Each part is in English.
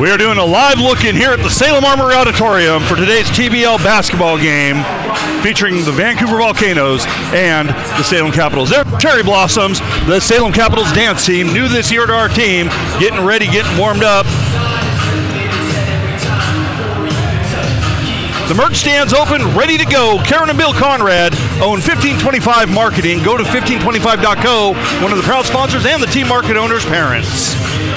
We are doing a live look-in here at the Salem Armory Auditorium for today's TBL basketball game featuring the Vancouver Volcanoes and the Salem Capitals. They're cherry blossoms, the Salem Capitals dance team, new this year to our team, getting ready, getting warmed up. The merch stand's open, ready to go. Karen and Bill Conrad own 1525 Marketing. Go to 1525.co, one of the proud sponsors and the team market owner's parents.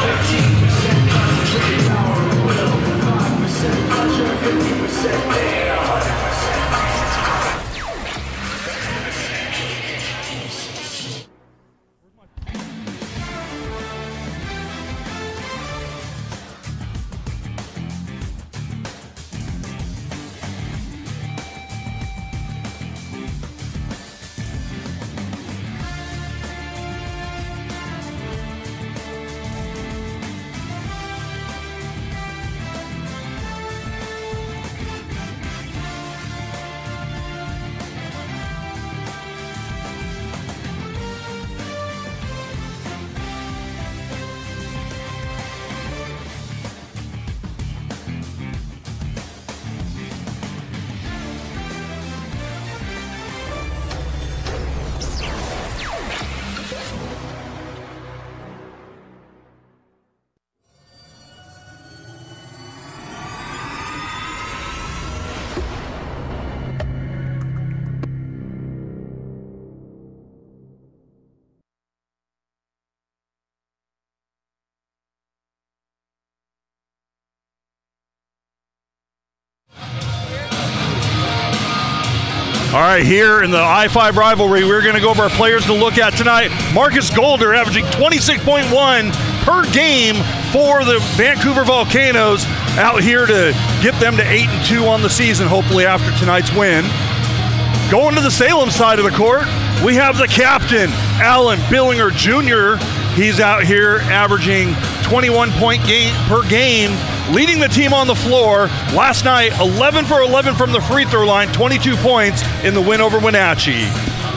All right, here in the I-5 rivalry, we're going to go over our players to look at tonight. Marcus Golder averaging 26.1 per game for the Vancouver Volcanoes, out here to get them to 8-2 on the season, hopefully after tonight's win. Going to the Salem side of the court, we have the captain, Alan Billinger Jr. He's out here averaging 21 points per game, leading the team on the floor. Last night, 11 for 11 from the free throw line, 22 points in the win over Wenatchee.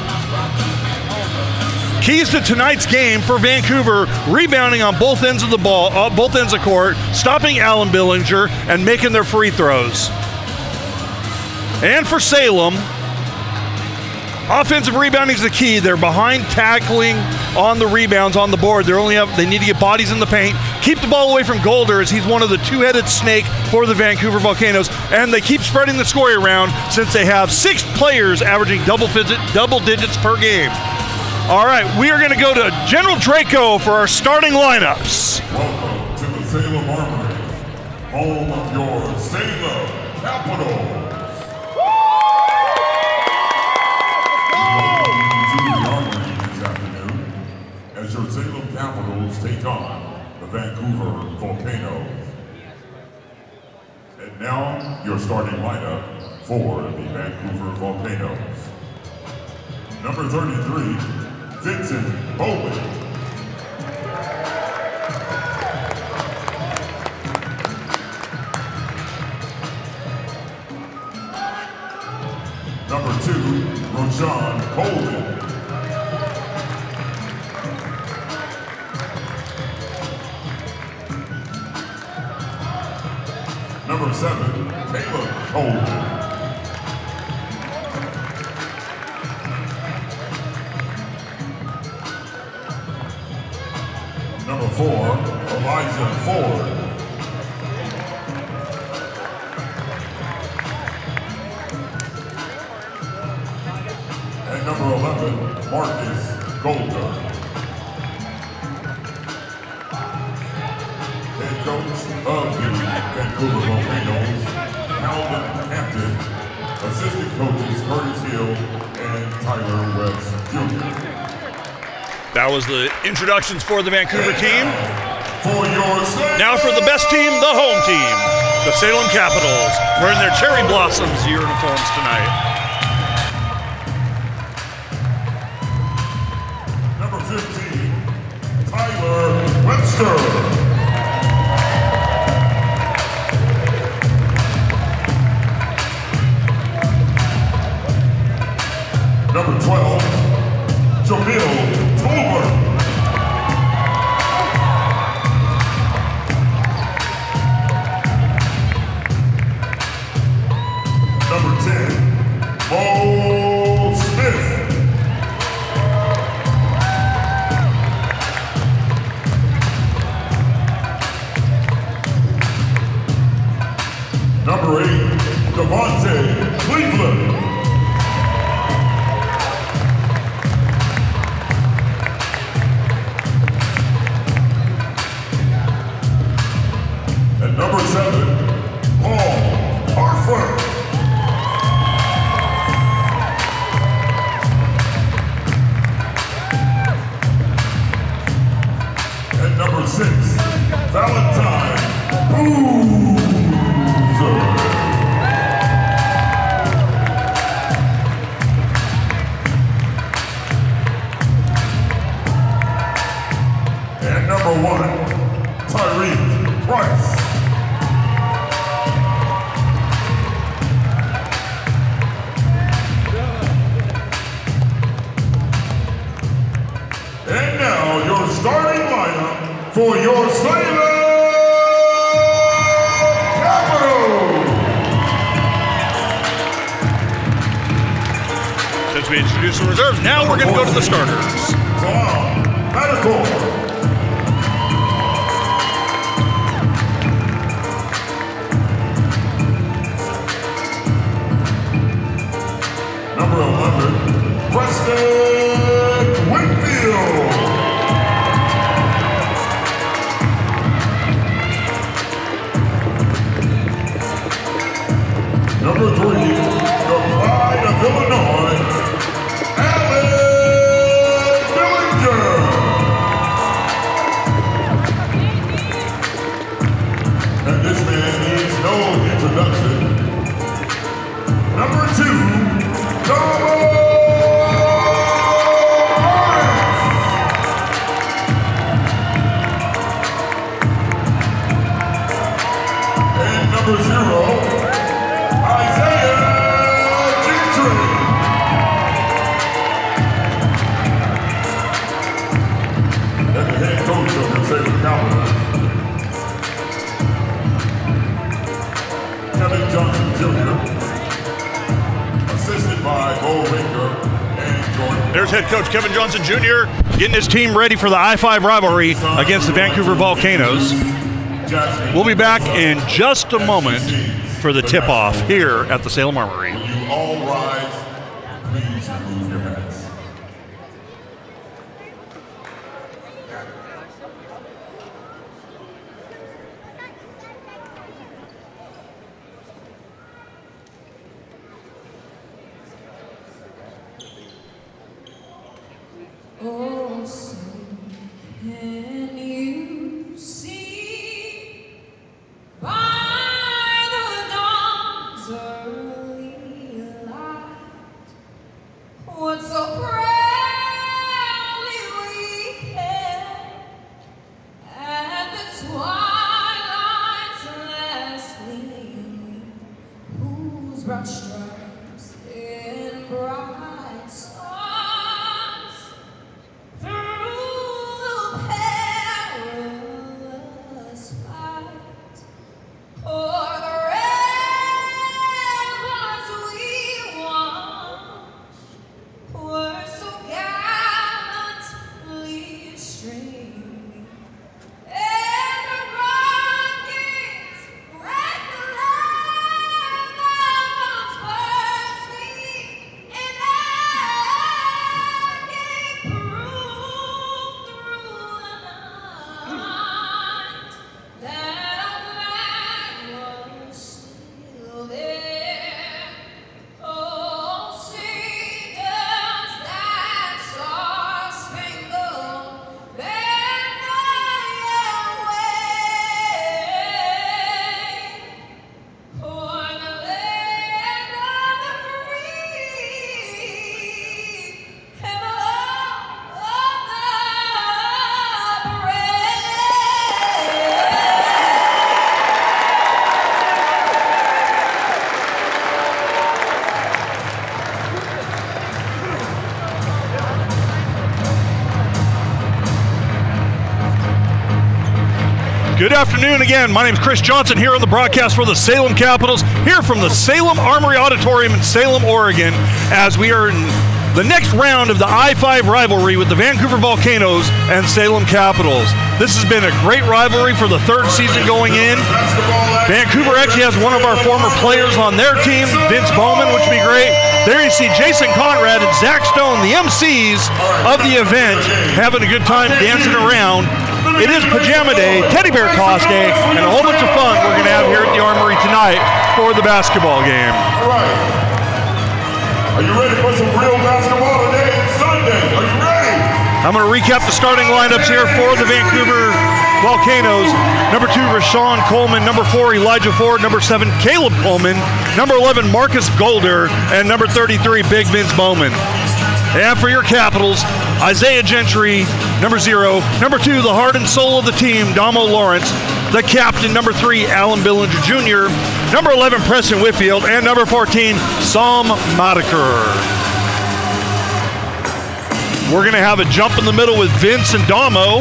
Keys to tonight's game for Vancouver, rebounding on both ends of the ball, both ends of court, stopping Alan Billinger and making their free throws. And for Salem, offensive rebounding is the key. They're behind tackling on the rebounds on the board. They need to get bodies in the paint, keep the ball away from Golder, as he's one of the two-headed snake for the Vancouver Volcanoes, and they keep spreading the scoring around since they have 6 players averaging double digits per game. All right, we are going to go to General Draco for our starting lineups. Welcome to the Salem Armory, home of your Salem Capitals. As your Salem Capitals take on the Vancouver Volcanoes. And now, your starting lineup for the Vancouver Volcanoes. Number 33, Vincent Bowman. Number 2, Roshan Colvin. Number 7, Caleb Colvin. Number 4, Elijah Ford. And number 11, Marcus Golder. Head coach of the Vancouver Volcanoes, Calvin Hampton. Assistant coaches Curtis Hill and Tyler West Jr. That was the introductions for the Vancouver team. Now for the best team, the home team, the Salem Capitals, wearing their cherry blossoms uniforms tonight. Number 15, Tyler Webster. Number 12, Jamil Tolbert. Number 8, Devontae Cleveland. And number 7, Paul Harford. And number 6, Valentine Boozer. And number 1, Tyreek Price. And now your starting lineup for your Salem Capitals. Since we introduced the reserves, now we're going to go to the starters. Medical. Number 11, Preston Whitfield. Number 3, the pride of Illinois, Alan Billinger. And this man needs no introduction. Number 2, Thomas. And number 0, Kevin Johnson Jr., assisted by Bo Rinker and Jordan. There's head coach Kevin Johnson Jr. getting his team ready for the I-5 rivalry against the Vancouver Volcanoes. We'll be back in just a moment for the tip-off here at the Salem Armory. Will you all rise? Please remove your hats. Oh, so can you see by the dawn's early light what so proudly we held at the twilight's last gleaming, whose broad stripes and bright stars through the perilous fight, o'er the ramparts we watched, were so gallantly streaming, and the rockets wrecked the land of bursting, and I gave proof through the night that our flag was still there. Oh, sing us that star-spangled banner away, o'er the land of the free and the love of the brave. Good afternoon again. My name is Chris Johnson here on the broadcast for the Salem Capitals, here from the Salem Armory Auditorium in Salem, Oregon, as we are in the next round of the I-5 rivalry with the Vancouver Volcanoes and Salem Capitals. This has been a great rivalry for the third season going in. Basketball Vancouver actually has one of our former players on their team, Vince Bowman, which would be great. There you see Jason Conrad and Zach Stone, the MCs of the event, having a good time dancing around. It is Pajama Day, Teddy Bear Toss Day, and a whole bunch of fun we're going to have here at the Armory tonight for the basketball game. All right. Are you ready for some real basketball today? It's Sunday. Are you ready? I'm going to recap the starting lineups here for the Vancouver Volcanoes. Number 2, Rashawn Coleman. Number 4, Elijah Ford. Number 7, Caleb Coleman. Number 11, Marcus Golder. And number 33, Big Vince Bowman. And for your Capitals, Isaiah Gentry, number 0. Number 2, the heart and soul of the team, Damo Lawrence. The captain, number 3, Alan Billinger Jr. Number 11, Preston Whitfield. And number 14, Sam Madiker. We're going to have a jump in the middle with Vince and Damo.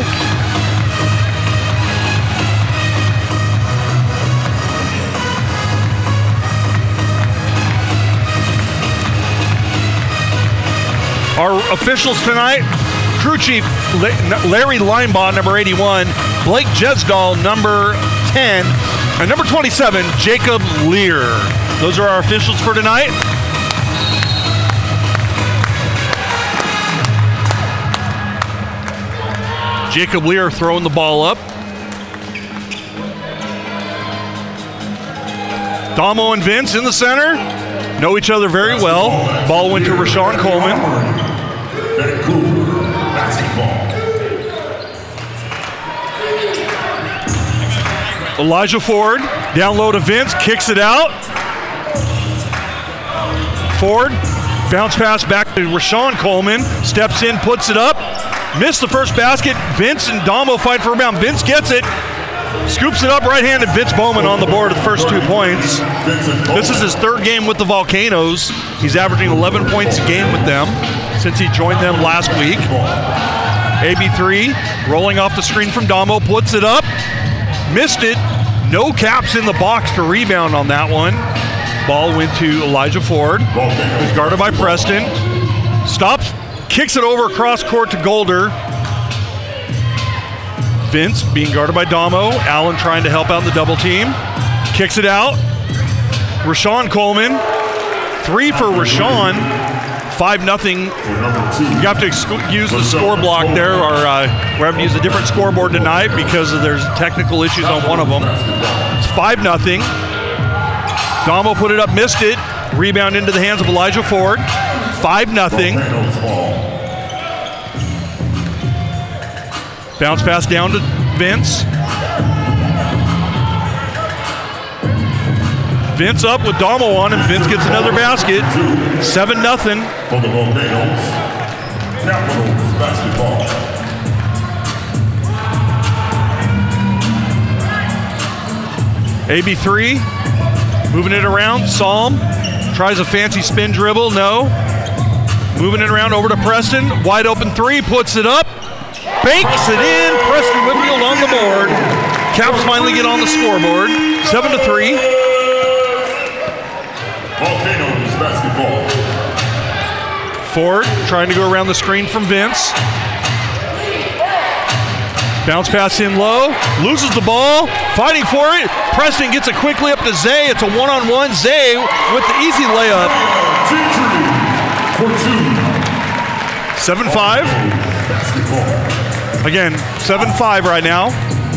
Our officials tonight, crew chief Larry Linebaugh, number 81, Blake Jesdahl, number 10, and number 27, Jacob Lear. Those are our officials for tonight. Jacob Lear throwing the ball up. Damo and Vince in the center. Know each other very well. Ball went to Rashawn Coleman. Vancouver basketball. Elijah Ford, down low to Vince, kicks it out. Ford, bounce pass back to Rashawn Coleman, steps in, puts it up. Missed the first basket. Vince and Damo fight for a rebound. Vince gets it. Scoops it up right-handed. Vince Bowman on the board with the first 2 points. This is his 3rd game with the Volcanoes. He's averaging 11 points a game with them since he joined them last week. AB3 rolling off the screen from Damo, puts it up. Missed it. No Caps in the box to rebound on that one. Ball went to Elijah Ford, who's guarded by Preston. Stops, kicks it over across court to Golder. Vince being guarded by Damo. Allen trying to help out in the double team. Kicks it out. Rashawn Coleman. 3 for Rashawn. 5-0. You have to use the score block there, or we're having to use a different scoreboard tonight because there's technical issues on one of them. It's 5-0. Damo put it up, missed it. Rebound into the hands of Elijah Ford. 5-0. Bounce pass down to Vince. Vince up with Damo on him. Vince gets another basket. 7-0. For the Volcanoes, Capitals basketball. AB3 moving it around. Salem tries a fancy spin dribble. No. Moving it around over to Preston. Wide open 3. Puts it up. Banks it in. Preston Whitfield on the board. Caps finally get on the scoreboard. 7-3. Volcanoes basketball. Ford trying to go around the screen from Vince. Bounce pass in low. Loses the ball. Fighting for it. Preston gets it quickly up to Zay. It's a one-on-one. Zay with the easy layup. 7-5. Again, 7-5 right now.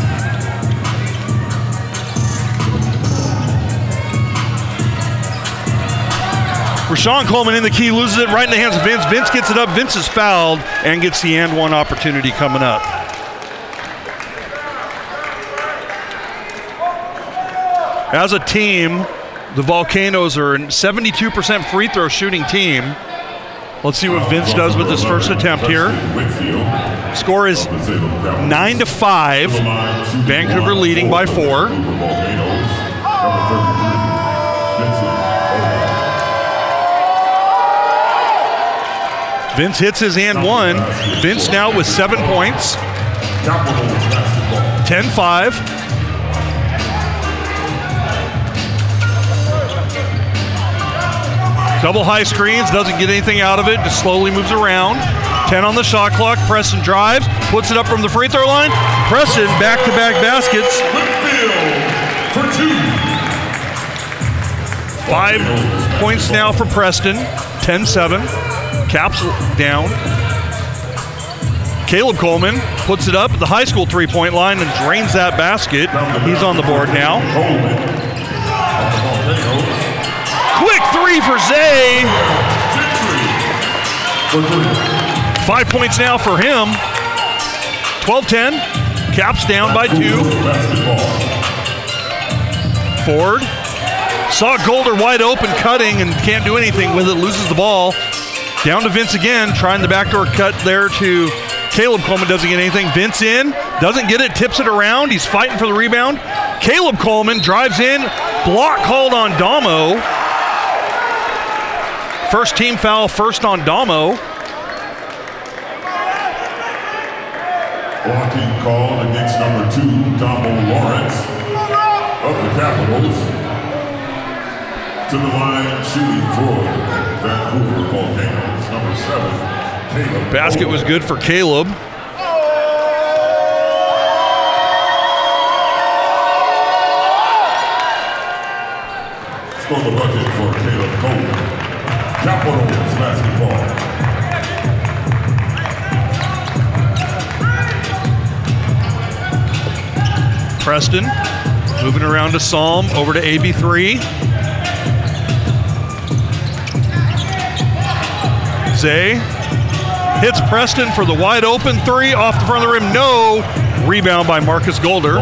Rashawn Coleman in the key, loses it right in the hands of Vince. Vince gets it up. Vince is fouled and gets the and one opportunity coming up. As a team, the Volcanoes are a 72% free throw shooting team. Let's see what Vince does with his first attempt here. Score is 9-5. Vancouver leading by 4. Vince hits his and one. Vince now with 7 points. 10-5. Double high screens, doesn't get anything out of it, just slowly moves around. 10 on the shot clock. Preston drives, puts it up from the free throw line. Preston back-to-back baskets. For 2. 5 points now for Preston, 10-7. Caps down. Caleb Coleman puts it up at the high school three-point line and drains that basket. He's on the board now. Quick three for Zay. 5 points now for him. 12-10. Caps down by 2. Ford saw Golder wide open cutting and can't do anything with it, loses the ball. Down to Vince again, trying the backdoor cut there to Caleb Coleman, doesn't get anything. Vince in, doesn't get it, tips it around. He's fighting for the rebound. Caleb Coleman drives in, block called on Damo. First team foul, first on Damo. Blocking called against number 2, Damo Lawrence of the Capitals. To the line, shooting for Vancouver Volcanoes, number 7, Caleb. Basket was good for Caleb. Score the bucket for Caleb Coleman. Capitals basketball. Preston moving around to Salem, over to AB3. Zay hits Preston for the wide open 3 off the front of the rim. No. Rebound by Marcus Golder.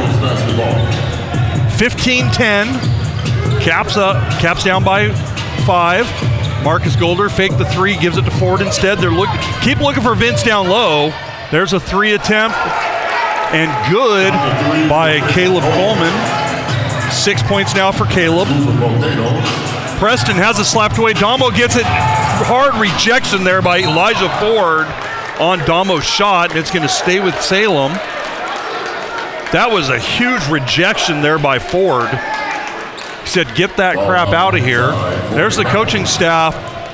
15-10. Caps down by 5. Marcus Golder faked the 3, gives it to Ford instead. Keep looking for Vince down low. There's a 3 attempt. And good by Caleb Coleman. 6 points now for Caleb. Preston has it slapped away. Damo gets it. Hard rejection there by Elijah Ford on Damo's shot, and it's going to stay with Salem. That was a huge rejection there by Ford. He said, get that crap out of here. There's the coaching staff.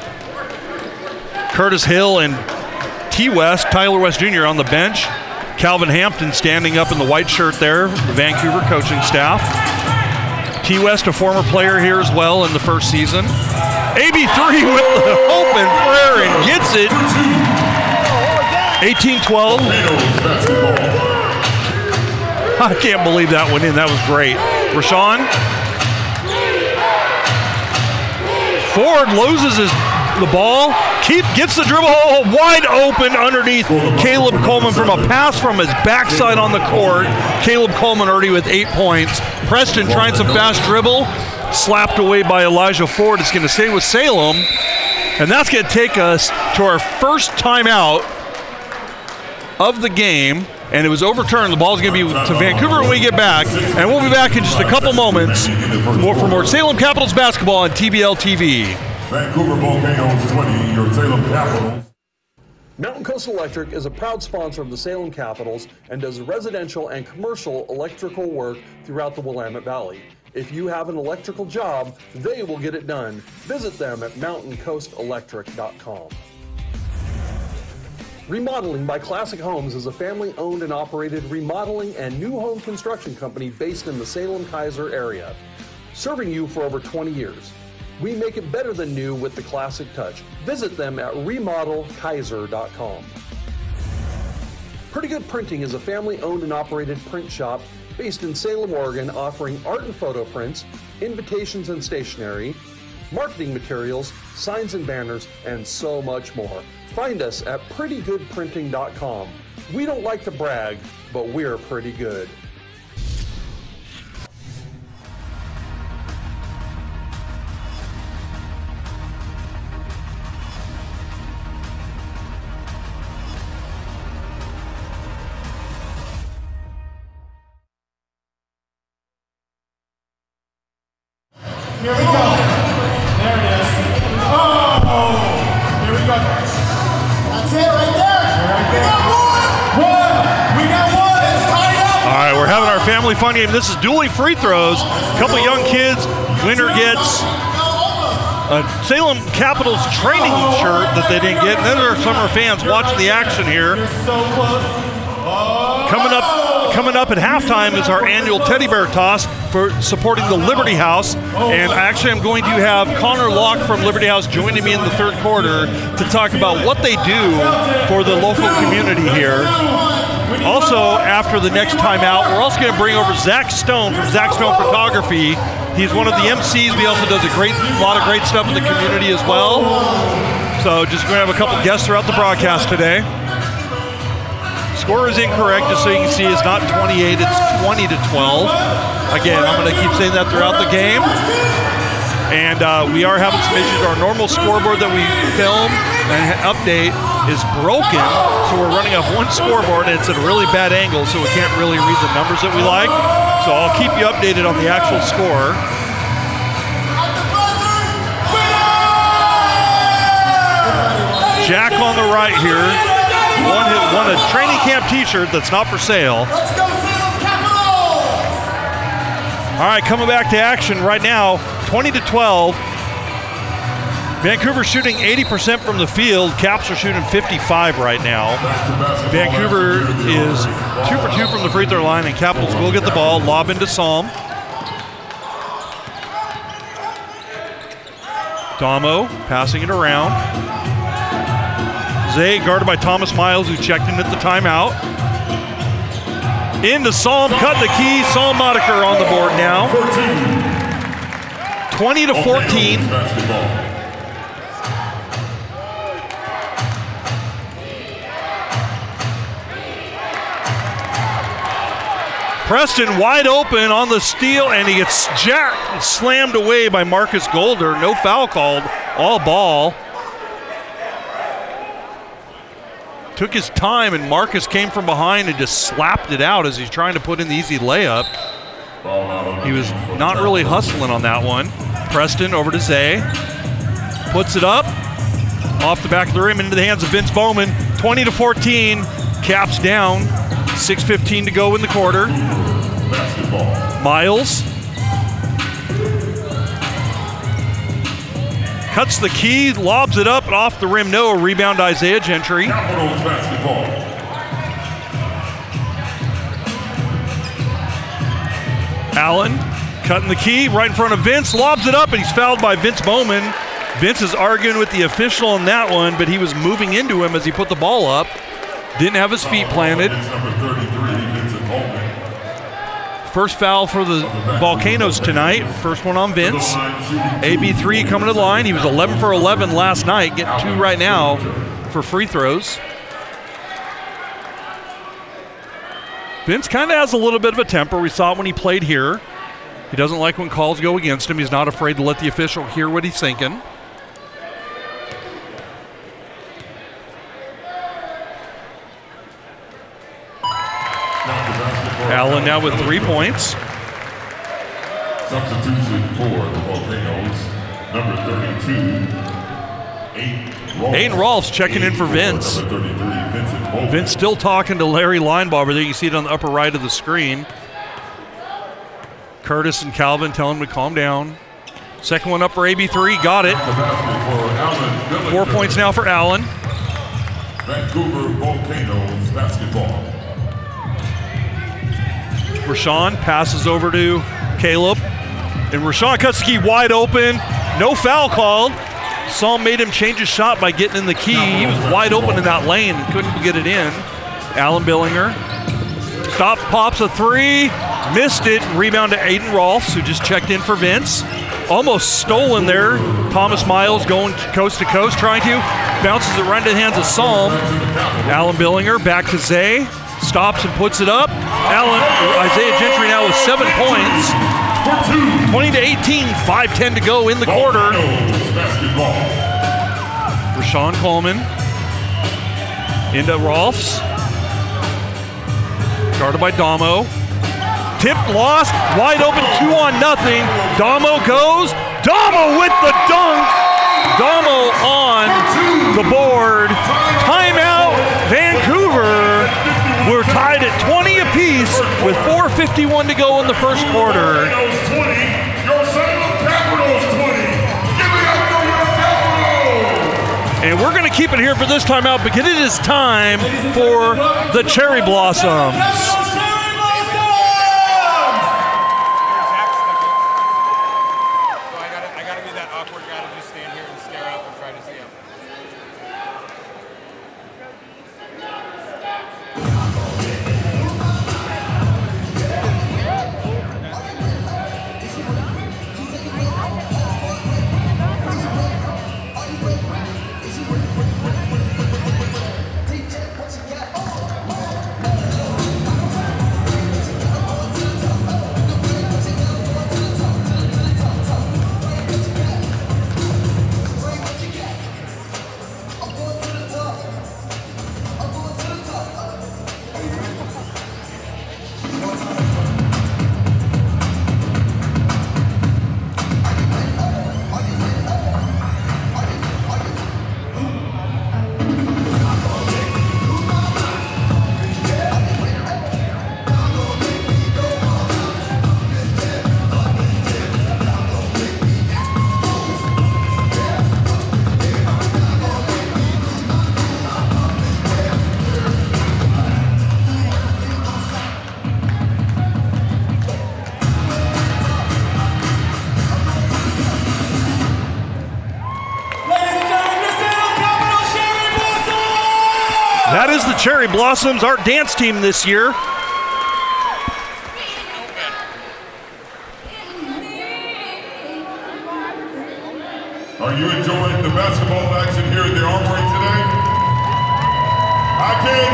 Curtis Hill and Tyler West Jr. on the bench. Calvin Hampton standing up in the white shirt there, the Vancouver coaching staff. T. West, a former player here as well in the first season. AB3 with the open prayer and gets it. 18-12. I can't believe that went in. That was great. Rashawn. Ford loses the ball. Gets the dribble wide open underneath Caleb Coleman from a pass from his backside on the court. Caleb Coleman already with 8 points. Preston trying some fast dribble. Slapped away by Elijah Ford. It's going to stay with Salem. And that's going to take us to our first timeout of the game. And it was overturned. The ball's going to be to Vancouver when we get back. And we'll be back in just a couple moments for more Salem Capitals basketball on TBL TV. Vancouver Volcanoes 20, your Salem Capitals. Mountain Coast Electric is a proud sponsor of the Salem Capitals and does residential and commercial electrical work throughout the Willamette Valley. If you have an electrical job, they will get it done. Visit them at mountaincoastelectric.com. Remodeling by Classic Homes is a family-owned and operated remodeling and new home construction company based in the Salem-Keizer area, serving you for over 20 years. We make it better than new with the classic touch. Visit them at remodelkeizer.com. Pretty Good Printing is a family-owned and operated print shop based in Salem, Oregon, offering art and photo prints, invitations and stationery, marketing materials, signs and banners, and so much more. Find us at prettygoodprinting.com. We don't like to brag, but we're pretty good. Here we go. There it is. Oh! Here we go. That's it right there. Right there. We got one. It's tied up. All right, we're having our family fun game. This is dually free throws. A couple young kids. Winner gets a Salem Capitals training shirt that they didn't get. And then there are some of our fans watching the action here. You're so close. Coming up coming up at halftime is our annual teddy bear toss for supporting the Liberty House. And actually, I'm going to have Connor Locke from Liberty House joining me in the third quarter to talk about what they do for the local community here. Also, after the next timeout, we're also going to bring over Zach Stone from Zach Stone Photography. He's one of the MCs, but he also does a lot of great stuff in the community as well. So just going to have a couple guests throughout the broadcast today. Score is incorrect, just so you can see it's not 28, it's 20 to 12. Again, I'm going to keep saying that throughout the game. And we are having some issues. Our normal scoreboard that we film and update is broken, so we're running off one scoreboard and it's at a really bad angle, so we can't really read the numbers that we like. So I'll keep you updated on the actual score. Jack on the right here. Won a training camp t-shirt that's not for sale. Let's go, Salem Capitals! All right, coming back to action right now, 20 to 12. Vancouver shooting 80% from the field. Caps are shooting 55 right now. Vancouver is 2 for 2 from the free throw line, and Capitals will get the ball. Lob into Salem. Damo passing it around. Zay guarded by Thomas Miles, who checked in at the timeout. Into Salem, cut the key. Salem Modiker on the board now. 20 to 14. Preston wide open on the steal, and he gets slammed away by Marcus Golder. No foul called, all ball. Took his time, and Marcus came from behind and just slapped it out as he's trying to put in the easy layup. He was not really hustling on that one. Preston over to Zay. Puts it up. Off the back of the rim into the hands of Vince Bowman. 20 to 14. Caps down. 6:15 to go in the quarter. Miles. Cuts the key, lobs it up, and off the rim, no. Rebound Isaiah Gentry. Capitals basketball. Allen cutting the key right in front of Vince, lobs it up, and he's fouled by Vince Bowman. Vince is arguing with the official on that one, but he was moving into him as he put the ball up. Didn't have his feet planted. First foul for the Volcanoes tonight. First one on Vince. AB3 coming to the line. He was 11 for 11 last night. Getting 2 right now for free throws. Vince kind of has a little bit of a temper. We saw it when he played here. He doesn't like when calls go against him. He's not afraid to let the official hear what he's thinking. Allen now with 3 points. Substitution for the Volcanoes, number 32, Aiden Rolfs checking in for Vince. Number 33, Vincent Bowman. Vince still talking to Larry Linebaugh over there. You can see it on the upper right of the screen. Curtis and Calvin telling him to calm down. Second one up for AB3, got it. 4 points now for Allen. Vancouver Volcanoes basketball. Rashawn passes over to Caleb. And Rashawn cuts the key wide open. No foul called. Salem made him change his shot by getting in the key. He was wide open in that lane and couldn't get it in. Alan Billinger. Stop, pops a 3. Missed it. Rebound to Aiden Rolfs, who just checked in for Vince. Almost stolen there. Thomas Miles going coast to coast, trying to. Bounces it right into the hands of Salem. Alan Billinger back to Zay. Stops and puts it up. Isaiah Gentry now with 7 points. 20 to 18, 5:10 to go in the quarter. Rashawn Coleman into Rolfs. Guarded by Damo. Tipped, lost, wide open, 2-on-0. Damo goes. Damo with the dunk. Damo on the board. Timeout, Vancouver. We're tied at 20 apiece with 4:51 to go in the first quarter. And we're going to keep it here for this timeout because it is time for the Cherry Blossoms. is the Cherry Blossoms, our dance team this year. Are you enjoying the basketball action here at the Armory today? I can't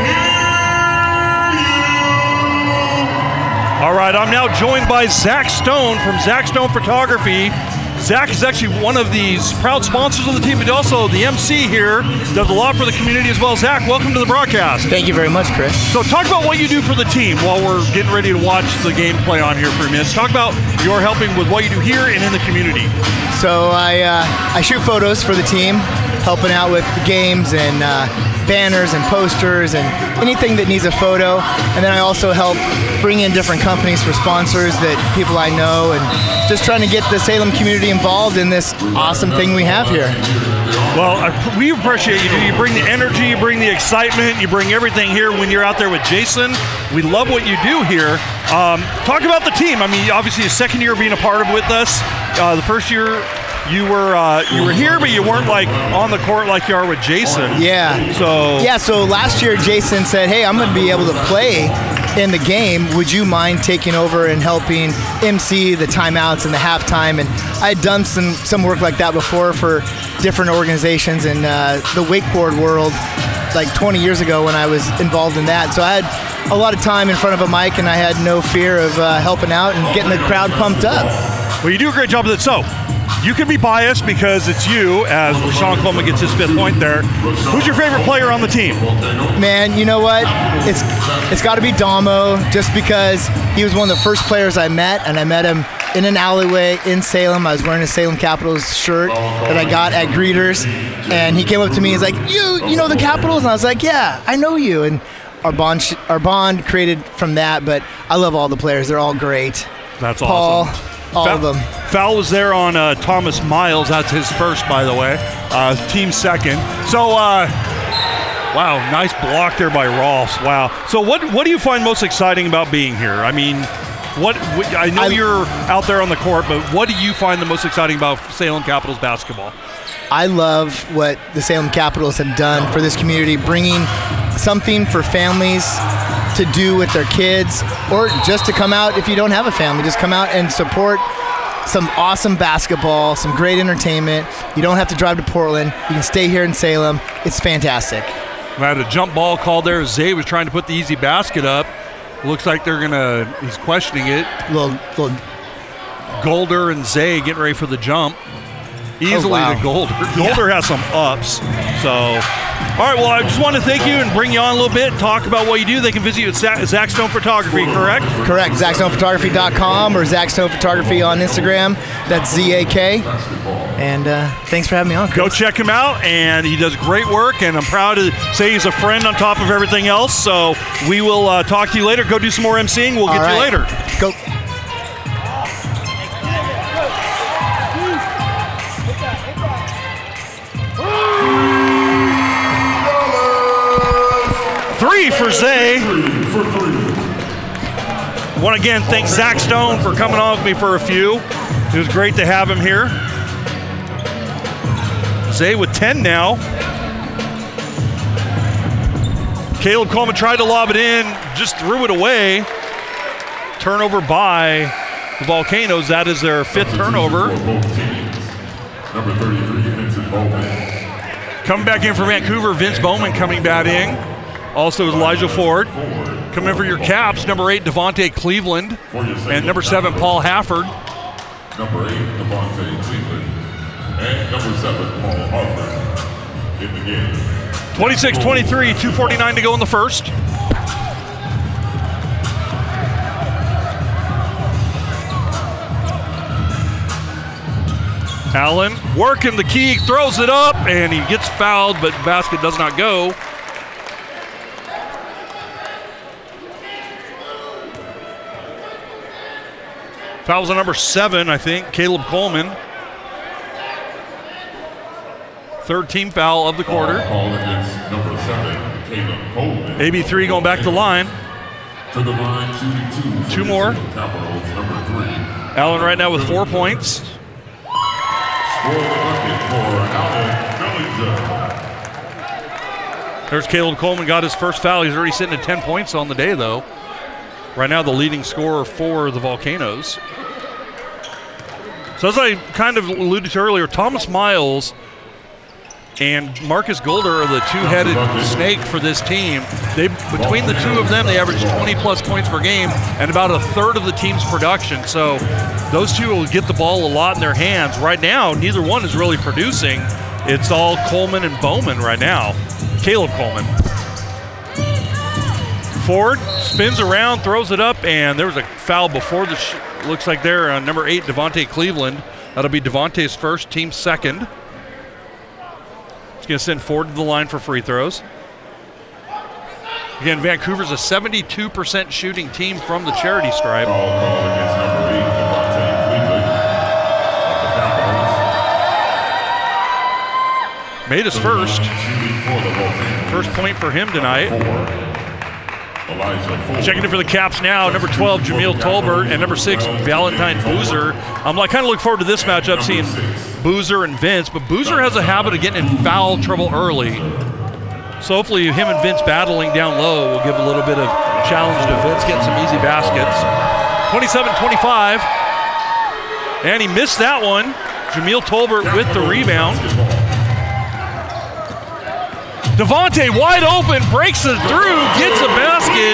hear you! All right, I'm now joined by Zach Stone from Zach Stone Photography. Zach is actually one of these proud sponsors of the team, but also the MC here, does a lot for the community as well. Zach, welcome to the broadcast. Thank you very much, Chris. So talk about what you do for the team while we're getting ready to watch the game play on here for a minute. Talk about your helping with what you do here and in the community. So I shoot photos for the team, helping out with the games and banners and posters and anything that needs a photo. And then I also help bring in different companies for sponsors that people I know, and just trying to get the Salem community involved in this awesome thing we have here. Well, we appreciate you. You bring the energy, you bring the excitement, you bring everything here when you're out there with Jason. We love what you do here. Talk about the team. I mean, obviously, the second year being a part of with us. The first year you were here, but you weren't like on the court like you are with Jason. Yeah. So last year Jason said, "Hey, I'm going to be able to play in the game. Would you mind taking over and helping MC the timeouts and the halftime?" And I had done some work like that before for different organizations in the wakeboard world, like 20 years ago when I was involved in that. So I had a lot of time in front of a mic, and I had no fear of helping out and getting the crowd pumped up. Well, you do a great job of it. So you can be biased because it's you, as Rashawn Coleman gets his 5th point there. Who's your favorite player on the team? Man, you know what? It's got to be Damo, just because he was one of the first players I met, and I met him in an alleyway in Salem. I was wearing a Salem Capitals shirt that I got at Greeters, and he came up to me. He's like, "You know the Capitals?" And I was like, "Yeah, I know you." And our bond created from that. But I love all the players; they're all great. That's Paul, awesome. All of them. Foul was there on Thomas Miles. That's his first, by the way. Team second. So, wow, nice block there by Rolfs. Wow. So what do you find most exciting about being here? I mean, I know you're out there on the court, but what do you find the most exciting about Salem Capitals basketball? I love what the Salem Capitals have done for this community, bringing something for families to do with their kids, or just to come out if you don't have a family. Just come out and support some awesome basketball, some great entertainment. You don't have to drive to Portland. You can stay here in Salem. It's fantastic. I had a jump ball called there. Zay was trying to put the easy basket up. Looks like he's questioning it. Little Golder and Zay getting ready for the jump. Easily to Golder. Golder has some ups. So, all right, well, I just want to thank you and bring you on a little bit, talk about what you do. They can visit you at Zach Stone Photography, correct? Correct. ZachStonePhotography.com or Zach Stone Photography on Instagram. That's ZAK. And thanks for having me on, Chris. Go check him out, and he does great work, and I'm proud to say he's a friend on top of everything else. So we will talk to you later. Go do some more emceeing. We'll get you later. Go. Three for Zay. I want to again thank Zach Stone for coming on with me for a few. It was great to have him here. Zay with 10 now. Caleb Coleman tried to lob it in, just threw it away. Turnover by the Volcanoes. That is their 5th turnover. Number 33, Vincent Bowman. Coming back in for Vancouver, Vince Bowman coming back in. Also is Elijah Ford. Coming in for your Caps, number 8, Devontae Cleveland. And number 7, Paul Hafford. Number 8, Devontae Cleveland. And number 7, Paul Harford in the game. 26-23, 2:49 to go in the first. Allen working the key, throws it up, and he gets fouled, but basket does not go. Fouls on number 7, I think, Caleb Coleman. 3rd team foul of the quarter. Call against number 7, Caleb Coleman. AB3 going back to the line. To the line, shooting 2. Two more. Capitals, number 3. Allen right now with 4 points. Score the bucket for Allen Bellinger. There's Caleb Coleman, got his first foul. He's already sitting at 10 points on the day, though. Right now, the leading scorer for the Volcanoes. So as I kind of alluded to earlier, Thomas Miles and Marcus Golder are the two-headed snake for this team. Between the two of them, they average 20-plus points per game and about a third of the team's production. So those two will get the ball a lot in their hands. Right now, neither one is really producing. It's all Coleman and Bowman right now. Caleb Coleman. Ford spins around, throws it up, and there was a foul before the looks like there on number 8, Devontae Cleveland. That'll be Devontae's first, team second. He's going to send Ford to the line for free throws. Again, Vancouver's a 72% shooting team from the charity stripe. Call against number 8, Devontae Cleveland of the Capitals. Made his first point for him tonight. Checking in for the Caps now, number 12, Jameel Tolbert, and number 6, Valentine Boozer. I'm kind of looking forward to this matchup, seeing Boozer and Vince, but Boozer has a habit of getting in foul trouble early. So hopefully him and Vince battling down low will give a little bit of challenge to Vince, getting some easy baskets. 27-25, and he missed that one. Jameel Tolbert with the rebound. Devontae wide open, breaks it through, gets a basket.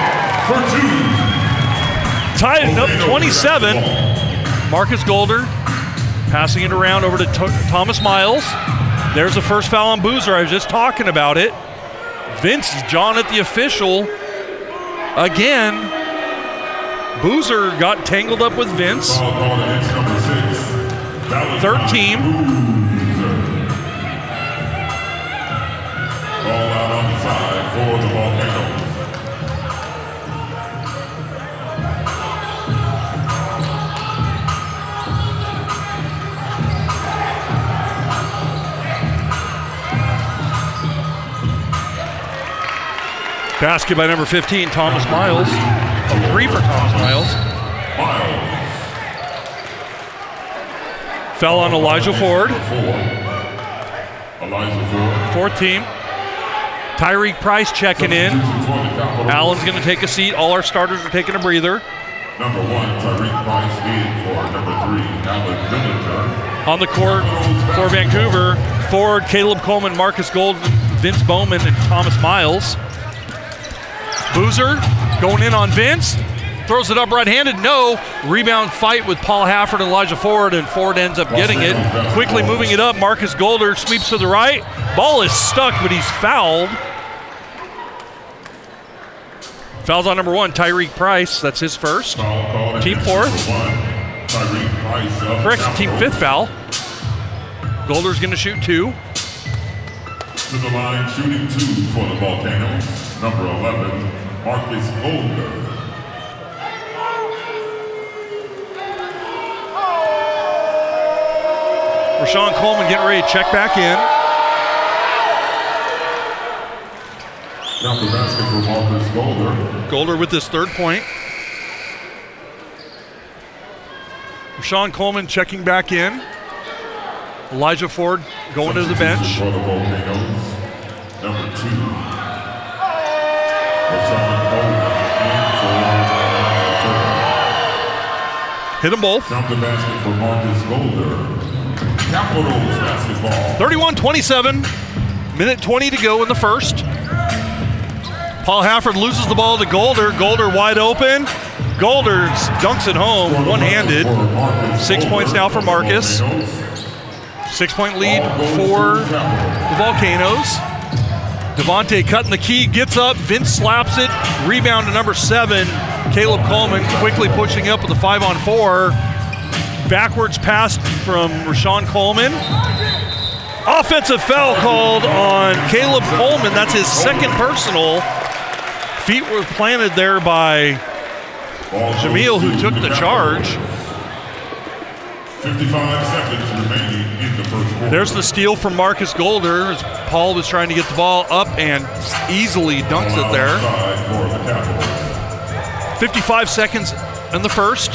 Tied it up 27. Marcus Golder passing it around over to Thomas Miles. There's the first foul on Boozer. I was just talking about it. Vince is jawing at the official. Again, Boozer got tangled up with Vince. Third team. Ball out on the side for the Volcanoes. Basket by number 15, Thomas Miles. 3 for Thomas Miles. Fell on Elijah Ford. Fourth team. Tyreek Price checking in. Allen's going to take a seat. All our starters are taking a breather. Number 1, Tyreek Price in for number 3, Allen Billiter. On the court for Vancouver, Ford, Caleb Coleman, Marcus Golden, Vince Bowman, and Thomas Miles. Boozer going in on Vince. Throws it up right-handed. No. Rebound fight with Paul Hafford and Elijah Ford, and Ford ends up getting it. Quickly moving it up. Marcus Golder sweeps to the right. Ball is stuck, but he's fouled. Fouls on number 1, Tyreek Price. That's his first. Team fourth. Correct, team fifth foul. Golder's going to shoot 2. To the line, shooting 2 for the Volcanoes. Number 11, Marcus Golder. Rashawn Coleman getting ready to check back in. Now the basket for Marcus Golder. Golder with his third point. Rashawn Coleman checking back in. Elijah Ford going to the bench. For the Volcanoes. Number 2, Rashawn Coleman. Hit them both. Now the basket for Marcus Golder. Capitals basketball. 31-27. Minute 20 to go in the first. Paul Hafford loses the ball to Golder. Golder wide open. Golder dunks it home one-handed. 6 points now for Marcus. 6-point lead for the Volcanoes. Devontae cutting the key, gets up, Vince slaps it. Rebound to number 7, Caleb Coleman quickly pushing up with a 5-on-4. Backwards pass from Rashawn Coleman. Offensive foul called on Caleb Coleman. That's his second personal. Feet were planted there by Jameel, who took the charge. 55 seconds remaining in the first quarter. There's the steal from Marcus Golder as Paul was trying to get the ball up and easily dunks it there. 55 seconds in the first.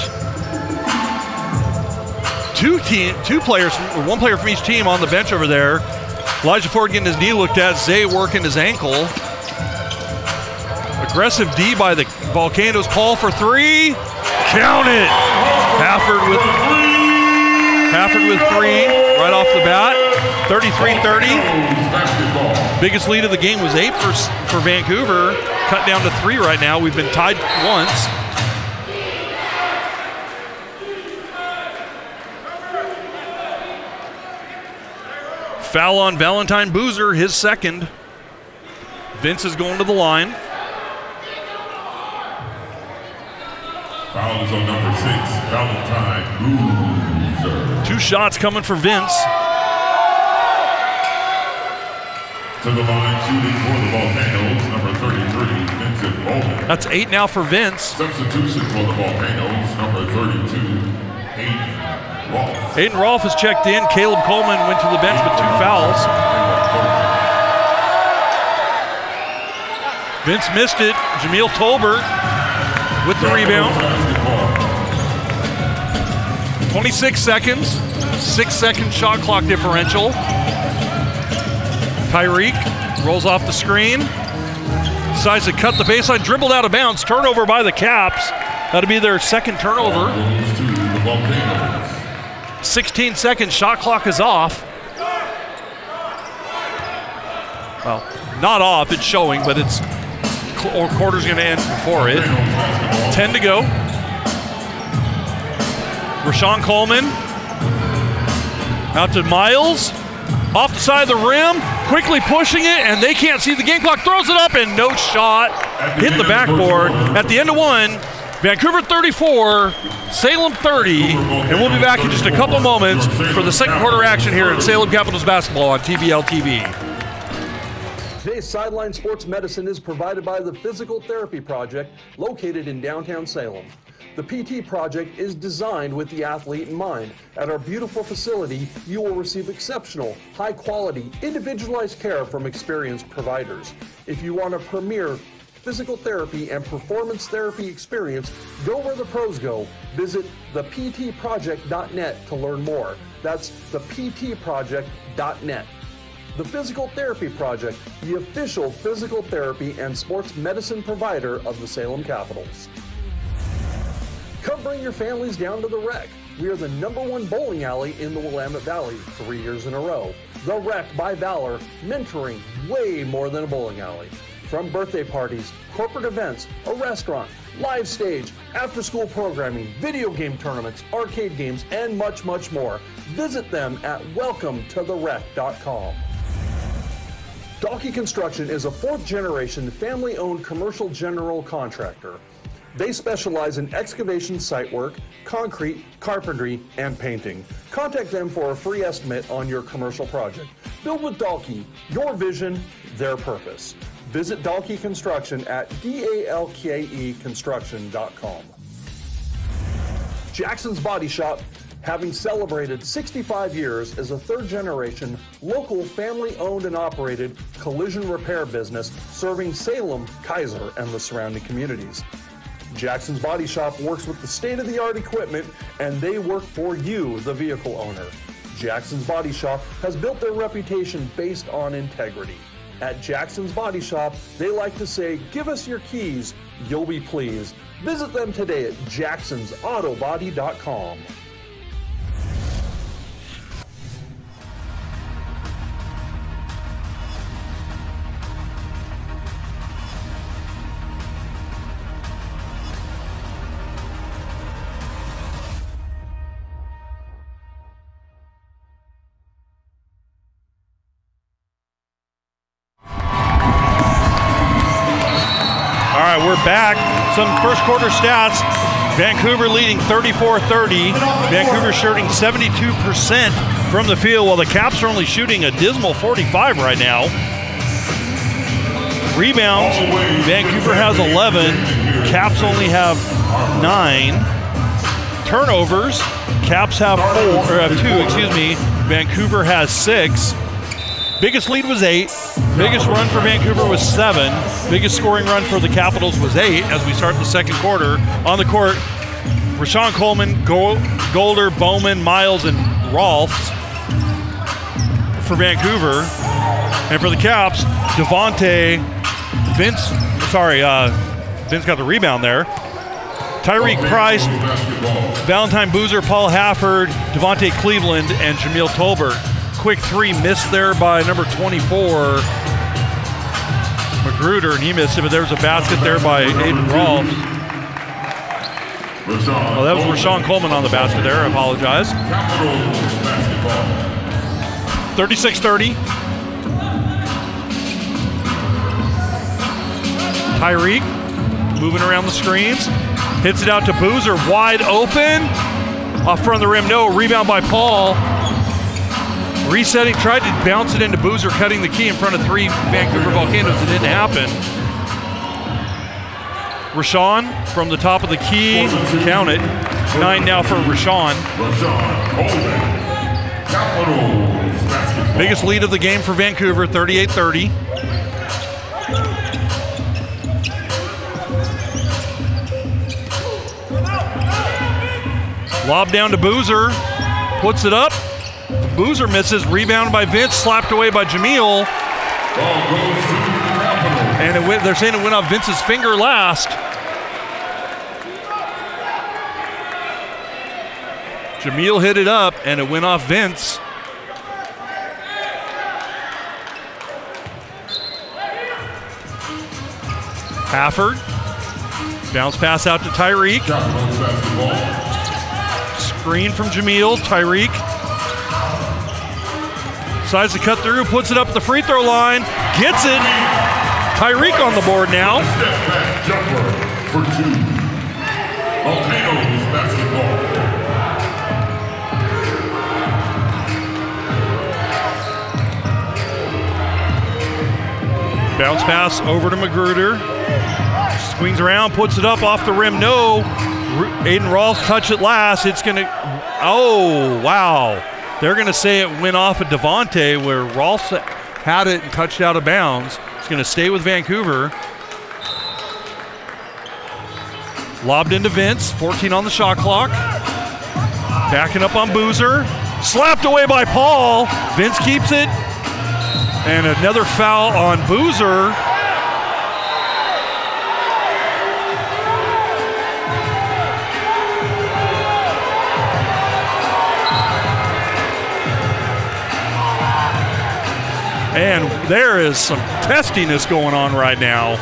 One player from each team on the bench over there. Elijah Ford getting his knee looked at. Zay working his ankle. Aggressive D by the Volcanoes. Paul for three. Count it. Hafford with three right off the bat. 33-30. Biggest lead of the game was 8 for Vancouver. Cut down to 3 right now. We've been tied once. Foul on Valentine Boozer, his second. Vince is going to the line. Foul is on number 6, Valentine Boozer. 2 shots coming for Vince. To the line shooting for the Volcanoes, number 33, Vincent Bowman. That's 8 now for Vince. Substitution for the Volcanoes, number 32, Aiden Rolfe. Aiden Rolfe is checked in. Caleb Coleman went to the bench with 2 fouls. Vince missed it. Jameel Tolbert with the rebound. 26 seconds. 6-second shot clock differential. Tyreek rolls off the screen. Decides to cut the baseline. Dribbled out of bounds. Turnover by the Caps. That'll be their second turnover. 16 seconds. Shot clock is off. Well, not off. It's showing, but it's or quarter's going to end before it. 10 to go. Rashawn Coleman out to Miles. Off the side of the rim, quickly pushing it, and they can't see the game clock. Throws it up, and no shot. Hit the backboard. At the end of one, Vancouver 34, Salem 30, and we'll be back in just a couple moments for the second quarter action here at Salem Capitals basketball on TBL TV. Today's Sideline Sports Medicine is provided by the Physical Therapy Project located in downtown Salem. The PT Project is designed with the athlete in mind. At our beautiful facility, you will receive exceptional, high-quality, individualized care from experienced providers. If you want a premier physical therapy and performance therapy experience, go where the pros go. Visit theptproject.net to learn more. That's theptproject.net. The Physical Therapy Project, the official physical therapy and sports medicine provider of the Salem Capitals. Come bring your families down to the Rec. We are the #1 bowling alley in the Willamette Valley 3 years in a row. The Rec by Valor, mentoring way more than a bowling alley. From birthday parties, corporate events, a restaurant, live stage, after-school programming, video game tournaments, arcade games, and much, much more. Visit them at welcometotherec.com. Dalkey Construction is a 4th-generation, family-owned commercial general contractor. They specialize in excavation site work, concrete, carpentry, and painting. Contact them for a free estimate on your commercial project. Build with Dalkey, your vision, their purpose. Visit Dalkey Construction at dalkeconstruction.com. Jackson's Body Shop, having celebrated 65 years, is a 3rd-generation, local, family-owned and operated collision repair business serving Salem, Kaiser, and the surrounding communities. Jackson's Body Shop works with the state-of-the-art equipment, and they work for you, the vehicle owner. Jackson's Body Shop has built their reputation based on integrity. At Jackson's Body Shop, they like to say, give us your keys, you'll be pleased. Visit them today at jacksonsautobody.com. We're back. Some first quarter stats. Vancouver leading 34-30. Vancouver shooting 72% from the field, while the Caps are only shooting a dismal 45 right now. Rebounds, Vancouver has 11. Caps only have 9. Turnovers, Caps have 2. Vancouver has 6. Biggest lead was 8. Biggest run for Vancouver was 7. Biggest scoring run for the Capitals was 8 as we start the second quarter. On the court, Rashawn Coleman, Golder, Bowman, Miles, and Rolfe for Vancouver. And for the Caps, Vince got the rebound there. Tyreek Price, Valentine Boozer, Paul Hafford, Devontae Cleveland, and Jameel Tolbert. Quick three missed there by number 24, Magruder, and he missed it, but there was a basket there by Aiden Rolfe. Oh, that was Rashawn Coleman on the basket there. I apologize. 36-30. Tyreek moving around the screens. Hits it out to Boozer, wide open. Off front of the rim, no. Rebound by Paul. Resetting, tried to bounce it into Boozer, cutting the key in front of 3 Vancouver Volcanoes. It didn't happen. Rashawn from the top of the key, count it. 9 now for Rashawn. Biggest lead of the game for Vancouver, 38-30. Lob down to Boozer, puts it up. Boozer misses, rebounded by Vince, slapped away by Jameel. And they're saying it went off Vince's finger last. Jameel hit it up, and it went off Vince. Hafford, bounce pass out to Tyreek. Screen from Jameel, Tyreek. Decides to cut through, puts it up at the free throw line, gets it. Tyreek on the board now. Step back jumper for 2. Volcanoes basketball. Bounce pass over to Magruder. Swings around, puts it up off the rim, no. Aiden Rolfe touch it last. It's gonna, oh, wow. They're gonna say it went off of Devontae where Rolfe had it and touched out of bounds. It's gonna stay with Vancouver. Lobbed into Vince, 14 on the shot clock. Backing up on Boozer. Slapped away by Paul. Vince keeps it. And another foul on Boozer. And there is some testiness going on right now.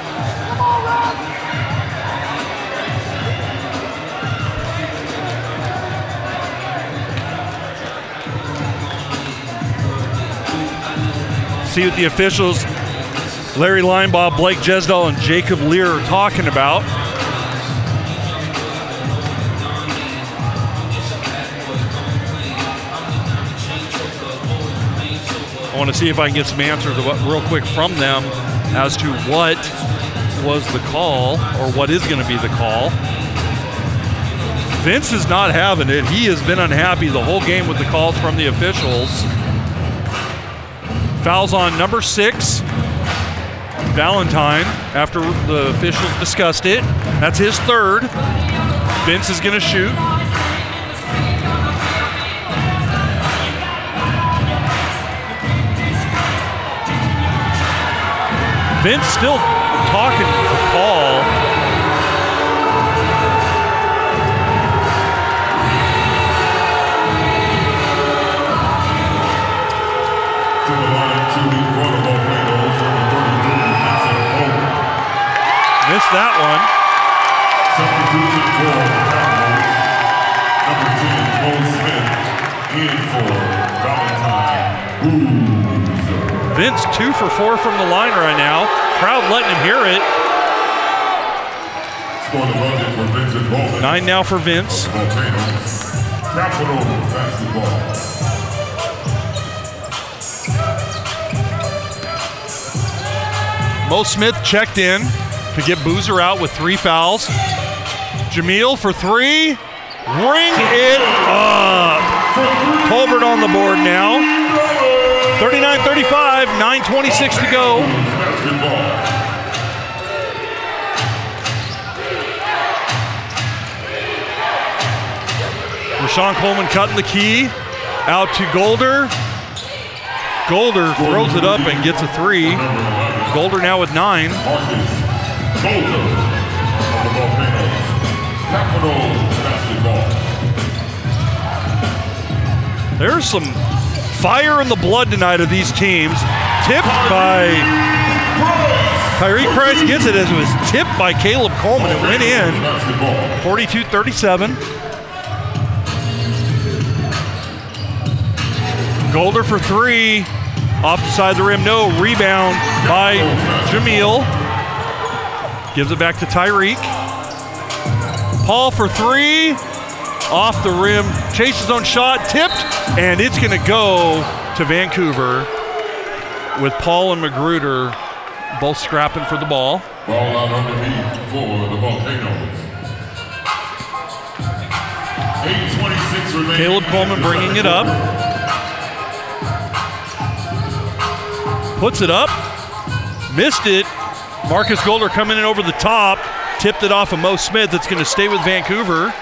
See what the officials, Larry Linebaugh, Blake Jesdahl, and Jacob Lear are talking about. I want to see if I can get some answers real quick from them as to what was the call or what is going to be the call. Vince is not having it. He has been unhappy the whole game with the calls from the officials. Fouls on number 6, Valentine, after the officials discussed it. That's his 3rd. Vince is going to shoot. Vince still talking to Paul. To the line, shooting for the Volcanoes, number 33, Vincent Bowman. Missed that one. Substitution for the Capitals, number 10, Cole Smith, in for Valentine Boozer. Vince 2 for 4 from the line right now. Crowd letting him hear it. Score the bucket for Vincent Bowman. 9 now for Vince. Volcanoes, Capitals basketball. Mo Smith checked in to get Boozer out with 3 fouls. Jameel for 3. Ring it up. Tolbert on the board now. 39-35, 9:26 to go. Rashawn Coleman cutting the key. Out to Golder. Golder throws it up and gets a 3. Golder now with 9. Marcus Golder of the Volcanoes. Capitals basketball. There's some fire in the blood tonight of these teams. Tipped by Tyreek Price, gets it as it was tipped by Caleb Coleman. It went in. 42-37. Golder for 3. Off the side of the rim, no. Rebound by Jamil. Gives it back to Tyreek. Paul for 3. Off the rim, chases his own shot, tipped, and it's going to go to Vancouver with Paul and Magruder both scrapping for the ball. Ball out underneath for the Volcanoes. 8:26 remaining. Caleb Coleman bringing it up. Puts it up. Missed it. Marcus Golder coming in over the top. Tipped it off of Mo Smith. It's going to stay with Vancouver.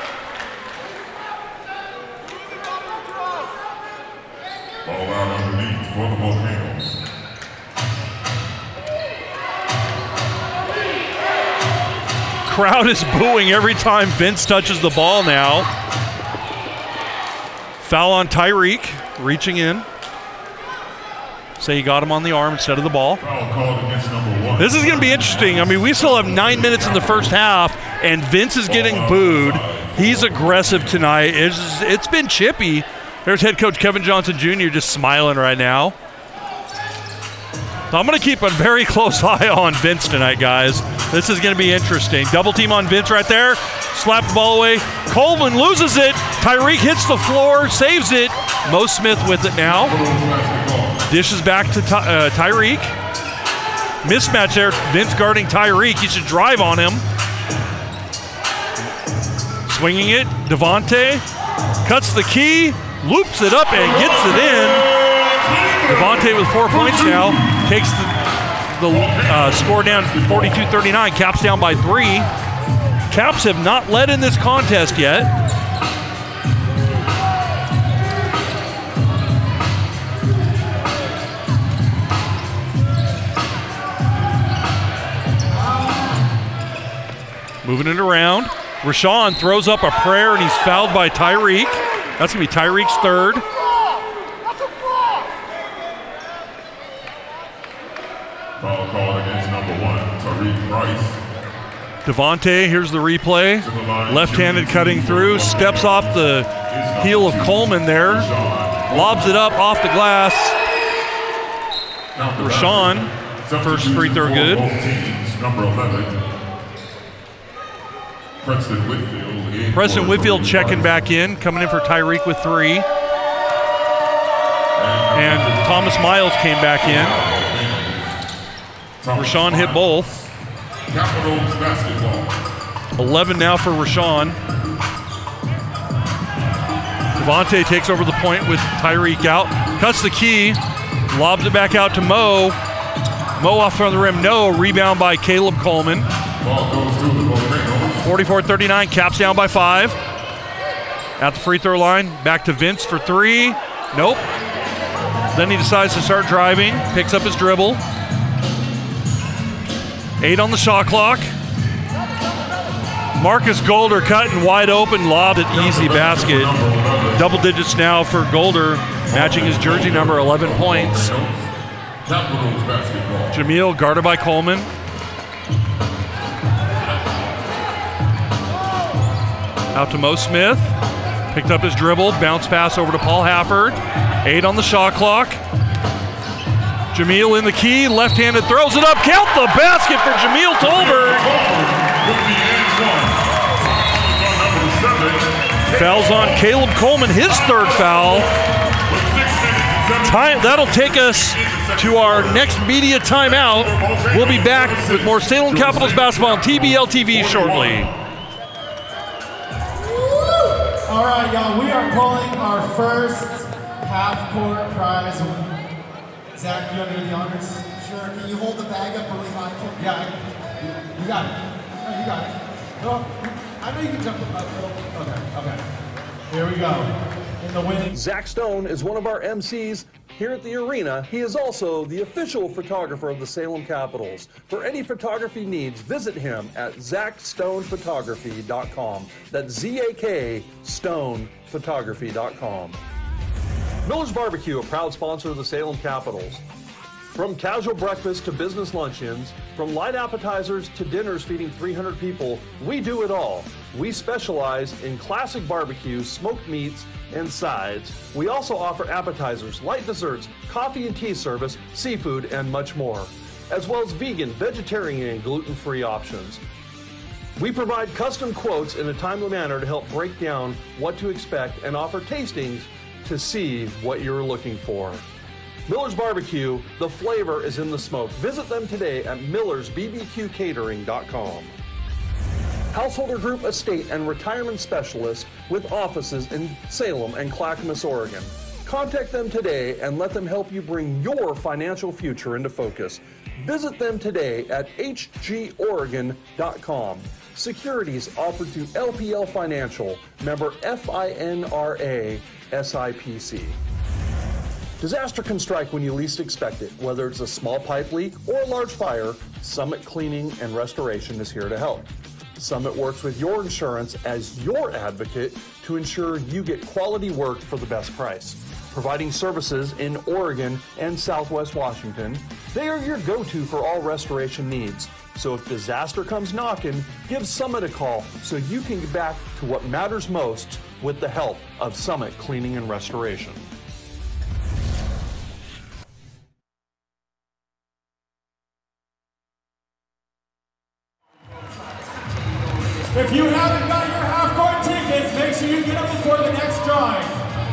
Ball out underneath for the Volcanoes. Crowd is booing every time Vince touches the ball now. Foul on Tyreek, reaching in. Say he got him on the arm instead of the ball. Foul called against number 1. This is going to be interesting. I mean, we still have 9 minutes in the first half, and Vince is getting booed. He's aggressive tonight. It's been chippy. There's head coach Kevin Johnson Jr. just smiling right now. So I'm going to keep a very close eye on Vince tonight, guys. This is going to be interesting. Double team on Vince right there. Slap the ball away. Coleman loses it. Tyreek hits the floor, saves it. Mo Smith with it now. Dishes back to Tyreek. Mismatch there. Vince guarding Tyreek. He should drive on him. Swinging it. Devontae cuts the key. Loops it up and gets it in. Devontae with 4 points now. Takes the score down 42-39. Caps down by 3. Caps have not led in this contest yet. Moving it around. Rashawn throws up a prayer and he's fouled by Tyreek. That's going to be Tyreek's 3rd. Foul called against number 1, Tyreek Price. Devontae, here's the replay. Left-handed cutting through, steps off the heel of Coleman there. Lobs it up off the glass. Rashawn, first free throw good. Number 11. Preston Whitfield checking back in, coming in for Tyreek with 3. And Thomas Miles came back in. Rashawn hit both. Capitals basketball. 11 now for Rashawn. Devontae takes over the point with Tyreek out. Cuts the key. Lobs it back out to Mo. Mo off from the rim. No. Rebound by Caleb Coleman. Ball goes to the Volcanoes. 44-39. Caps down by 5. At the free throw line. Back to Vince for 3. Nope. Then he decides to start driving. Picks up his dribble. 8 on the shot clock. Marcus Golder cutting wide open, lobbed it, easy basket. Double digits now for Golder, matching his jersey number, 11 points. Jamil guarded by Coleman. Out to Mo Smith. Picked up his dribble, bounce pass over to Paul Hafford. 8 on the shot clock. Jamil in the key, left-handed, throws it up. Count the basket for Jamil Tolberg. Fouls on Caleb Coleman, his 3rd foul. That'll take us to our next media timeout. We'll be back with more Salem Capitals basketball on TBL TV shortly. All right, y'all, we are pulling our first half-court prize. Zach, you want to do the honors? Sure. Can you hold the bag up really high for me? Yeah, you got it. No, you got it. No, I know you can jump the button. Okay. Here we go. in the winning. Zach Stone is one of our MCs here at the arena. He is also the official photographer of the Salem Capitals. For any photography needs, visit him at ZachStonePhotography.com. That's Z-A-K StonePhotography.com. Miller's Barbecue, a proud sponsor of the Salem Capitals. From casual breakfast to business luncheons, from light appetizers to dinners feeding 300 people, we do it all. We specialize in classic barbecue, smoked meats, and sides. We also offer appetizers, light desserts, coffee and tea service, seafood, and much more, as well as vegan, vegetarian, and gluten-free options. We provide custom quotes in a timely manner to help break down what to expect and offer tastings to see what you're looking for. Miller's Barbecue, the flavor is in the smoke. Visit them today at millersbbqcatering.com. Householder Group Estate and Retirement Specialist with offices in Salem and Clackamas, Oregon. Contact them today and let them help you bring your financial future into focus. Visit them today at hgoregon.com. Securities offered through LPL Financial, member FINRA SIPC. Disaster can strike when you least expect it. Whether it's a small pipe leak or a large fire, Summit Cleaning and Restoration is here to help. Summit works with your insurance as your advocate to ensure you get quality work for the best price. Providing services in Oregon and Southwest Washington, they are your go-to for all restoration needs. So if disaster comes knocking, give Summit a call so you can get back to what matters most with the help of Summit Cleaning and Restoration. If you haven't got your half-court tickets, make sure you get them before the next drawing.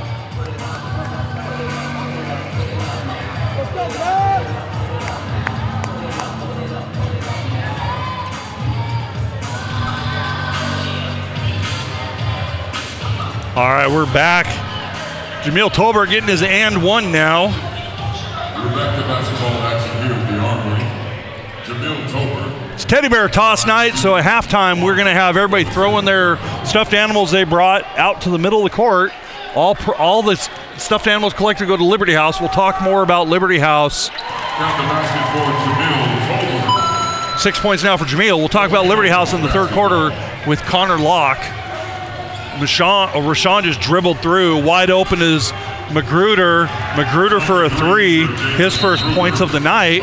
All right, we're back. Jamil Tolbert getting his and one now. We're back to basketball action here at the Armory. Jamil Tolbert. It's Teddy Bear Toss night, so at halftime we're going to have everybody throwing their stuffed animals they brought out to the middle of the court. All the stuffed animals collected go to Liberty House. We'll talk more about Liberty House. Down the basket for Jamil Tolbert. 6 points now for Jamil. We'll talk about Liberty House in the third quarter with Connor Locke. Rashawn just dribbled through. Wide open is Magruder. Magruder for a three. His first points of the night.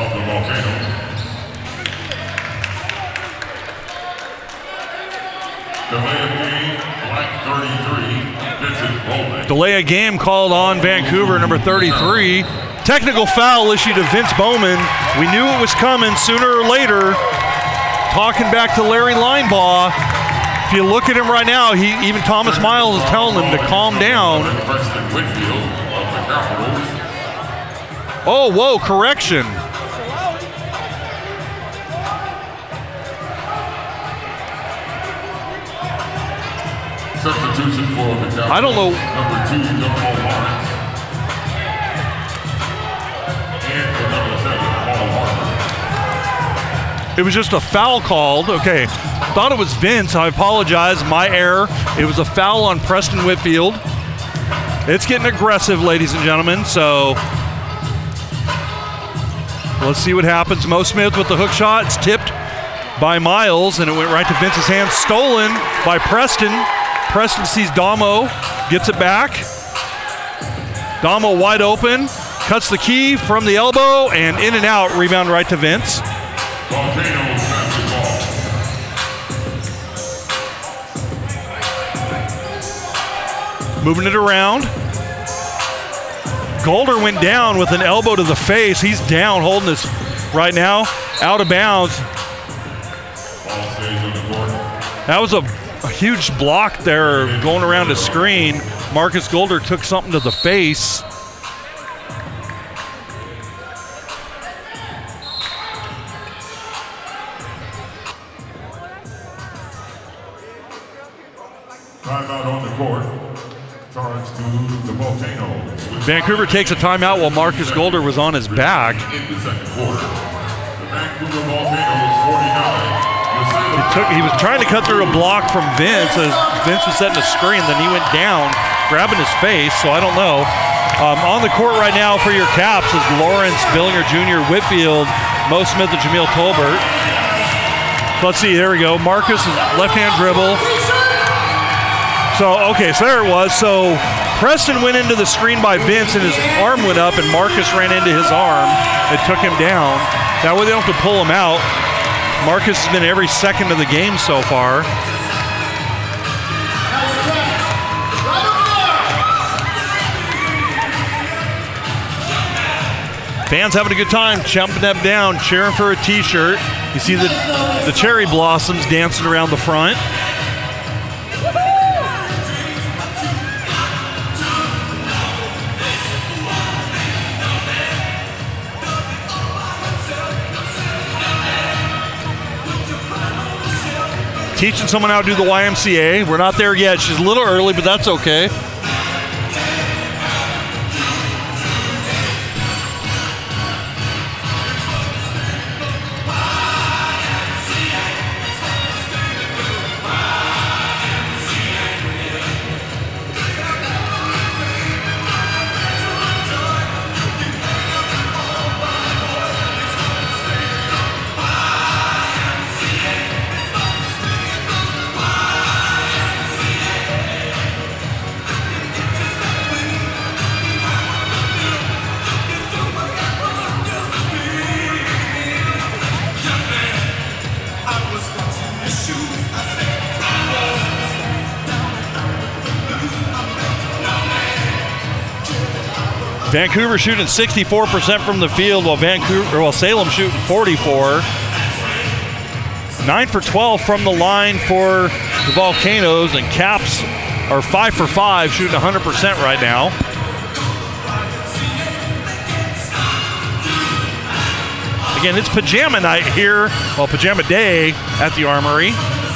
Delay of game called on Vancouver, number 33. Technical foul issued to Vince Bowman. We knew it was coming sooner or later. Talking back to Larry Linebaugh. If you look at him right now, even Thomas Miles is telling him to calm down. Oh, whoa, correction. Substitution for the Capitals. I don't know. Number 2, Paul Lawrence. And for number 7, Paul Harper. It was just a foul called. Okay, thought it was Vince. I apologize, my error. It was a foul on Preston Whitfield. It's getting aggressive, ladies and gentlemen, so let's see what happens. Mo Smith with the hook shot. It's tipped by Miles, and it went right to Vince's hand. Stolen by Preston. Preston sees Damo, gets it back. Damo wide open, cuts the key from the elbow, and in and out, rebound right to Vince. Volcanoes basketball. Moving it around. Golder went down with an elbow to the face. He's down, holding this right now, out of bounds. Ball stays on the court. That was a huge block there going around the screen. Marcus Golder took something to the face. Timeout on the court. Charge to the Volcanoes. Vancouver takes a timeout while Marcus Golder was on his back. In the second quarter. The Vancouver Volcanoes 49. He was trying to cut through a block from Vince as Vince was setting a screen, then he went down grabbing his face, so I don't know. On the court right now for your Caps is Lawrence, Billinger Jr., Whitfield, Mo Smith, and Jameel Tolbert. Let's see, there we go. Marcus, left-hand dribble. So, okay, so there it was. So Preston went into the screen by Vince, and his arm went up, and Marcus ran into his arm and took him down. That way they don't have to pull him out. Marcus has been every second of the game so far. Fans having a good time, jumping up down, cheering for a t-shirt. You see the cherry blossoms dancing around the front. Teaching someone how to do the YMCA. We're not there yet. She's a little early, but that's okay. Vancouver shooting 64% from the field, while Salem shooting 44. 9 for 12 from the line for the Volcanoes, and Caps are 5 for 5, shooting 100% right now. Again, it's pajama night here, well, pajama day at the Armory.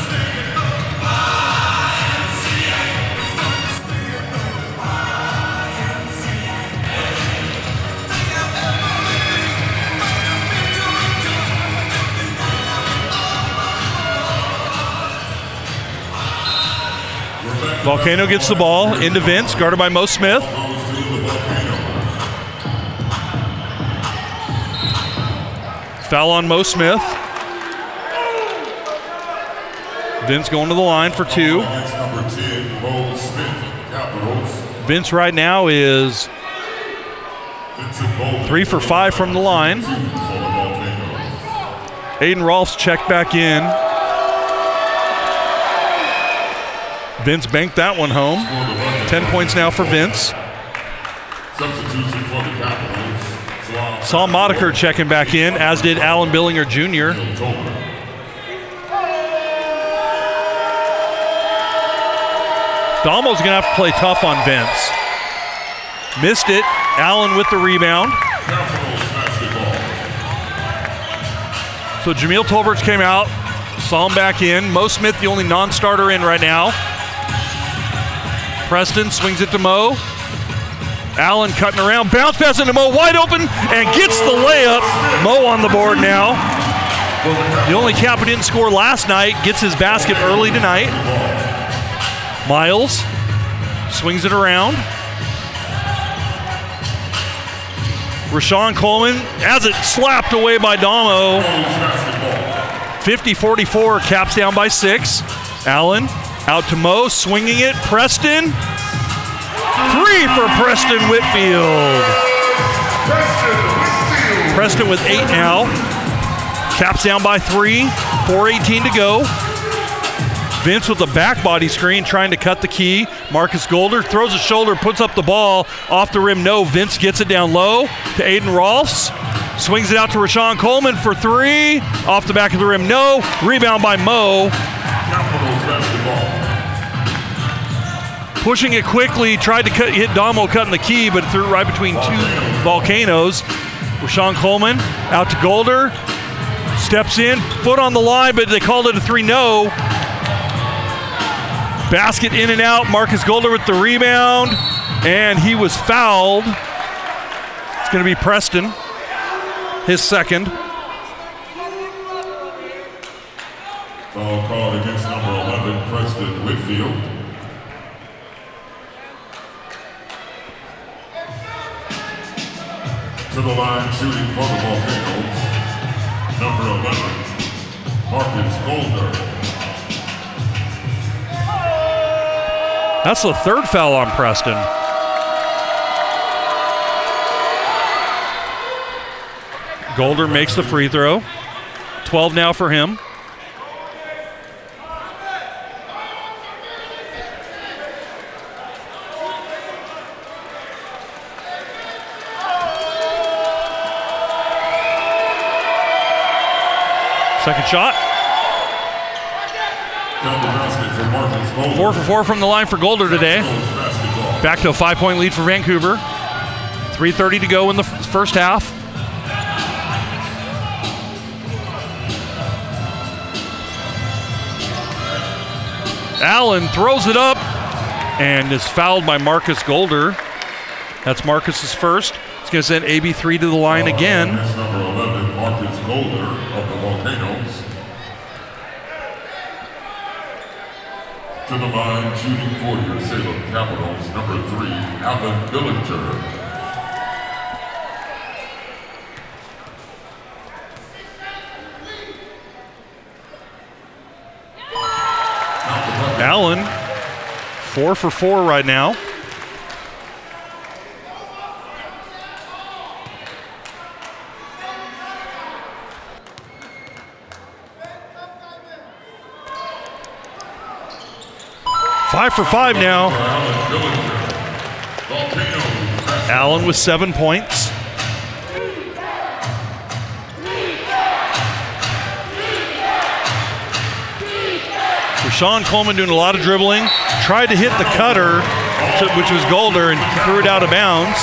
Volcano gets the ball into Vince, guarded by Mo Smith. Foul on Mo Smith. Vince going to the line for two. Vince right now is 3 for 5 from the line. Aiden Rolfs checked back in. Vince banked that one home. 10 points now for Vince. Substitution for the Capitals. Saul Modiker checking back in, as did Alan Billinger Jr. Dalmo's going to have to play tough on Vince. Missed it. Allen with the rebound. So Jameel Tolberts came out, saw him back in. Mo Smith, the only non-starter in right now. Preston swings it to Mo. Allen cutting around, bounce pass into Mo, wide open, and gets the layup. Mo on the board now. The only Cap who didn't score last night gets his basket early tonight. Miles swings it around. Rashawn Coleman has it slapped away by Damo. 50-44, Caps down by 6. Allen out to Mo, swinging it. Preston. 3 for Preston Whitfield. Preston with 8 now. Caps down by 3. 4:18 to go. Vince with the back body screen trying to cut the key. Marcus Golder throws his shoulder, puts up the ball. Off the rim, no. Vince gets it down low to Aiden Rolfs. Swings it out to Rashawn Coleman for 3. Off the back of the rim, no. Rebound by Mo. Pushing it quickly, tried to hit Damo cutting the key, but threw it right between 2 Volcanoes. Rashawn Coleman out to Golder. Steps in, foot on the line, but they called it a 3, no. Basket in and out. Marcus Golder with the rebound, and he was fouled. It's going to be Preston, his second. Foul called against number 11, Preston Whitfield. To the line shooting for the Volcanoes, number 11, Marcus Golder. That's the third foul on Preston. Golder makes the free throw. 12 now for him. Second shot. 4 for 4 from the line for Golder today. Back to a 5-point lead for Vancouver. 3:30 to go in the first half. Allen throws it up and is fouled by Marcus Golder. That's Marcus's first. He's going to send AB3 to the line again. Number 11, Marcus Golder of the Volcanoes. To the line, shooting for your Salem Capitals, number 3, Allen Billinger. Allen, 4 for 4 right now. Five for 5 now. Allen with 7 points. Rashawn Coleman doing a lot of dribbling. Tried to hit the cutter, which was Golder, and threw it out of bounds.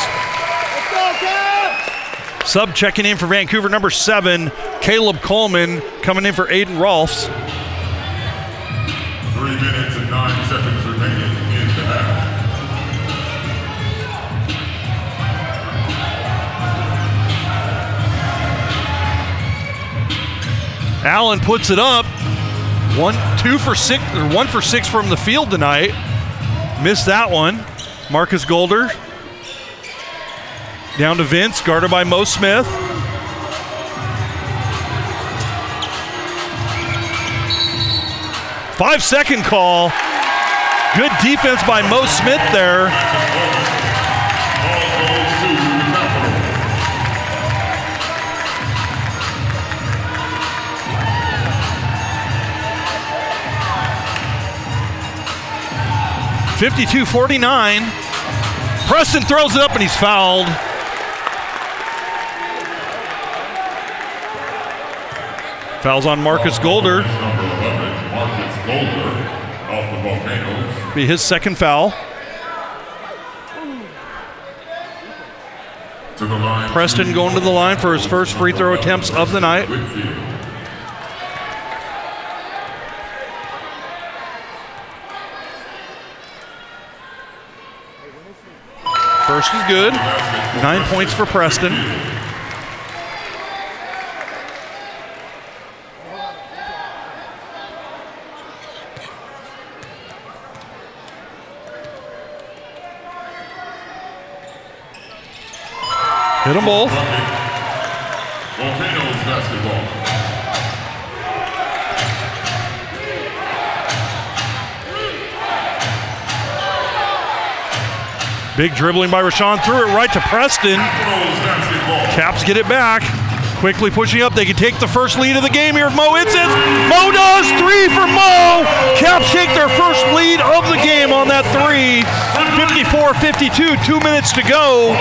Sub checking in for Vancouver, number 7, Caleb Coleman, coming in for Aiden Rolfs. 3 minutes and 9 seconds remaining in the half. Allen puts it up. 1 for 6 from the field tonight. Missed that one. Marcus Golder. Down to Vince, guarded by Mo Smith. Five-second call. Good defense by Mo Smith there. (52-49). Preston throws it up and he's fouled. Fouls on Marcus Golder. Marcus Golder of the Volcanoes. Be his second foul. To the line, Preston going to the line for his first free throw attempts of the night. First is good. 9 points for Preston. Hit them both. Volcanoes basketball. Big dribbling by Rashawn, threw it right to Preston. Caps get it back. Quickly pushing up. They can take the first lead of the game here. Mo hits it. Mo does. 3 for Mo. Caps take their first lead of the game on that 3. 54-52. 2 minutes to go.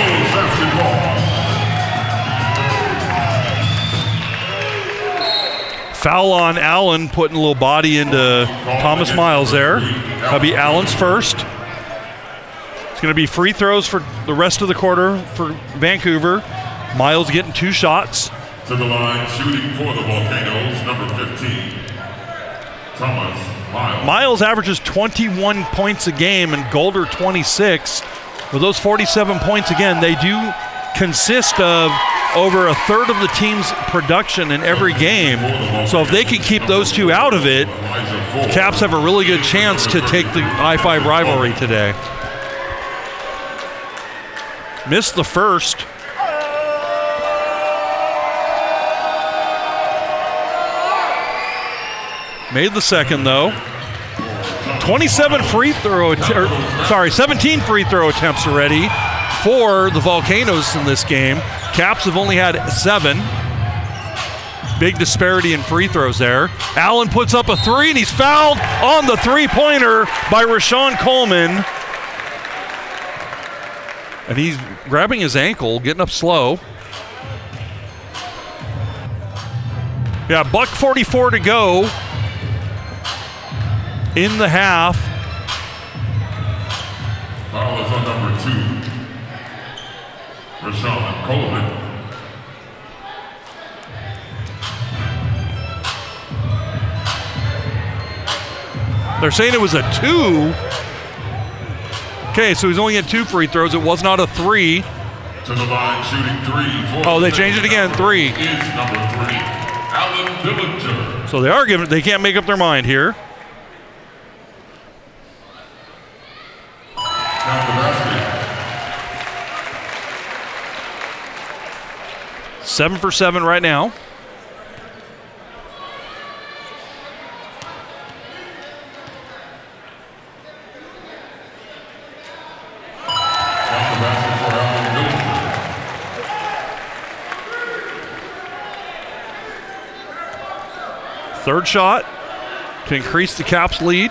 Foul on Allen, putting a little body into Thomas Miles there. That'll be Allen's first. It's going to be free throws for the rest of the quarter for Vancouver. Miles getting 2 shots. To the line, shooting for the Volcanoes, number 15, Thomas Miles. Miles averages 21 points a game and Golder 26. With those 47 points, again, they do consist of over a third of the team's production in every game. So if they can keep those two out of it, Caps have a really good chance to take the I-5 rivalry today. Missed the first. Made the second, though. 17 free throw attempts already for the Volcanoes in this game. Caps have only had 7. Big disparity in free throws there. Allen puts up a 3, and he's fouled on the three-pointer by Rashawn Coleman. And he's grabbing his ankle, getting up slow. Yeah, $1:44 to go in the half. Foul is on number 2, Rashawn Coleman. They're saying it was a 2. Okay, so he's only had 2 free throws. It was not a 3. To the line, shooting 3. Oh, they changed it again. 3. Is number 3, Allen Dillinger. So they are giving. They can't make up their mind here. Count the basket. 7 for 7 right now. Third shot to increase the Caps' lead.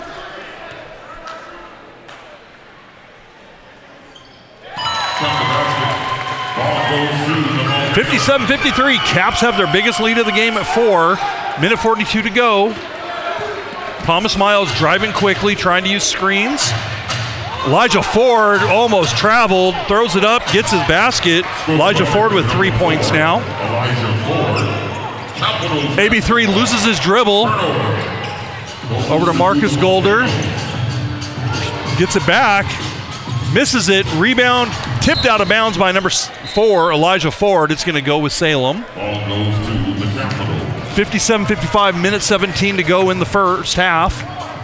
57-53. Caps have their biggest lead of the game at 4. Minute 42 to go. Thomas Miles driving quickly, trying to use screens. Elijah Ford almost traveled, throws it up, gets his basket. Elijah Ford with 3 points now. AB3 loses his dribble. Over to Marcus Golder. Gets it back. Misses it. Rebound tipped out of bounds by number 4, Elijah Ford. It's going to go with Salem. 57-55, minute 17 to go in the first half.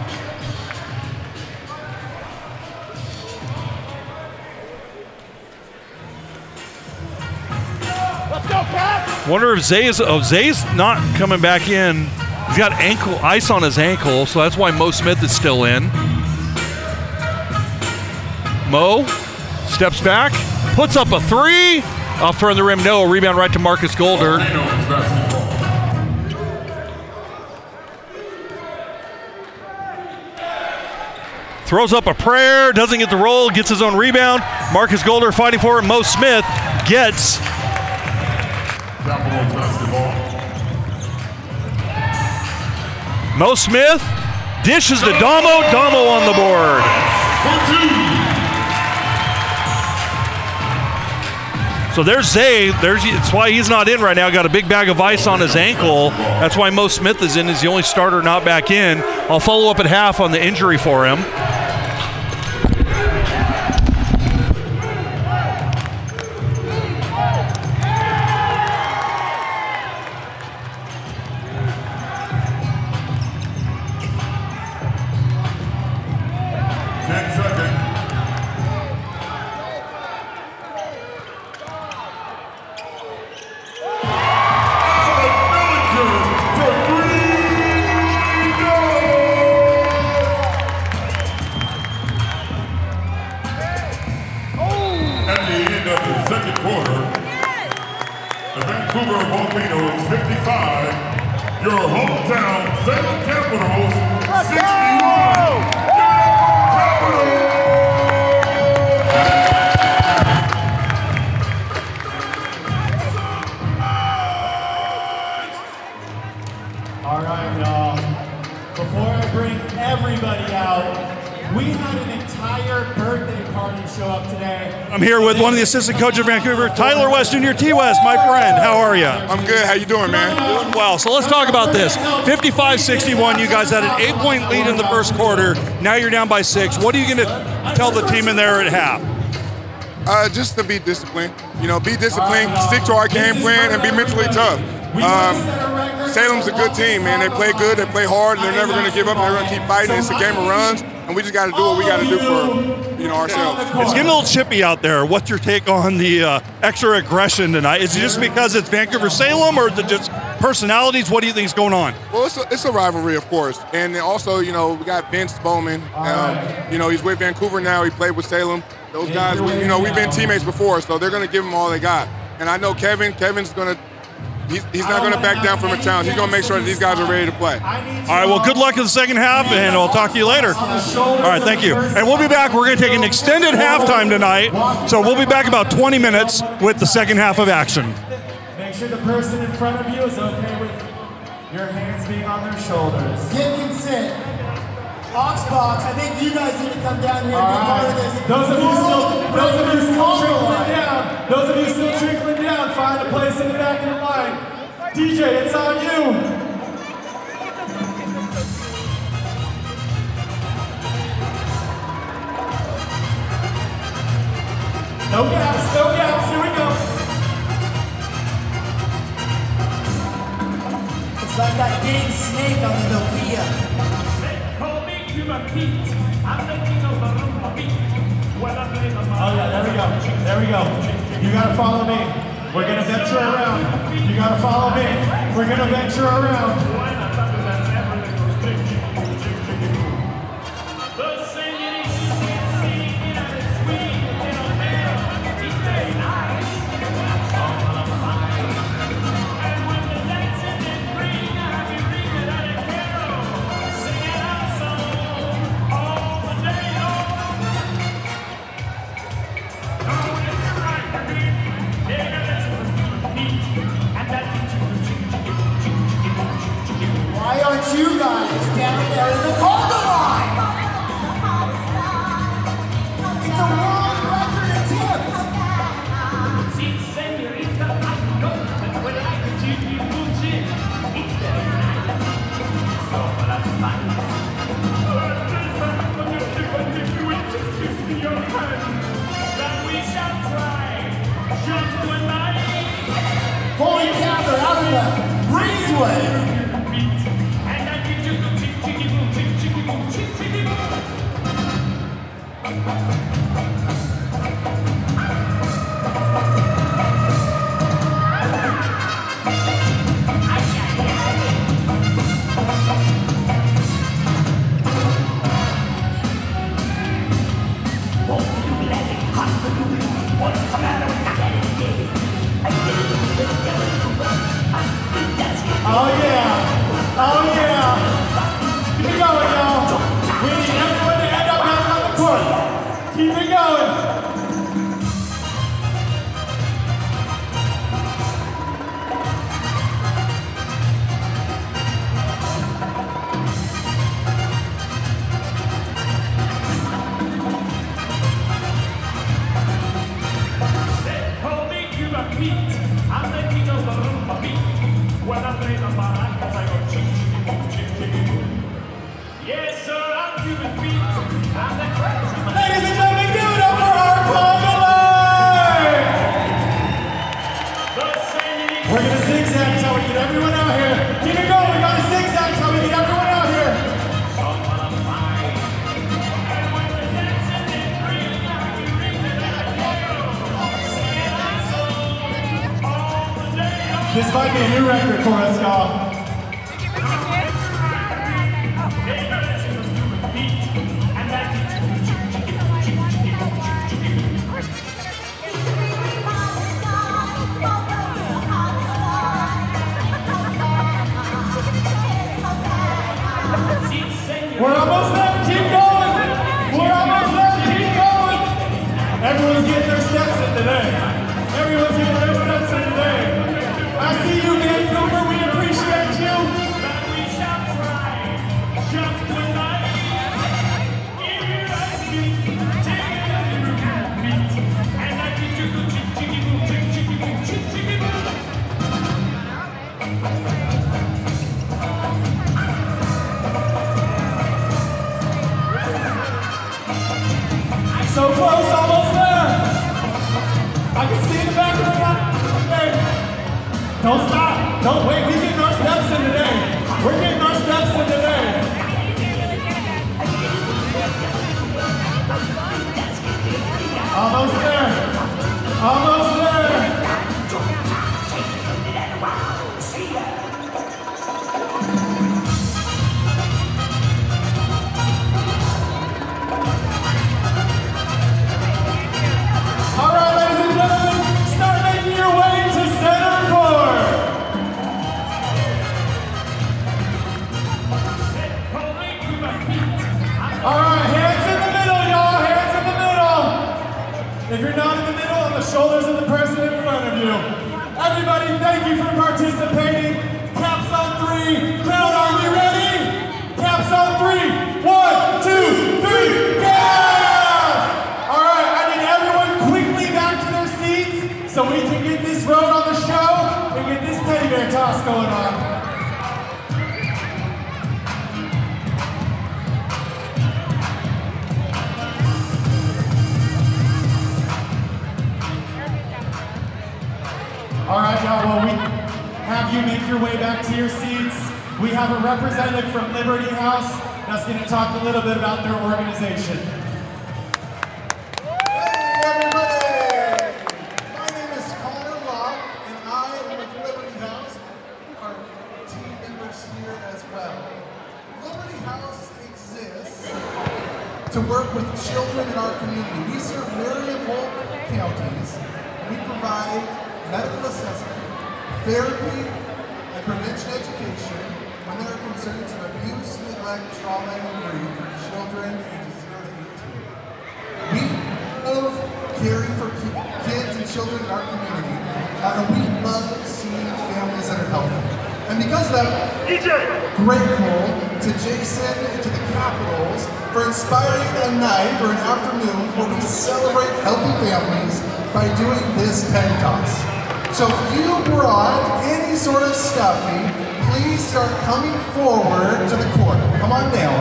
Wonder if Zay's not coming back in. He's got ice on his ankle, so that's why Mo Smith is still in. Mo steps back, puts up a 3. Off front of the rim, no. A rebound right to Marcus Golder. Throws up a prayer, doesn't get the roll, gets his own rebound. Marcus Golder fighting for it. Mo Smith gets. Mo Smith dishes to Damo. Damo on the board. So there's Zay. That's why he's not in right now. Got a big bag of ice on his ankle. That's why Mo Smith is in. He's the only starter not back in. I'll follow up at half on the injury for him. Vancouver Volcanoes 55, your hometown Salem Capitals 61. All right, y'all. Before I bring everybody out, we had an entire birthday party show up today. I'm here with one of the assistant coaches of Vancouver, Tyler West Jr. T. West, my friend. How are you? I'm good. How you doing, man? Doing well. So let's talk about this. 55-61. You guys had an 8-point lead in the first quarter. Now you're down by 6. What are you going to tell the team in there at half? Just to be disciplined. You know, be disciplined, stick to our game plan, and be mentally tough. Salem's a good team, man. They play good, they play hard, and they're never going to give up. They're going to keep fighting. It's a game of runs, and we just got to do what we got to do for, ourselves. It's getting a little chippy out there. What's your take on the extra aggression tonight? Is it just because it's Vancouver Salem, or is it just personalities? What do you think is going on? Well, it's a rivalry, of course. And also, you know, we got Vince Bowman. You know, he's with Vancouver now. He played with Salem. Those guys, you know, we've been teammates before, so they're going to give him all they got. And I know Kevin's going to, he's not going to back down from a challenge. He's going to make sure that these guys are ready to play. All right, well, good luck in the second half, and I'll talk to you later. All right, thank you. And we'll be back. We're going to take an extended halftime tonight, so we'll be back about 20 minutes with the second half of action. Make sure the person in front of you is okay with your hands being on their shoulders. Get consent. Oxbox, I think you guys need to come down here and be part of this. Those of you still trickling down, those of you still trickling down, find a place in the back of the line. DJ, it's on you. No gaps, here we go. It's like that game snake on the Nokia. Oh yeah, there we go. You gotta follow me. We're gonna venture around. You gotta follow me. We're gonna venture around. Why aren't you guys down there in the Golden Line? It's a world record attempt. Holy cow, they're out of the breezeway. Oh yeah! Oh yeah! Keep it going, y'all! We need everyone to end up back on the court! Keep it going! Yes, sir, I'm Cuban Pete. I'm the crazy man. Ladies and gentlemen, give it up for our Volcanoes! We're gonna zigzag till we get everyone out here. Keep it going, we gotta zigzag till we get everyone out here. This might be a new record for us, y'all. We're almost there, keep going! We're almost there, keep going! Everyone's getting their steps in today. Everyone's getting their steps in today. I see you, Vancouver, we appreciate you! We shall try just tonight. Give you a beat, take it as you can beat. And I get you to chicky boo, chicky boo, chicky boo. So close, almost there! I can see in the back of the line. Hey, don't stop! Don't wait, we're getting our steps in today! We're getting our steps in today! Almost there! Almost there! thank you for participating. Caps on 3. Crowd, are we ready? Caps on 3. 1, 2, 3, caps! All right, I need everyone quickly back to their seats so we can get this road on the show and get this teddy bear toss going on. All right, y'all, well, we have you make your way back to your seats. We have a representative from Liberty House that's going to talk a little bit about their organization. Hey, everybody! My name is Connor Locke, and I am with Liberty House. Our team members here as well. Liberty House exists to work with children in our community. We serve Marion Polk counties, and we provide medical assessment, therapy, and prevention education when there are concerns of abuse, neglect, trauma, and grief for children ages 0 to 18. We love caring for kids and children in our community, and we love seeing families that are healthy. And because of that, grateful to Jason and to the Capitals for inspiring a night or an afternoon where we celebrate healthy families by doing this teddy toss. So if you brought any sort of stuffing, please start coming forward to the court. Come on down.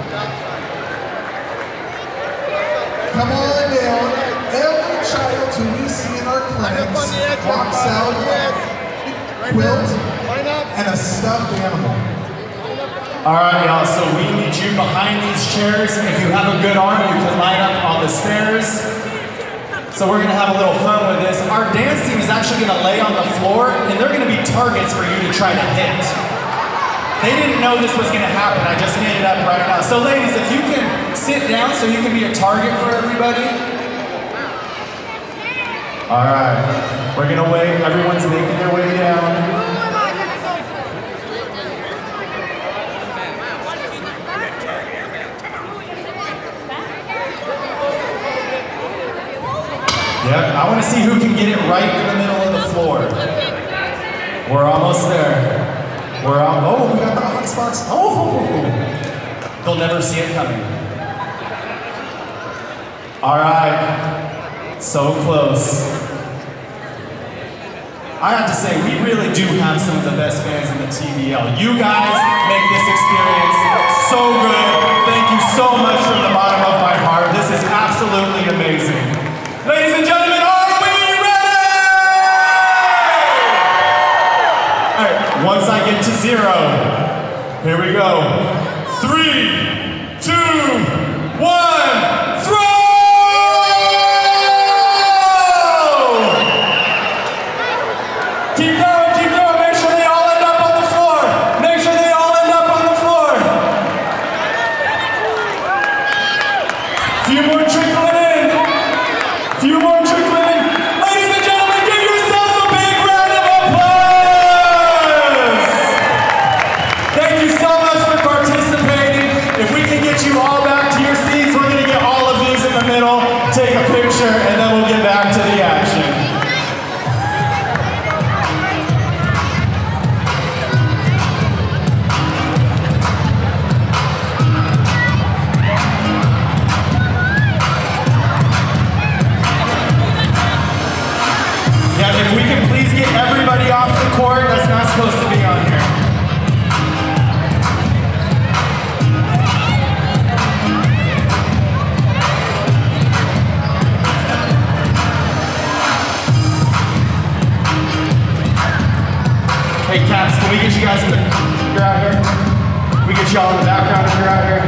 Come on down. Every child who we see in our clinics walks out with a quilt and a stuffed animal. All right, y'all, so we need you behind these chairs. If you have a good arm, you can line up on the stairs. So we're gonna have a little fun with this. Our dance team is actually gonna lay on the floor, and they're gonna be targets for you to try to hit. They didn't know this was gonna happen. I just made it up right now. So ladies, if you can sit down so you can be a target for everybody. All right, we're gonna wait. Everyone's making their way down. Yep, I want to see who can get it right in the middle of the floor. We're almost there. Oh, we got the hot spots. Oh, they'll never see it coming. All right, so close. I have to say, we really do have some of the best fans in the TBL. You guys make this experience so good. Thank you so much from the bottom of my heart. This is absolutely amazing. Ladies and gentlemen, are we ready? All right, once I get to 0, here we go. 3, 2, 1, throw! Keep going, keep going. Make sure they all end up on the floor. Make sure they all end up on the floor. Few more trickling in. Few more trickling in. Ladies and gentlemen, give yourselves a big round of applause! Thank you so much for participating. If we can get you all back to your seats, we're going to get all of these in the middle, take a picture, and then we'll get back to the action. If we can please get everybody off the court that's not supposed to be on here. Hey Caps, can we get you guys in the, you're out here? Can we get y'all in the background if you're out here?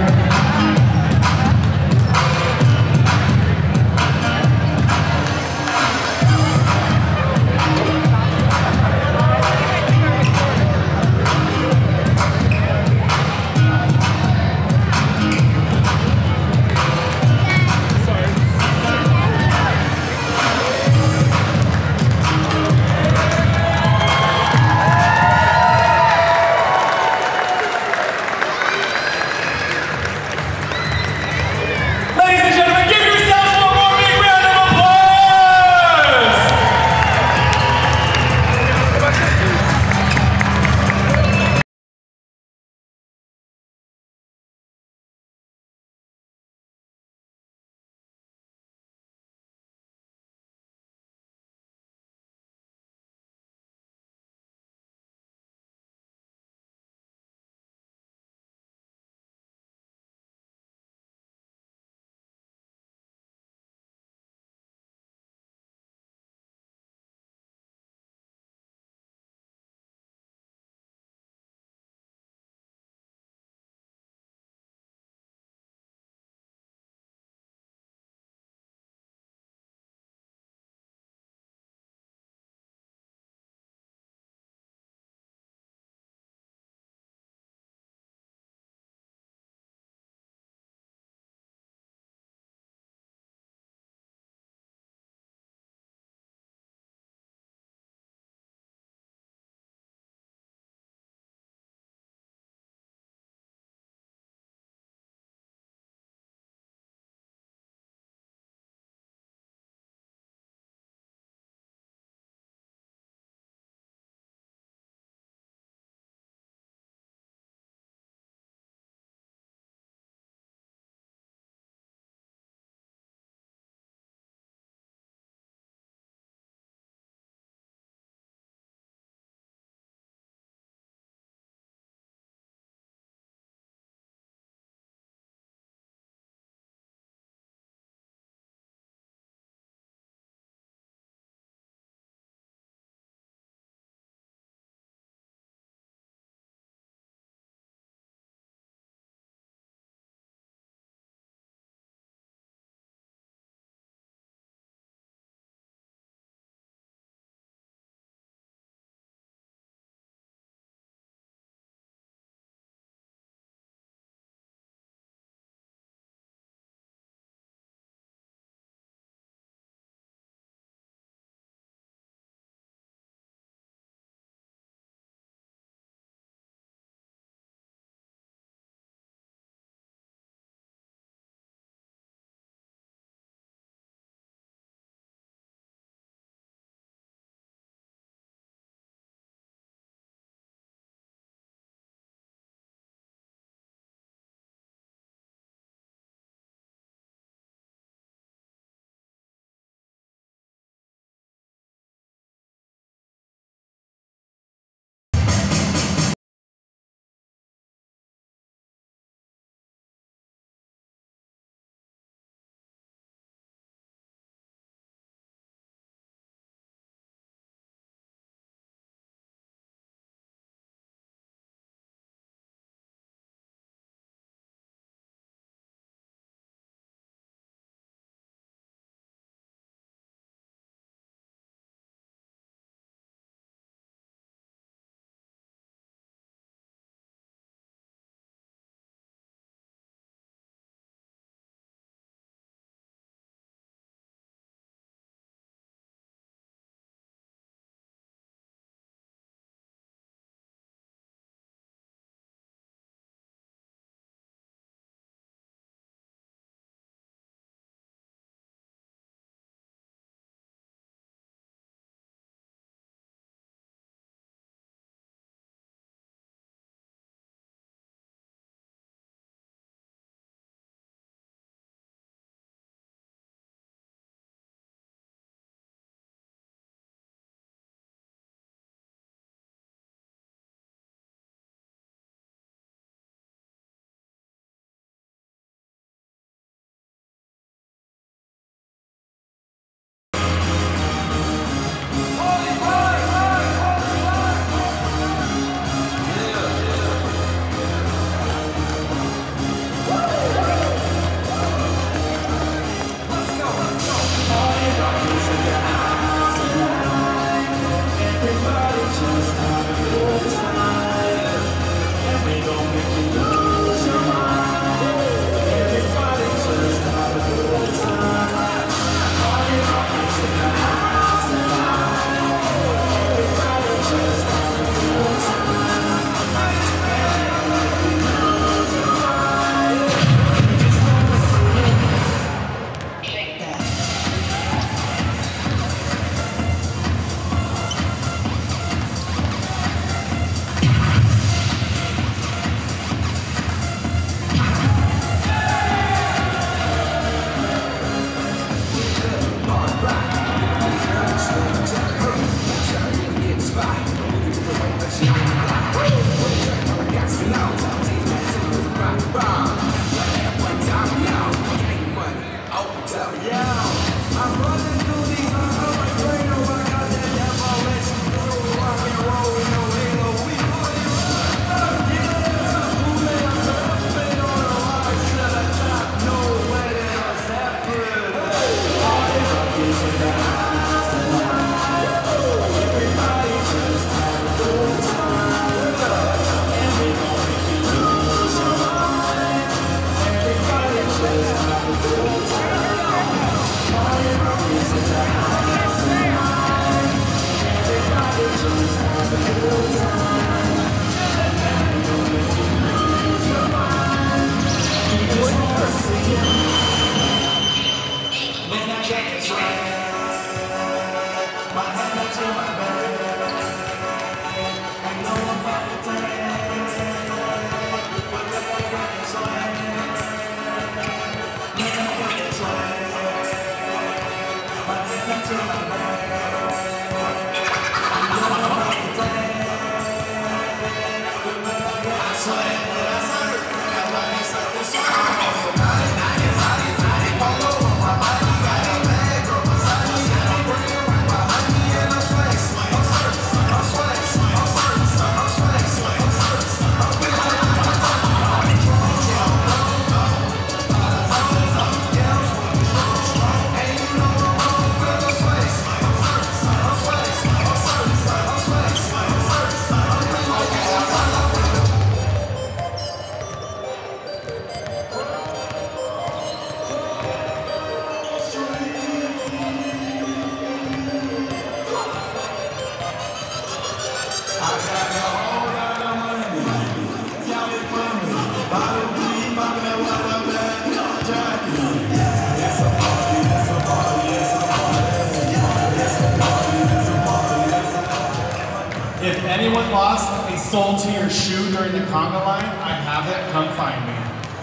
If anyone lost a soul to your shoe during the conga line, I have it, come find me.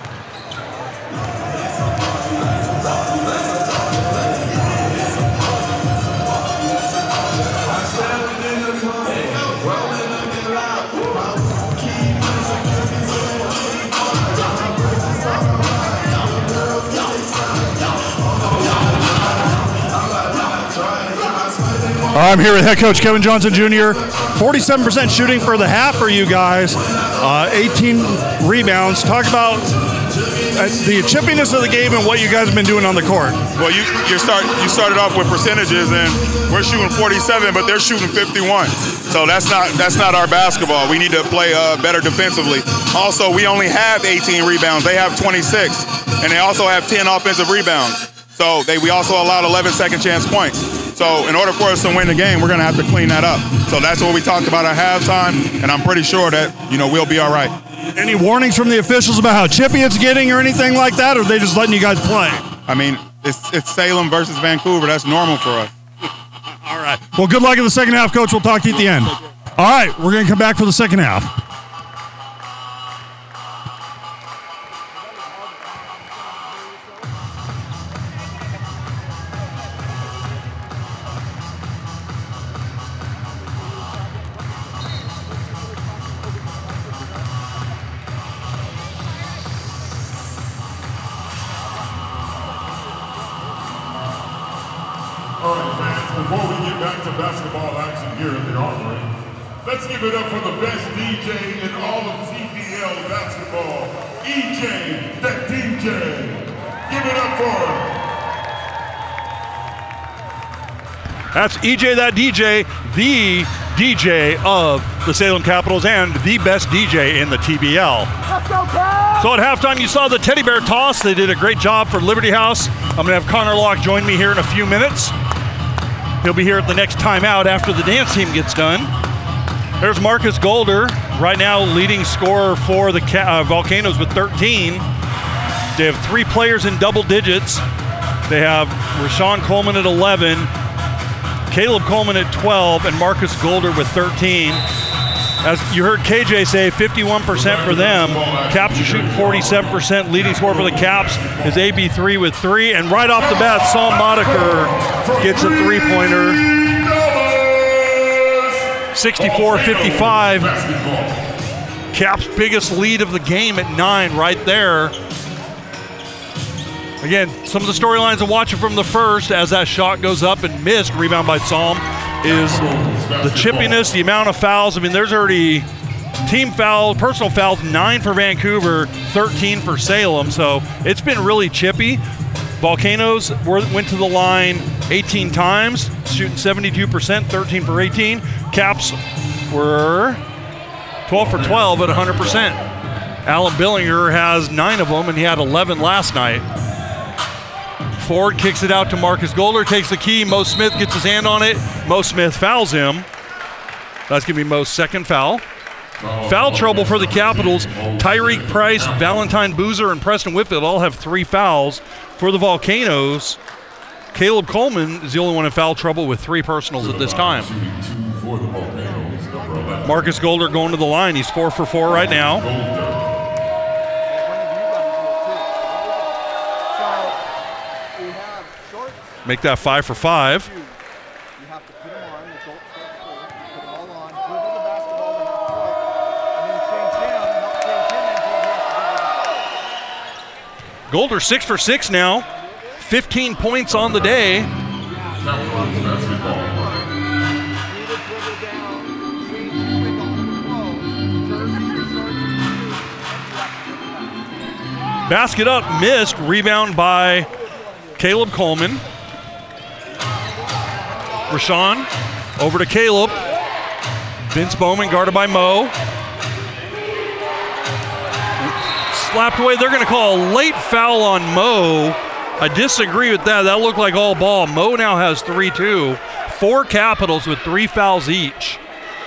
I'm here with head coach Kevin Johnson Jr. 47% shooting for the half for you guys, 18 rebounds. Talk about the chippiness of the game and what you guys have been doing on the court. Well, you started off with percentages, and we're shooting 47, but they're shooting 51. So that's not our basketball. We need to play better defensively. Also, we only have 18 rebounds. They have 26, and they also have 10 offensive rebounds. So we also allowed 11 second chance points. So in order for us to win the game, we're going to have to clean that up. So that's what we talked about at halftime, and I'm pretty sure that, we'll be all right. Any warnings from the officials about how chippy it's getting or anything like that, or are they just letting you guys play? I mean, it's Salem versus Vancouver. That's normal for us. All right. Well, good luck in the second half, Coach. We'll talk to you at the end. All right, we're going to come back for the second half. All right, fans, before we get back to basketball action here in the Armory, let's give it up for the best DJ in all of TBL basketball, EJ, that DJ. Give it up for him. That's EJ, that DJ, the DJ of the Salem Capitals and the best DJ in the TBL. So at halftime, you saw the teddy bear toss. They did a great job for Liberty House. I'm going to have Connor Locke join me here in a few minutes. He'll be here at the next timeout after the dance team gets done. There's Marcus Golder, right now leading scorer for the Volcanoes with 13. They have 3 players in double digits. They have Rashawn Coleman at 11, Caleb Coleman at 12, and Marcus Golder with 13. As you heard KJ say, 51% for them. Caps are shooting 47%. Leading scorer for the Caps is AB3 with 3. And right off the bat, Saul Modiker gets a three-pointer. 64-55. Caps' biggest lead of the game at 9 right there. Again, some of the storylines I'm watching from the first as that shot goes up and missed, rebound by Salem, is the chippiness, the amount of fouls. I mean, there's already team foul, personal fouls, 9 for Vancouver, 13 for Salem. So it's been really chippy. Volcanoes went to the line 18 times, shooting 72%, 13 for 18. Caps were 12 for 12 at 100%. Alan Billinger has 9 of them, and he had 11 last night. Ford kicks it out to Marcus Golder, takes the key. Mo Smith gets his hand on it. Mo Smith fouls him. That's going to be Mo's second foul. Foul trouble for the Capitals. Tyreek Price, Valentine Boozer, and Preston Whitfield all have 3 fouls. For the Volcanoes, Caleb Coleman is the only one in foul trouble with 3 personals at this time. Marcus Golder going to the line. He's 4 for 4 right now. Make that 5 for 5. Golder 6 for 6 now. 15 points on the day. Basket up, missed. Rebound by Caleb Coleman. Rashawn over to Caleb. Vince Bowman guarded by Mo. Slapped away. They're going to call a late foul on Mo. I disagree with that. That looked like all ball. Mo now has 3 too. 4 Capitals with 3 fouls each.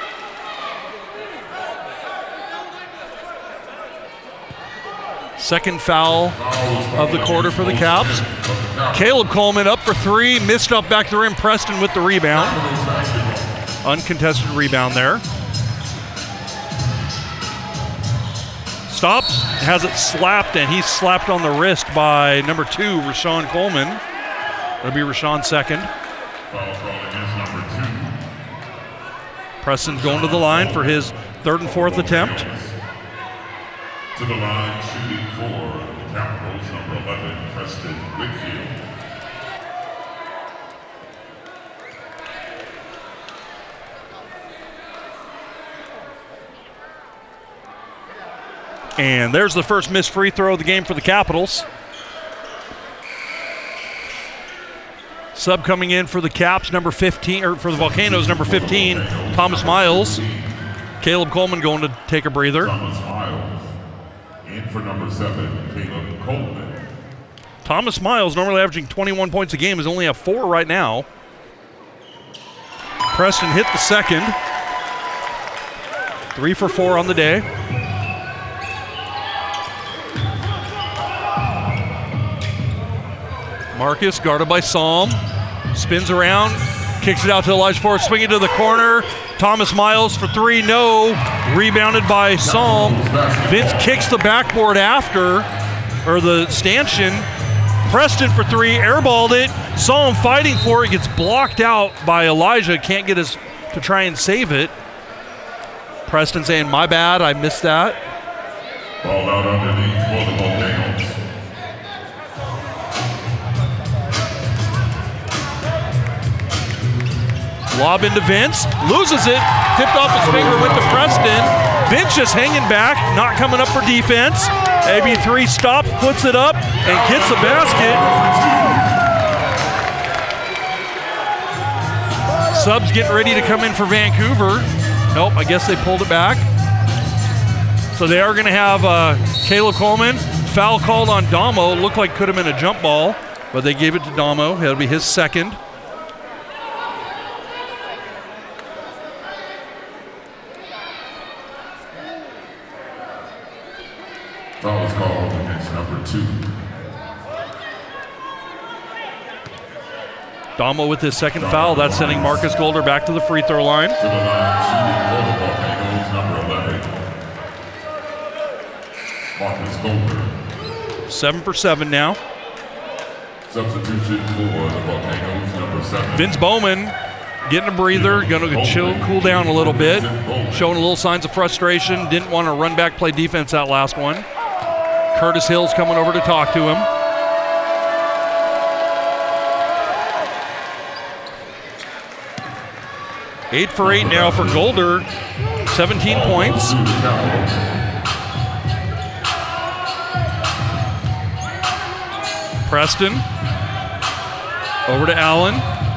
Second foul of the quarter for the Caps. Caleb Coleman up for 3. Missed up back to the rim. Preston with the rebound. Uncontested rebound there. Stops, has it slapped, and he's slapped on the wrist by number 2, Rashawn Coleman. That'll be Rashawn's second. Preston's going to the line for his 3rd and 4th attempt. To the line, shooting for the Capitals, number 11, Preston Whitfield. And there's the first missed free throw of the game for the Capitals. Sub coming in for the Caps, number 15, or for the Volcanoes, number 15, Thomas Miles. Caleb Coleman going to take a breather. Thomas Miles. In for number 7, Caleb Coleman. Thomas Miles, normally averaging 21 points a game, is only at 4 right now. Preston hit the second. 3 for 4 on the day. Marcus guarded by Salem. Spins around, kicks it out to Elijah Ford, swinging to the corner. Thomas Miles for 3, no. Rebounded by Salem. Vince kicks the backboard after, or the stanchion. Preston for 3, airballed it. Salem fighting for it, gets blocked out by Elijah. Can't get us to try and save it. Preston saying, my bad, I missed that. Ball out underneath for the Volcanoes. Lob into Vince, loses it, tipped off his finger, went to Preston. Vince just hanging back, not coming up for defense. AB3 stops, puts it up, and gets the basket. Subs getting ready to come in for Vancouver. Nope, I guess they pulled it back. So they are going to have Caleb Coleman. Foul called on Damo. Looked like could have been a jump ball, but they gave it to Damo. That'll be his second. Foul is called against number 2. Damo with his second foul. That's sending Marcus Golder back to the free throw line. To the line, shooting for the Volcanoes, number 11. Marcus Golder. 7 for 7 now. Substitution for the Volcanoes, number 7. Vince Bowman getting a breather, going to chill, cool down a little bit. Showing a little signs of frustration. Didn't want to run back, play defense that last one. Curtis Hill's coming over to talk to him. 8 for 8 now for Golder, 17 points. Preston, over to Allen.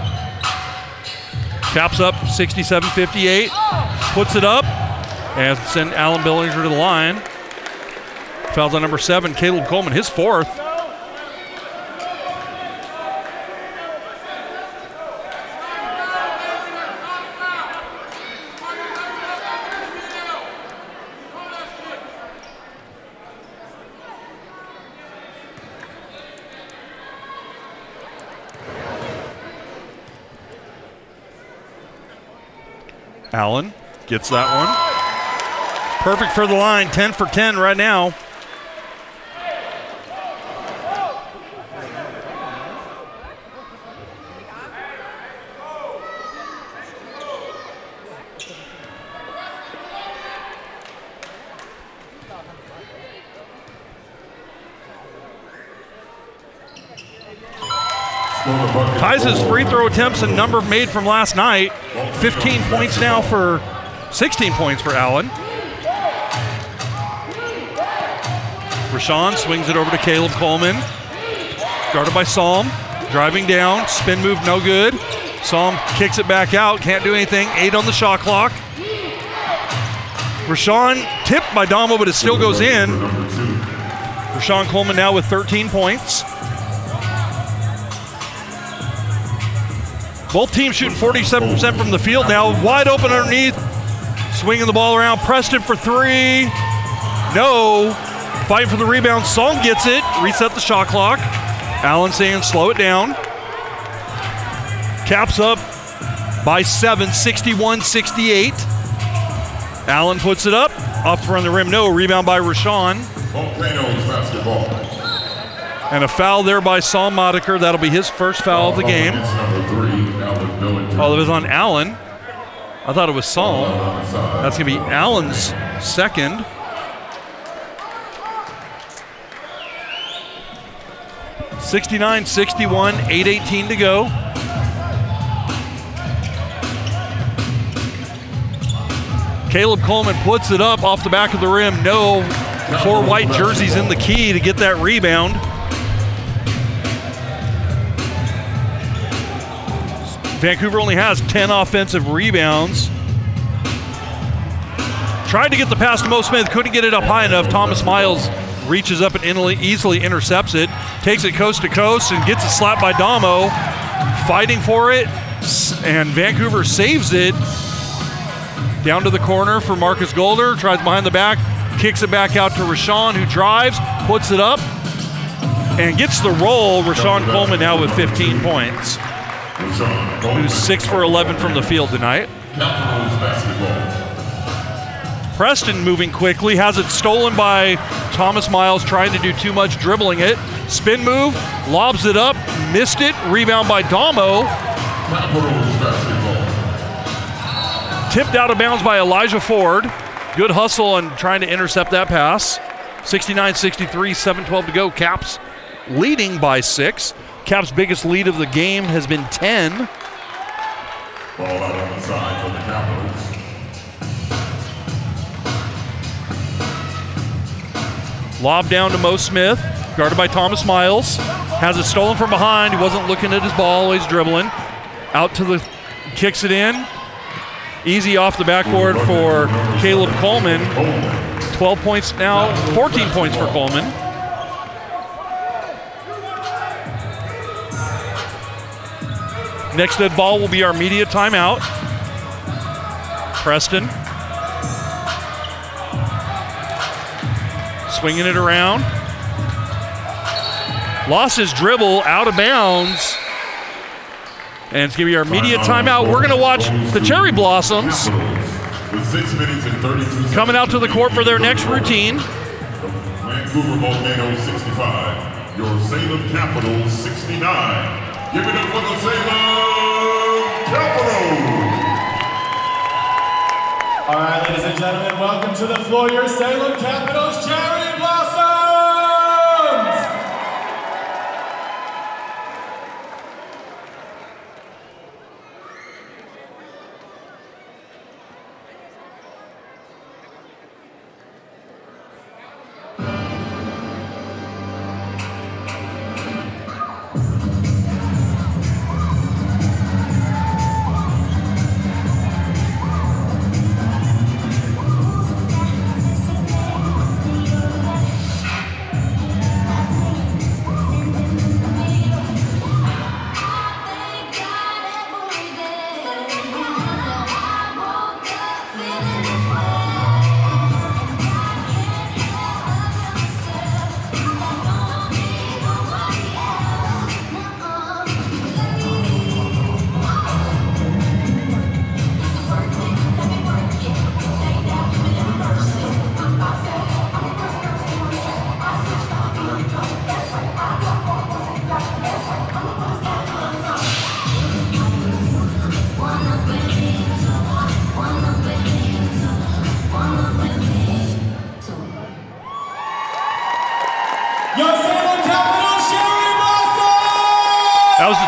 Caps up 67-58, puts it up, and send Allen Billinger to the line. Fouls on number 7, Caleb Coleman, his 4th. Allen gets that one. Perfect for the line, 10 for 10 right now. Ties his free throw attempts and number made from last night. 15 points now for 16 points for Allen. Rashawn swings it over to Caleb Coleman. Guarded by Salem. Driving down. Spin move no good. Salem kicks it back out. Can't do anything. 8 on the shot clock. Rashawn tipped by Damo, but it still goes in. Rashawn Coleman now with 13 points. Both teams shooting 47% from the field now. Wide open underneath. Swinging the ball around. Preston for 3. No. Fighting for the rebound. Song gets it. Reset the shot clock. Allen saying slow it down. Caps up by 7, 61-68. Allen puts it up. Off from the rim. No. Rebound by Rashawn. Volcanoes basketball. And a foul there by Saul Modiker. That'll be his first foul of the game. Oh, it was on Allen. I thought it was Saul. That's going to be Allen's second. (69-61), 8:18 to go. Caleb Coleman puts it up off the back of the rim. No. 4 white jerseys in the key to get that rebound. Vancouver only has 10 offensive rebounds. Tried to get the pass to Mo Smith, couldn't get it up high enough. Thomas Miles reaches up and easily intercepts it. Takes it coast to coast and gets it slapped by Damo. Fighting for it, and Vancouver saves it. Down to the corner for Marcus Golder. Tries behind the back, kicks it back out to Rashawn, who drives, puts it up, and gets the roll. Rashawn Coleman now with 15 points. Who's 6 for 11 from the field tonight. Preston moving quickly, has it stolen by Thomas Miles, trying to do too much, dribbling it. Spin move, lobs it up, missed it, rebound by Damo. Tipped out of bounds by Elijah Ford. Good hustle on trying to intercept that pass. 69-63, 7:12 to go. Caps leading by 6. Caps' biggest lead of the game has been 10. Ball out on the side for the Capitals. Lob down to Mo Smith, guarded by Thomas Miles. Has it stolen from behind. He wasn't looking at his ball, he's dribbling. Out to the, kicks it in. Easy off the backboard for Caleb Coleman. 12 points now, 14 points for Coleman. Next dead ball will be our media timeout. Preston. Swinging it around. Lost his dribble, out of bounds. And it's going to be our media timeout. We're going to watch the Cherry Blossoms coming out to the court for their next routine. Vancouver Volcanoes 65, your Salem Capitals 69. Give it up for the Salem Capitals! All right, ladies and gentlemen, welcome to the floor, your Salem Capitals Cherry Blossoms!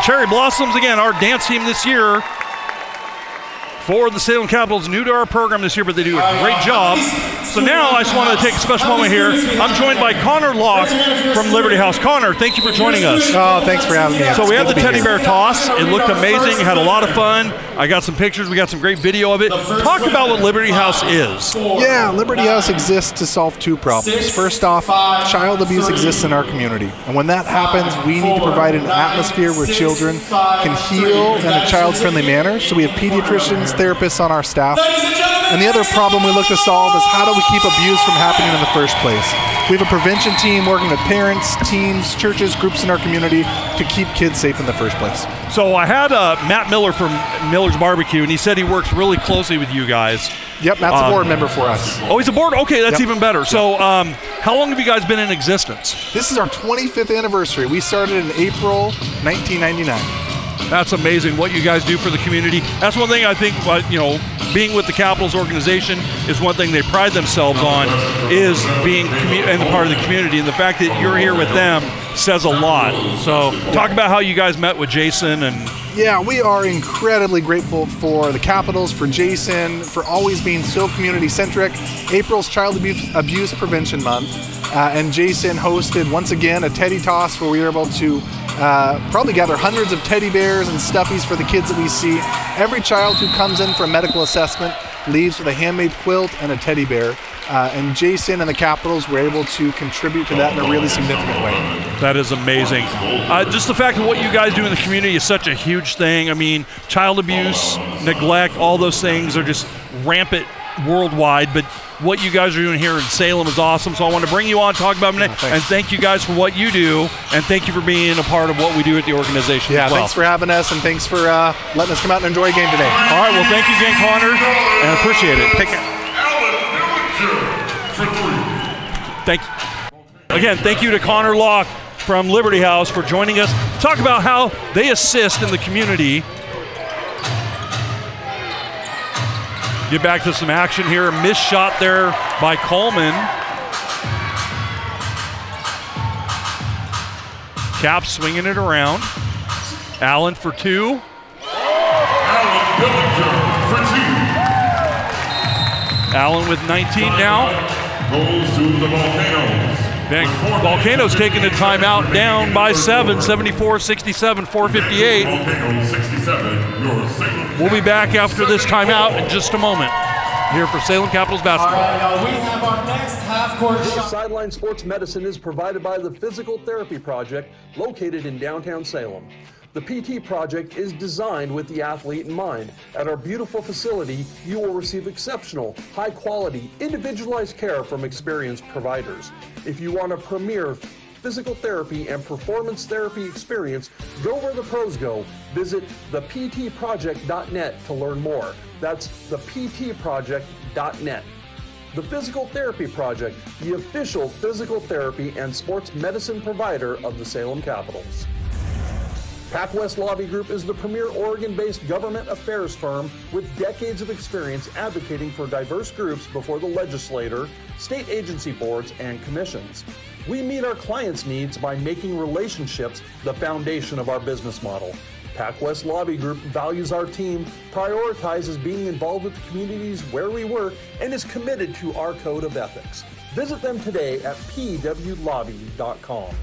Cherry Blossoms, again, our dance team this year for the Salem Capitals, new to our program this year, but they do a great job. So now I just want to take a special moment here. I'm joined by Connor Locke from Liberty House. Connor, thank you for joining us. Oh, thanks for having me. So we had the teddy bear toss. It looked amazing. Had a lot of fun. I got some pictures. We got some great video of it. Talk about what Liberty House is. Yeah, Liberty House exists to solve two problems. First off, child abuse exists in our community. And when that happens, we need to provide an atmosphere where children can heal in a child-friendly manner. So we have pediatricians, therapists on our staff. And the other problem we look to solve is how do we keep abuse from happening in the first place? We have a prevention team working with parents, teams, churches, groups in our community to keep kids safe in the first place. So I had Matt Miller from Miller's Barbecue, and he said he works really closely with you guys. Yep, Matt's a board member for us. Oh, he's a board? Okay, that's Yep. even better. So how long have you guys been in existence? This is our 25th anniversary. We started in April 1999. That's amazing what you guys do for the community. That's one thing I think, you know, being with the Capitals organization is one thing they pride themselves on, is being and the part of the community. And the fact that you're here with them says a lot. So talk about how you guys met with Jason. And yeah, we are incredibly grateful for the Capitals, for Jason, for always being so community-centric. April's Child Abuse Prevention Month, and Jason hosted, once again, a teddy toss where we were able to probably gather hundreds of teddy bears and stuffies for the kids that we see. Every child who comes in for a medical assessment leaves with a handmade quilt and a teddy bear. And Jason and the Capitals were able to contribute to that in a really significant way. That is amazing. Just the fact that what you guys do in the community is such a huge thing. I mean, child abuse, neglect, all those things are just rampant worldwide, but what you guys are doing here in Salem is awesome. So I want to bring you on, talk about it, and thank you guys for what you do, and thank you for being a part of what we do at the organization as well. Thanks for having us, and thanks for letting us come out and enjoy a game today. All right, well, thank you again, Connor, and I appreciate it. Take care. Thank you to Connor Locke from Liberty House for joining us to talk about how they assist in the community. Get back to some action here. A missed shot there by Coleman. Cap swinging it around. Allen for two. Allen Billinger for two. Allen with 19 now. Goes to the Volcanoes. Volcanoes taking a timeout, down by 7, 74-67, 4:58. Volcanoes 67, your Salem. We'll be back after this timeout in just a moment here for Salem Capitals basketball. All right, now we have our next half-court shot. Sideline Sports Medicine is provided by the Physical Therapy Project, located in downtown Salem. The PT Project is designed with the athlete in mind. At our beautiful facility, you will receive exceptional, high-quality, individualized care from experienced providers. If you want a premier physical therapy and performance therapy experience, go where the pros go. Visit theptproject.net to learn more. That's theptproject.net. The Physical Therapy Project, the official physical therapy and sports medicine provider of the Salem Capitals. PacWest Lobby Group is the premier Oregon-based government affairs firm with decades of experience advocating for diverse groups before the legislature, state agency boards, and commissions. We meet our clients' needs by making relationships the foundation of our business model. PacWest Lobby Group values our team, prioritizes being involved with the communities where we work, and is committed to our code of ethics. Visit them today at pwlobby.com.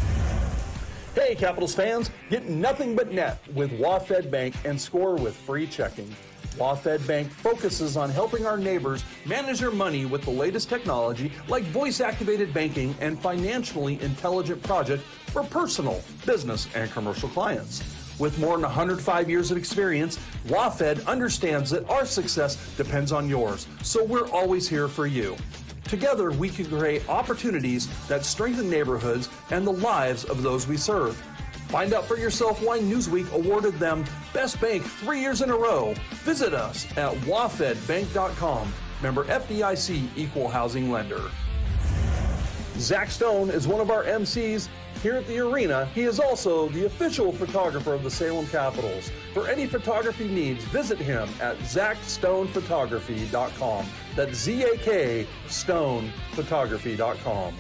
Hey Capitals fans, get nothing but net with WaFed Bank and score with free checking. WaFed Bank focuses on helping our neighbors manage their money with the latest technology like voice-activated banking and financially intelligent projects for personal, business, and commercial clients. With more than 105 years of experience, WaFed understands that our success depends on yours, so we're always here for you. Together, we can create opportunities that strengthen neighborhoods and the lives of those we serve. Find out for yourself why Newsweek awarded them Best Bank 3 years in a row. Visit us at wafedbank.com. Member FDIC, Equal Housing Lender. Zach Stone is one of our MCs here at the arena. He is also the official photographer of the Salem Capitals. For any photography needs, visit him at ZachStonePhotography.com. That's Z-A-K StonePhotography.com.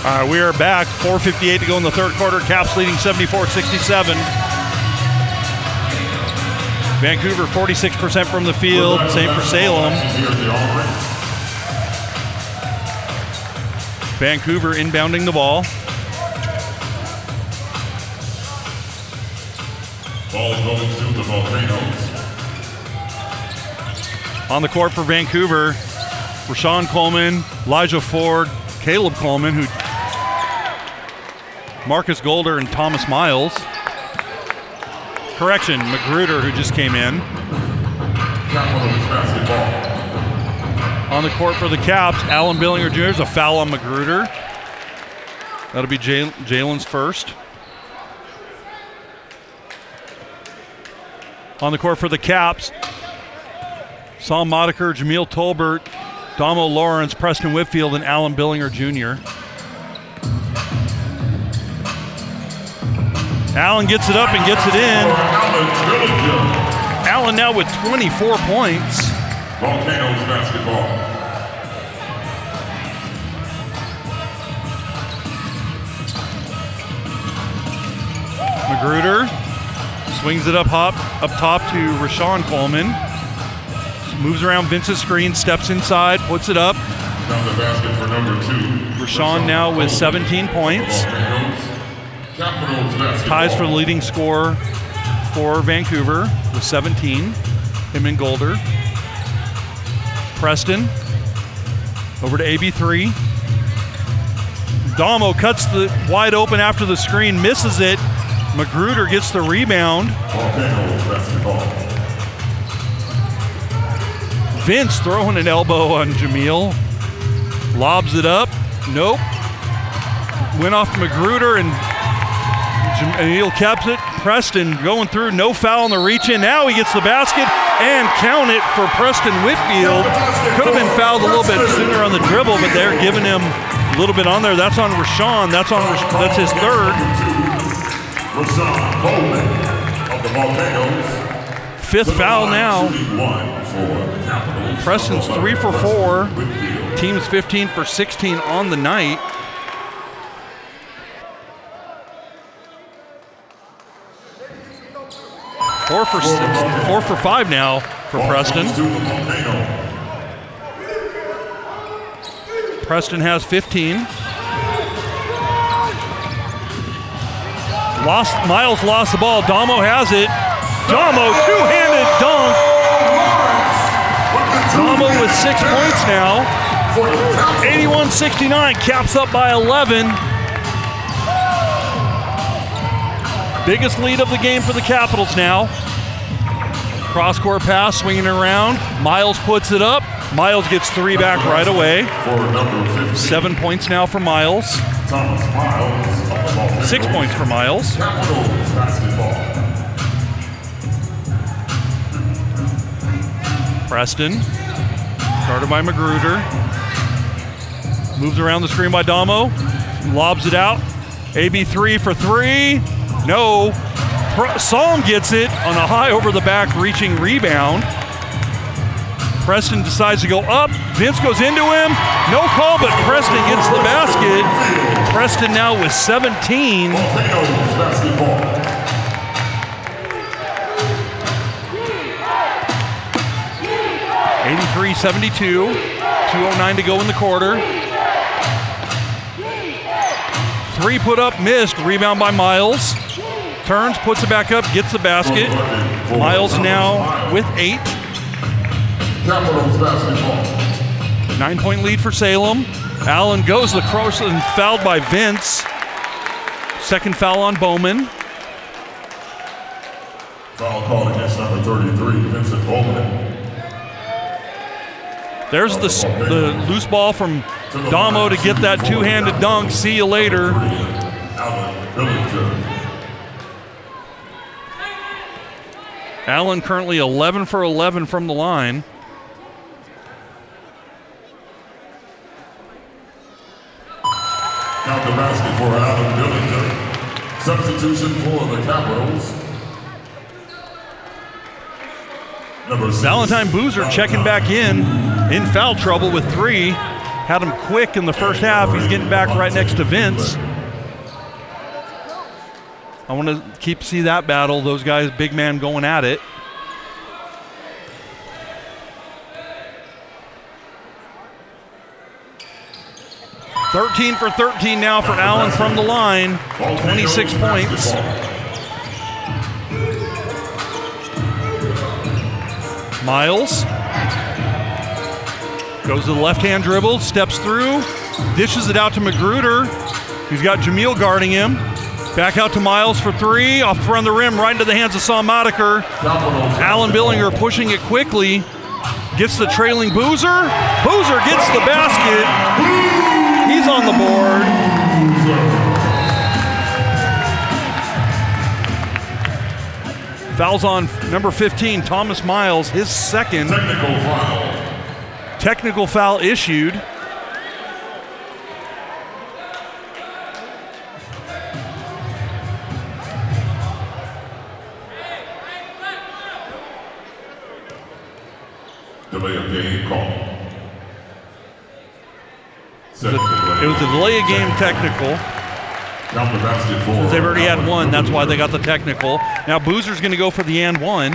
We are back. 4:58 to go in the third quarter. Caps leading 74-67. Vancouver 46% from the field. Same for Salem. Vancouver inbounding the ball. Ball goes to the Volcanoes. On the court for Vancouver, Rashawn Coleman, Elijah Ford, Caleb Coleman, Marcus Golder, and Thomas Miles. Correction, Magruder, who just came in. Capitals basketball. On the court for the Caps, Alan Billinger Jr. There's a foul on Magruder. That'll be Jalen's first. On the court for the Caps, Sam Modiker, Jameel Tolbert, Damo Lawrence, Preston Whitfield, and Alan Billinger Jr. Allen gets it up and gets it in. Allen now with 24 points. Volcanoes basketball. Magruder swings it up top to Rashawn Coleman. Moves around Vince's screen, steps inside, puts it up. Down the basket for number 2. Rashawn now with 17 points. Ties for the leading scorer for Vancouver with 17. Him and Golder. Preston over to AB3. Damo cuts the wide open after the screen, misses it. Magruder gets the rebound. Vince throwing an elbow on Jameel. Lobs it up. Nope. Went off to Magruder and Jameel kept it. Preston going through, no foul on the reach in. Now he gets the basket and count it for Preston Whitfield. Could have been fouled a little bit sooner on the dribble, but they're giving him a little bit on there. That's on Rashawn. That's his third. Rashawn Coleman of the Volcanoes. Fifth foul now. Preston's 3 for 4. Team's 15 for 16 on the night. Four for 5 now for Preston. Preston has 15. Miles lost the ball. Damo has it. Damo, two-handed dunk. Damo with 6 points now. 81-69, Caps up by 11. Biggest lead of the game for the Capitals now. Cross-court pass, swinging around. Miles puts it up. Miles gets 3 back right away. 7 points now for Miles. 6 points for Miles. Preston, started by Magruder. Moves around the screen by Damo. Lobs it out. AB3 for 3. No. Salem gets it on a high over the back reaching rebound. Preston decides to go up. Vince goes into him. No call, but Preston gets the basket. Preston now with 17. 83-72. 2:09 to go in the quarter. 3 put up, missed. Rebound by Miles. Turns, puts it back up, gets the basket. Miles now with 8. 9-point lead for Salem. Allen goes across and fouled by Vince. Second foul on Bowman. Foul called against number 33, Vincent Bowman. There's the loose ball from Damo to get that two-handed dunk. See you later. Allen currently 11 for 11 from the line. Count the basket for Alan Billington. Substitution for the Capitals. Valentine Boozer checking back in foul trouble with 3. Had him quick in the first half. He's getting back right next to Vince. I want to see that battle. Those guys, big man going at it. $13 for 13 now for Allen from the line. 26 points. Miles goes to the left-hand dribble, steps through, dishes it out to Magruder. He's got Jamil guarding him. Back out to Miles for three, off front of the rim, right into the hands of Sam Madiker. Alan Billinger pushing it quickly, gets the trailing Boozer. Boozer gets the basket. He's on the board. Fouls on number 15, Thomas Miles, his second. Technical foul issued. Delay of game call. It was a delay of game technical. They've already had one, that's why they got the technical. Now Boozer's going to go for the and one.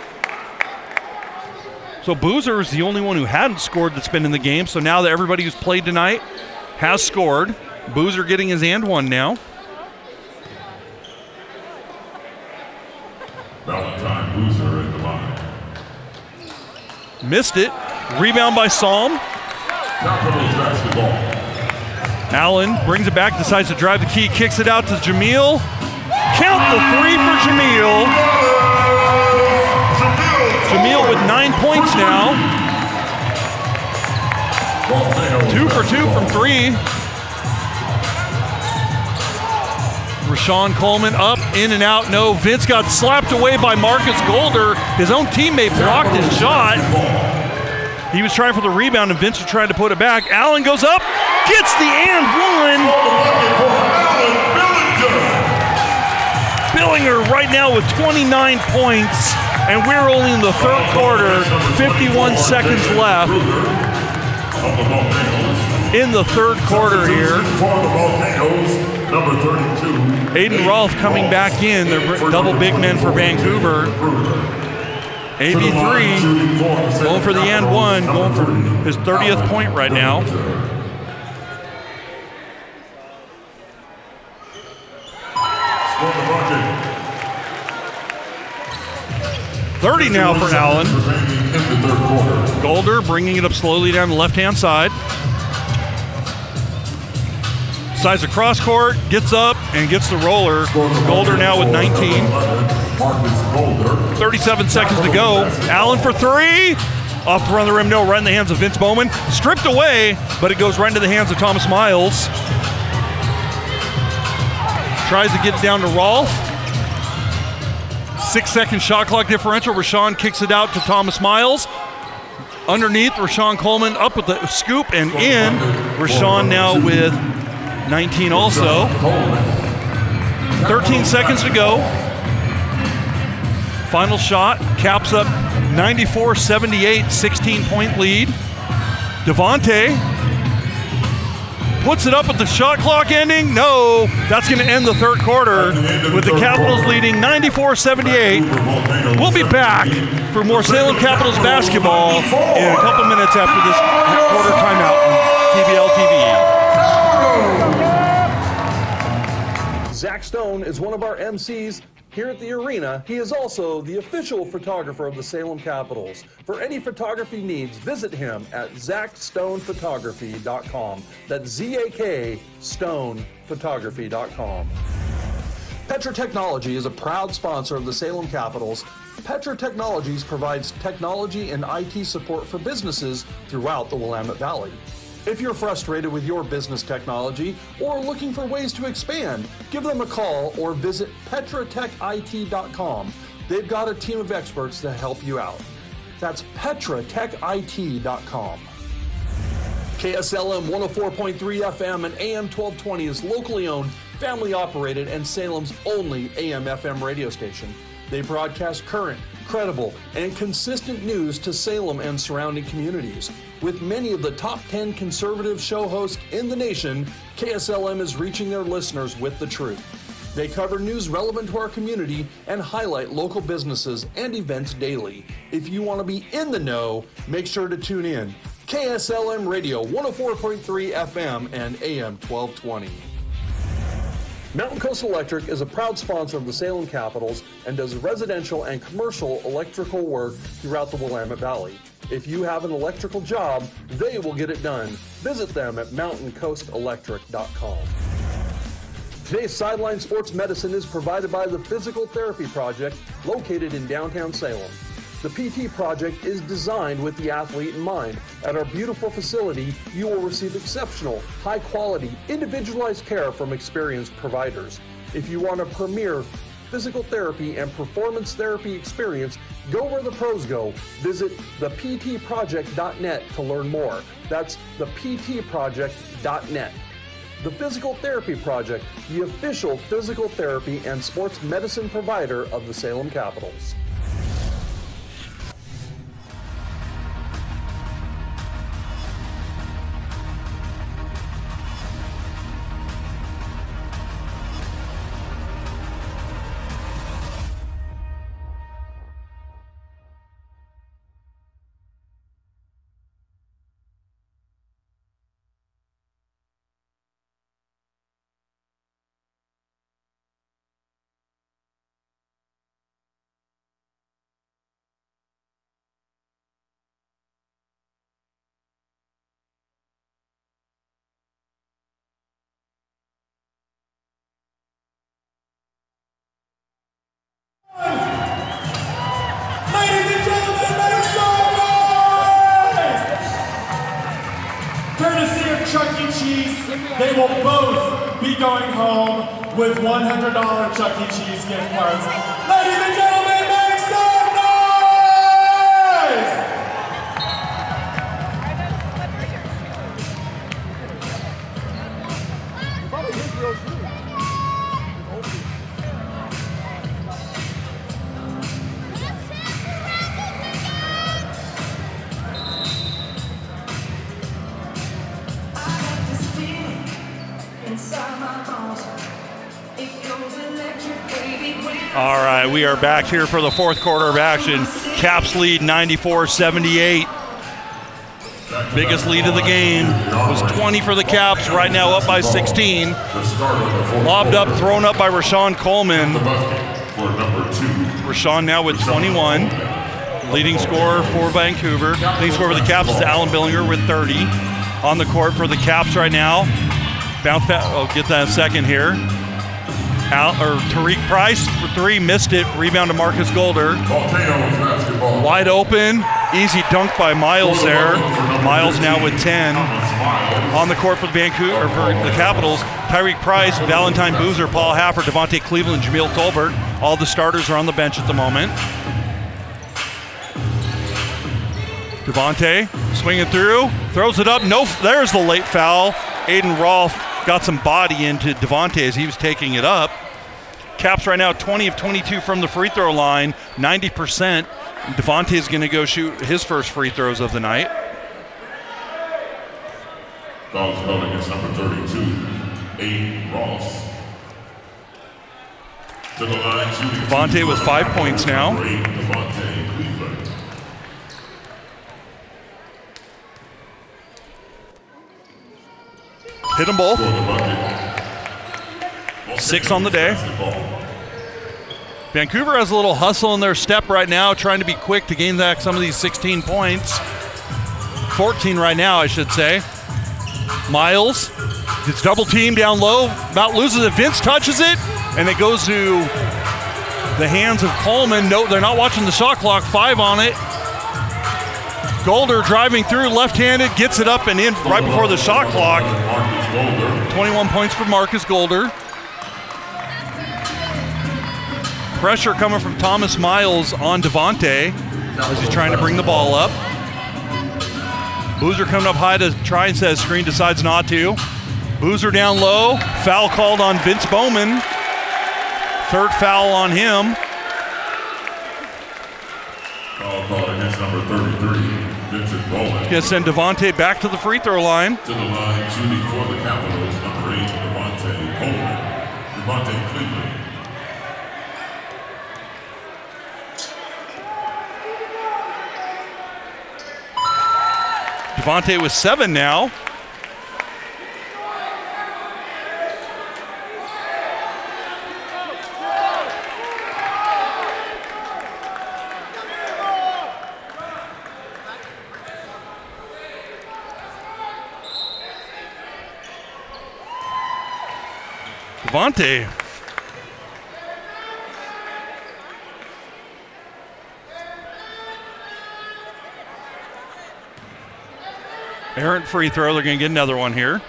So Boozer is the only one who hadn't scored that's been in the game. So now that everybody who's played tonight has scored, Boozer getting his and one now. Valentine Boozer at the line. Missed it. Rebound by Salem. Capitals basketball. Allen brings it back, decides to drive the key, kicks it out to Jamil. Count the three for Jamil. Jamil with 9 points now. 2 for 2 from three. Rashawn Coleman up, in and out, no. Vince got slapped away by Marcus Golder. His own teammate blocked his shot. He was trying for the rebound, and Vince was trying to put it back. Allen goes up, gets the and one. Billinger right now with 29 points, and we're only in the third quarter, 51 seconds left in the third quarter here. Aiden Rolfe coming back in, the double big men for Vancouver. AB3 going for the and one, going for his 30th point right now. $30 now for Allen. Golder bringing it up slowly down the left-hand side. Sides across court, gets up and gets the roller. Golder now with 19. 37 seconds to go. Allen for three. Off the run of the rim, no, right in the hands of Vince Bowman. Stripped away, but it goes right into the hands of Thomas Miles. Tries to get it down to Rolfe. 6-second shot clock differential. Rashawn kicks it out to Thomas Miles. Underneath, Rashawn Coleman up with the scoop and in. Rashawn now with 19 also. 13 seconds to go. Final shot caps up 94-78, 16-point lead. Devontae puts it up with the shot clock ending. No, that's going to end the third quarter with the Capitals leading 94-78. We'll be back for more Salem Capitals basketball in a couple minutes after this quarter timeout on TBL TV. Zach Stone is one of our MCs here at the arena. He is also the official photographer of the Salem Capitals. For any photography needs, visit him at ZachStonePhotography.com. That's Z-A-K StonePhotography.com. Petra Technology is a proud sponsor of the Salem Capitals. Petra Technologies provides technology and IT support for businesses throughout the Willamette Valley. If you're frustrated with your business technology or looking for ways to expand, give them a call or visit PetraTechIT.com. They've got a team of experts to help you out. That's PetraTechIT.com. KSLM 104.3 FM and AM 1220 is locally owned, family operated, and Salem's only AM/FM radio station. They broadcast current, credible, and consistent news to Salem and surrounding communities. With many of the top 10 conservative show hosts in the nation, KSLM is reaching their listeners with the truth. They cover news relevant to our community and highlight local businesses and events daily. If you want to be in the know, make sure to tune in. KSLM Radio 104.3 FM and AM 1220. Mountain Coast Electric is a proud sponsor of the Salem Capitals and does residential and commercial electrical work throughout the Willamette Valley. If you have an electrical job, they will get it done. Visit them at mountaincoastelectric.com. Today's Sideline Sports Medicine is provided by the Physical Therapy Project located in downtown Salem. The PT Project is designed with the athlete in mind. At our beautiful facility, you will receive exceptional, high-quality, individualized care from experienced providers. If you want a premier physical therapy and performance therapy experience, go where the pros go. Visit theptproject.net to learn more. That's theptproject.net. The Physical Therapy Project, the official physical therapy and sports medicine provider of the Salem Capitals. Ladies and gentlemen, make some noise! Courtesy of Chuck E. Cheese, they will both be going home with $100 Chuck E. Cheese gift cards. Ladies and gentlemen, make some noise! All right, we are back here for the fourth quarter of action. Caps lead 94-78. Biggest lead of the game was 20 for the Caps, right now up by 16. Lobbed up, thrown up by Rashawn Coleman. Rashawn now with 21. Leading scorer for Vancouver. Leading scorer for the Caps is Alan Billinger with 30. On the court for the Caps right now. Bounce back, I'll get that in a second here. Tariq Price for three, missed it. Rebound to Marcus Golder. Wide open, easy dunk by Miles there. Miles now with 10. On the court for the Vancouver, for the Capitals, Tariq Price, Valentine Boozer, Paul Hafford, Devontae Cleveland, Jameel Tolbert. All the starters are on the bench at the moment. Devontae swinging through, throws it up. No, there's the late foul. Aiden Rolfe got some body into Devontae as he was taking it up. Caps right now 20 of 22 from the free throw line, 90%. Devontae is going to go shoot his first free throws of the night. Foul is called against number 32, Aiden Ross. To the line, shooting. Devontae with 5 points now. Devontae Cleveland. Hit them both. 6 on the day. Vancouver has a little hustle in their step right now, trying to be quick to gain back some of these 16 points. 14 right now, I should say. Miles gets double teamed down low, about loses it. Vince touches it, and it goes to the hands of Coleman. No, they're not watching the shot clock. 5 on it. Golder driving through, left-handed, gets it up and in right before the shot clock. 21 points for Marcus Golder. Pressure coming from Thomas Miles on Devontae as he's trying to bring the ball up. Boozer coming up high to try and set a screen, decides not to. Boozer down low, foul called on Vince Bowman. Third foul on him. Foul called against number 33, Vincent Bowman. Going to send Devontae back to the free throw line. To the line, shooting for the Capitals, number 8, Devontae Coleman. Devontae Cleveland. Devontae with 7 now. Devontae. Errant free throw. They're going to get another one here.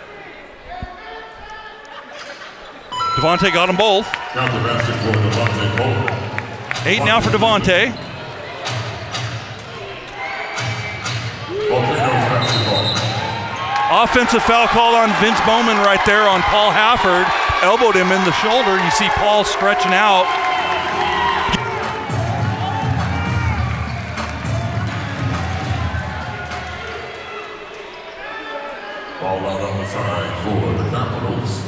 Devontae got them both. Count the basket for Devontae Coleman. 8 now for Devontae. Volcanoes basketball. Offensive foul called on Vince Bowman right there on Paul Hafford. Elbowed him in the shoulder. You see Paul stretching out. Ball out on the side for the Capitals.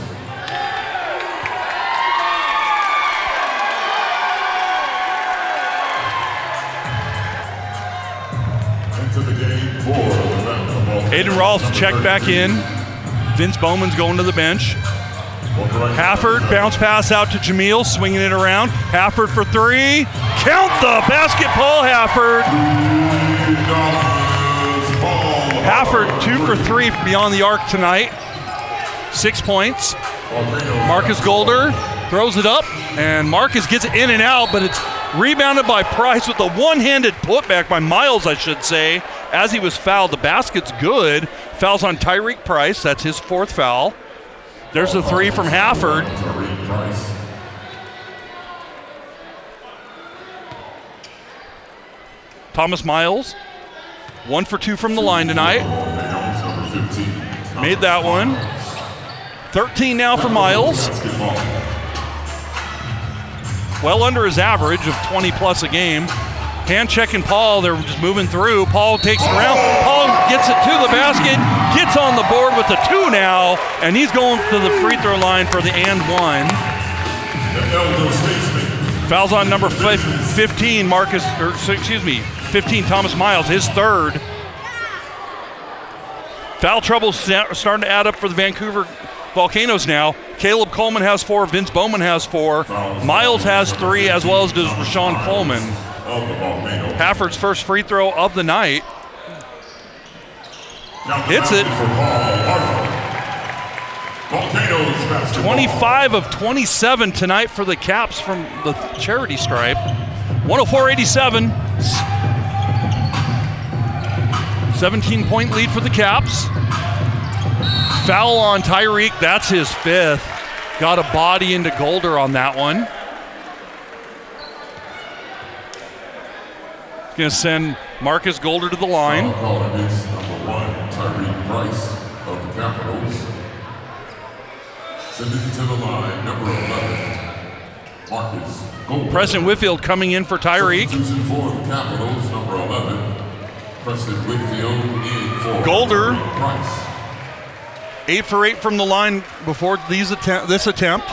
Into the game for the Vancouver. Aiden Rolfs checked back in. Vince Bowman's going to the bench. Hafford, bounce pass out to Jamil, swinging it around. Hafford for 3. Count the basket, Paul Hafford. Hafford 2 for 3 beyond the arc tonight. 6 points. Marcus Golder throws it up, and Marcus gets it in and out, but it's rebounded by Price with a one-handed putback by Miles, I should say, as he was fouled. The basket's good. Fouls on Tyreek Price. That's his 4th foul. There's the 3 from Hafford. Thomas Miles, 1 for 2 from the line tonight. Made that one. 13 now for Miles. Well under his average of 20 plus a game. Hand checking Paul, they're just moving through. Paul takes it around. Paul gets it to the basket, gets on the board with the 2 now, and he's going to the free throw line for the and 1. Fouls on number 15, 15, Thomas Miles, his 3rd. Foul trouble starting to add up for the Vancouver Volcanoes now. Caleb Coleman has 4, Vince Bowman has 4, Miles has 3, as well as does Rashawn Coleman. Hafford's first free throw of the night. Hits it. 25 of 27 tonight for the Caps from the charity stripe. 104-87. 17-point lead for the Caps. Foul on Tyreek. That's his 5th. Got a body into Golder on that one. Going to send Marcus Golder to the line. Call against number 1, Tyreek Price of the Capitals. Send it to the line, number 11, Marcus Golder. Preston Whitfield coming in for Tyreek. Substitution for the Capitals, number 11, Preston Whitfield in for Golder. Price. 8 for 8 from the line before this attempt.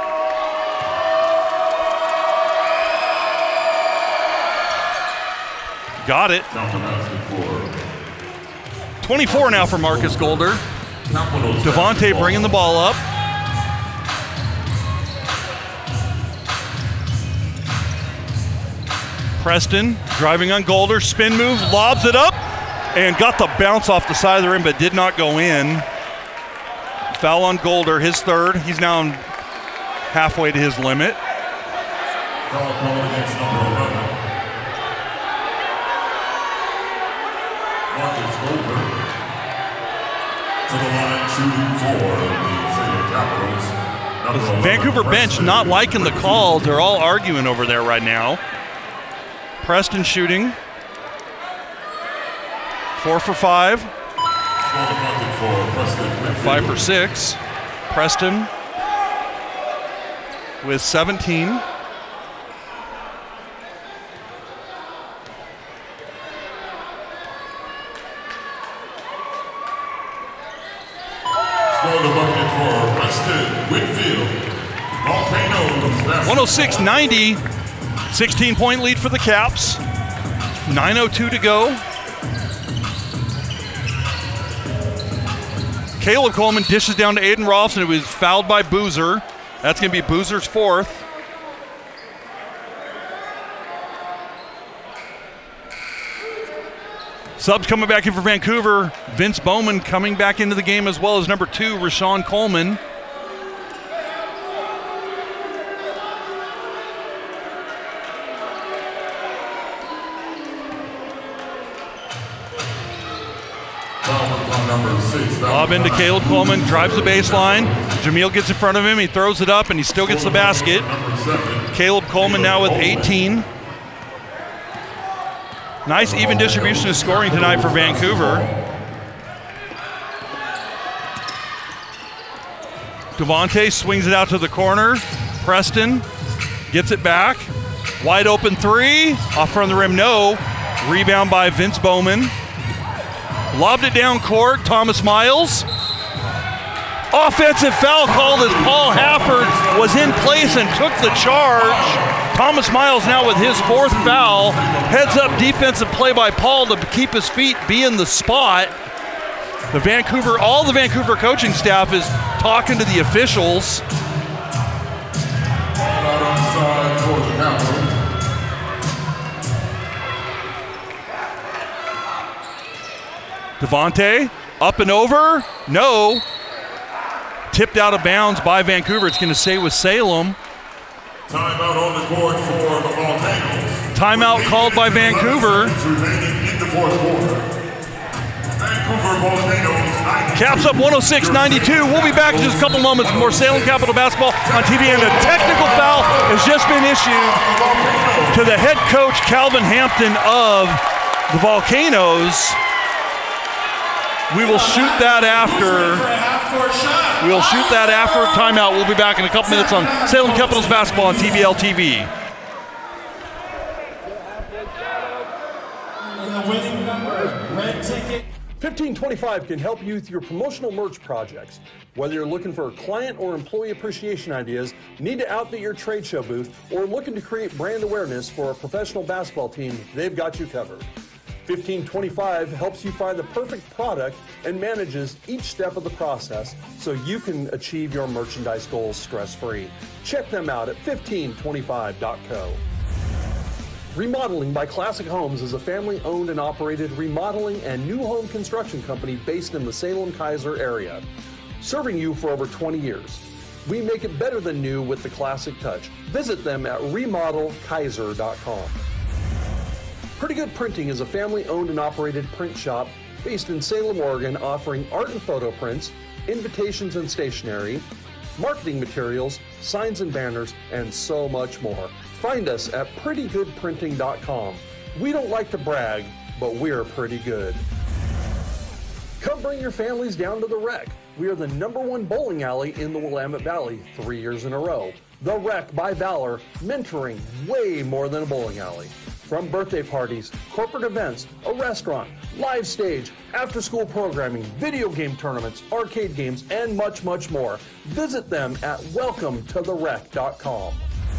Got it. 24 now for Marcus Golder. Devontae bringing the ball up. Preston driving on Golder, spin move, lobs it up, and got the bounce off the side of the rim, but did not go in. Foul on Golder, his 3rd. He's now halfway to his limit. Foul called against number 11. Marcus Golder to the line, shooting for the Salem Capitals. The Vancouver bench not liking the call. They're all arguing over there right now. Preston shooting. 4 for 5. 5 for 6. Preston with 17. Score the bucket for Preston Whitfield. Volcanoes. 106-90. 16-point lead for the Caps. 9:02 to go. Caleb Coleman dishes down to Aiden Rolfson, who is fouled by Boozer. That's going to be Boozer's fourth. Subs coming back in for Vancouver. Vince Bowman coming back into the game, as well as number 2, Rashawn Coleman. Lob into Caleb Coleman, drives the baseline. Jameel gets in front of him, he throws it up, and he still gets the basket. Caleb Coleman now with 18. Nice even distribution of scoring tonight for Vancouver. Devontae swings it out to the corner. Preston gets it back. Wide open three, off front of the rim, no. Rebound by Vince Bowman. Lobbed it down court, Thomas Miles. Offensive foul called as Paul Hafford was in place and took the charge. Thomas Miles now with his 4th foul. Heads up defensive play by Paul to keep his feet, be in the spot. All the Vancouver coaching staff is talking to the officials. Devontae, up and over, no. Tipped out of bounds by Vancouver. It's going to stay with Salem. Timeout on the court for the Volcanoes. Timeout called by Vancouver. Caps up 106-92. We'll be back in just a couple moments with more Salem Capital basketball on TV. And a technical foul has just been issued to the head coach, Calvin Hampton, of the Volcanoes. We will shoot that after. We'll shoot that after timeout. We'll be back in a couple minutes on Salem Capitals basketball on TBL TV. The winning number, red ticket. 1525 can help you with your promotional merch projects. Whether you're looking for client or employee appreciation ideas, need to outfit your trade show booth, or looking to create brand awareness for a professional basketball team, they've got you covered. 1525 helps you find the perfect product and manages each step of the process so you can achieve your merchandise goals stress-free. Check them out at 1525.co. Remodeling by Classic Homes is a family-owned and operated remodeling and new home construction company based in the Salem-Keizer area, serving you for over 20 years. We make it better than new with the classic touch. Visit them at remodelkeizer.com. Pretty Good Printing is a family-owned and operated print shop based in Salem, Oregon, offering art and photo prints, invitations and stationery, marketing materials, signs and banners, and so much more. Find us at prettygoodprinting.com. We don't like to brag, but we're pretty good. Come bring your families down to the Rec. We are the #1 bowling alley in the Willamette Valley 3 years in a row. The Rec by Valor, mentoring way more than a bowling alley. From birthday parties, corporate events, a restaurant, live stage, after-school programming, video game tournaments, arcade games, and much, much more. Visit them at welcometotherec.com.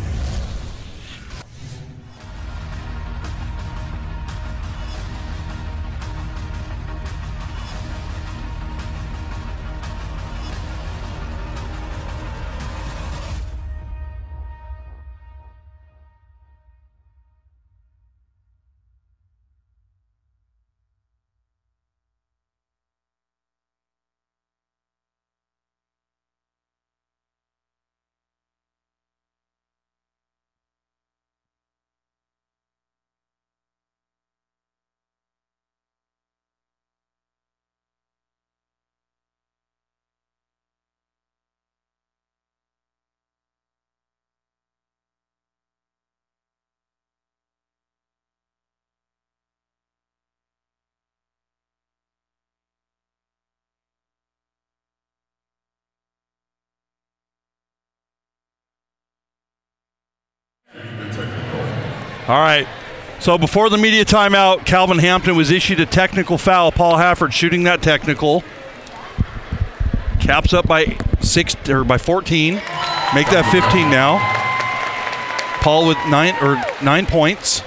All right. So before the media timeout, Calvin Hampton was issued a technical foul. Paul Hafford shooting that technical. Caps up by 14. Make that 15 now. Paul with 9 points.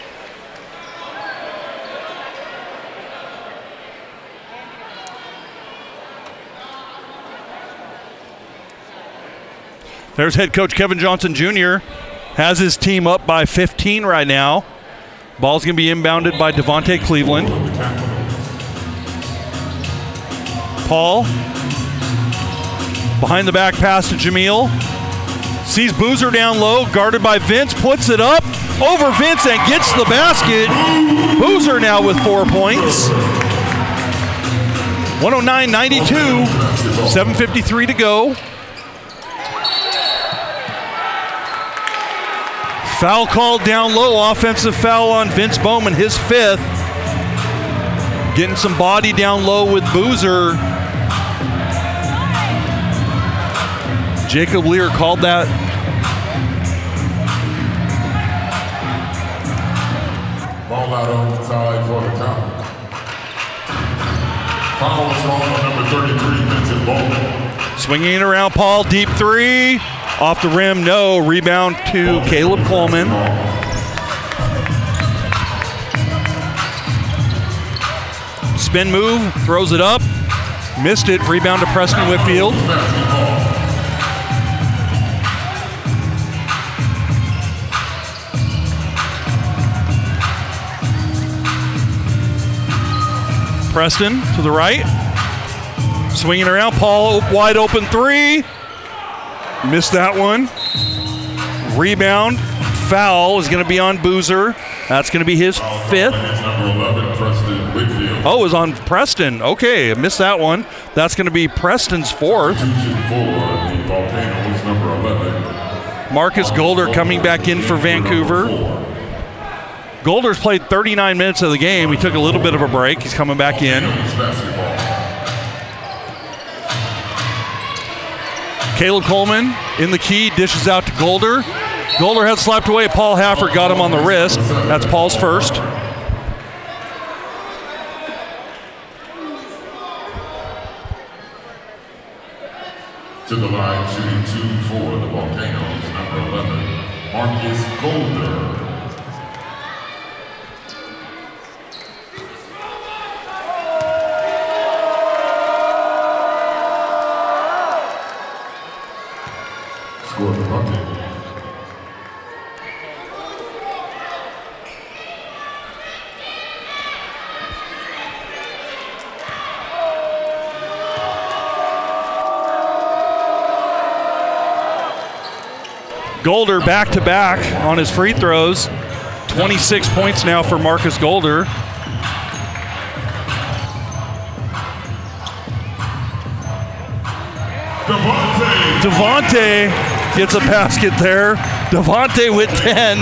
There's head coach Kevin Johnson Jr. Has his team up by 15 right now. Ball's going to be inbounded by Devontae Cleveland. Paul. Behind the back pass to Jamil. Sees Boozer down low, guarded by Vince, puts it up over Vince and gets the basket. Boozer now with 4 points. 109-92, 7:53 to go. Foul called down low, offensive foul on Vince Bowman, his 5th. Getting some body down low with Boozer. Jacob Lear called that. Ball out on the side for the count. Foul was called on number 33, Vincent Bowman. Swinging it around, Paul, deep 3. Off the rim, no. Rebound to Caleb Coleman. Spin move, throws it up. Missed it, rebound to Preston Whitfield. Preston to the right. Swinging around, Paul, wide open 3. Missed that one. Rebound, foul is going to be on Boozer. That's going to be his 5th. Oh, it was on Preston. Okay, I missed that one. That's going to be Preston's 4th. Marcus Golder coming back in for Vancouver. Golder's played 39 minutes of the game. He took a little bit of a break. He's coming back in. Caleb Coleman in the key, dishes out to Golder. Golder had slapped away. Paul Hafford got him on the wrist. That's Paul's 1st. To the line, shooting 2 for the Volcanoes, number 11, Marcus Golder. Scored the bucket. Golder back-to-back on his free throws. 26 points now for Marcus Golder. Devontae gets a basket there. Devontae with 10.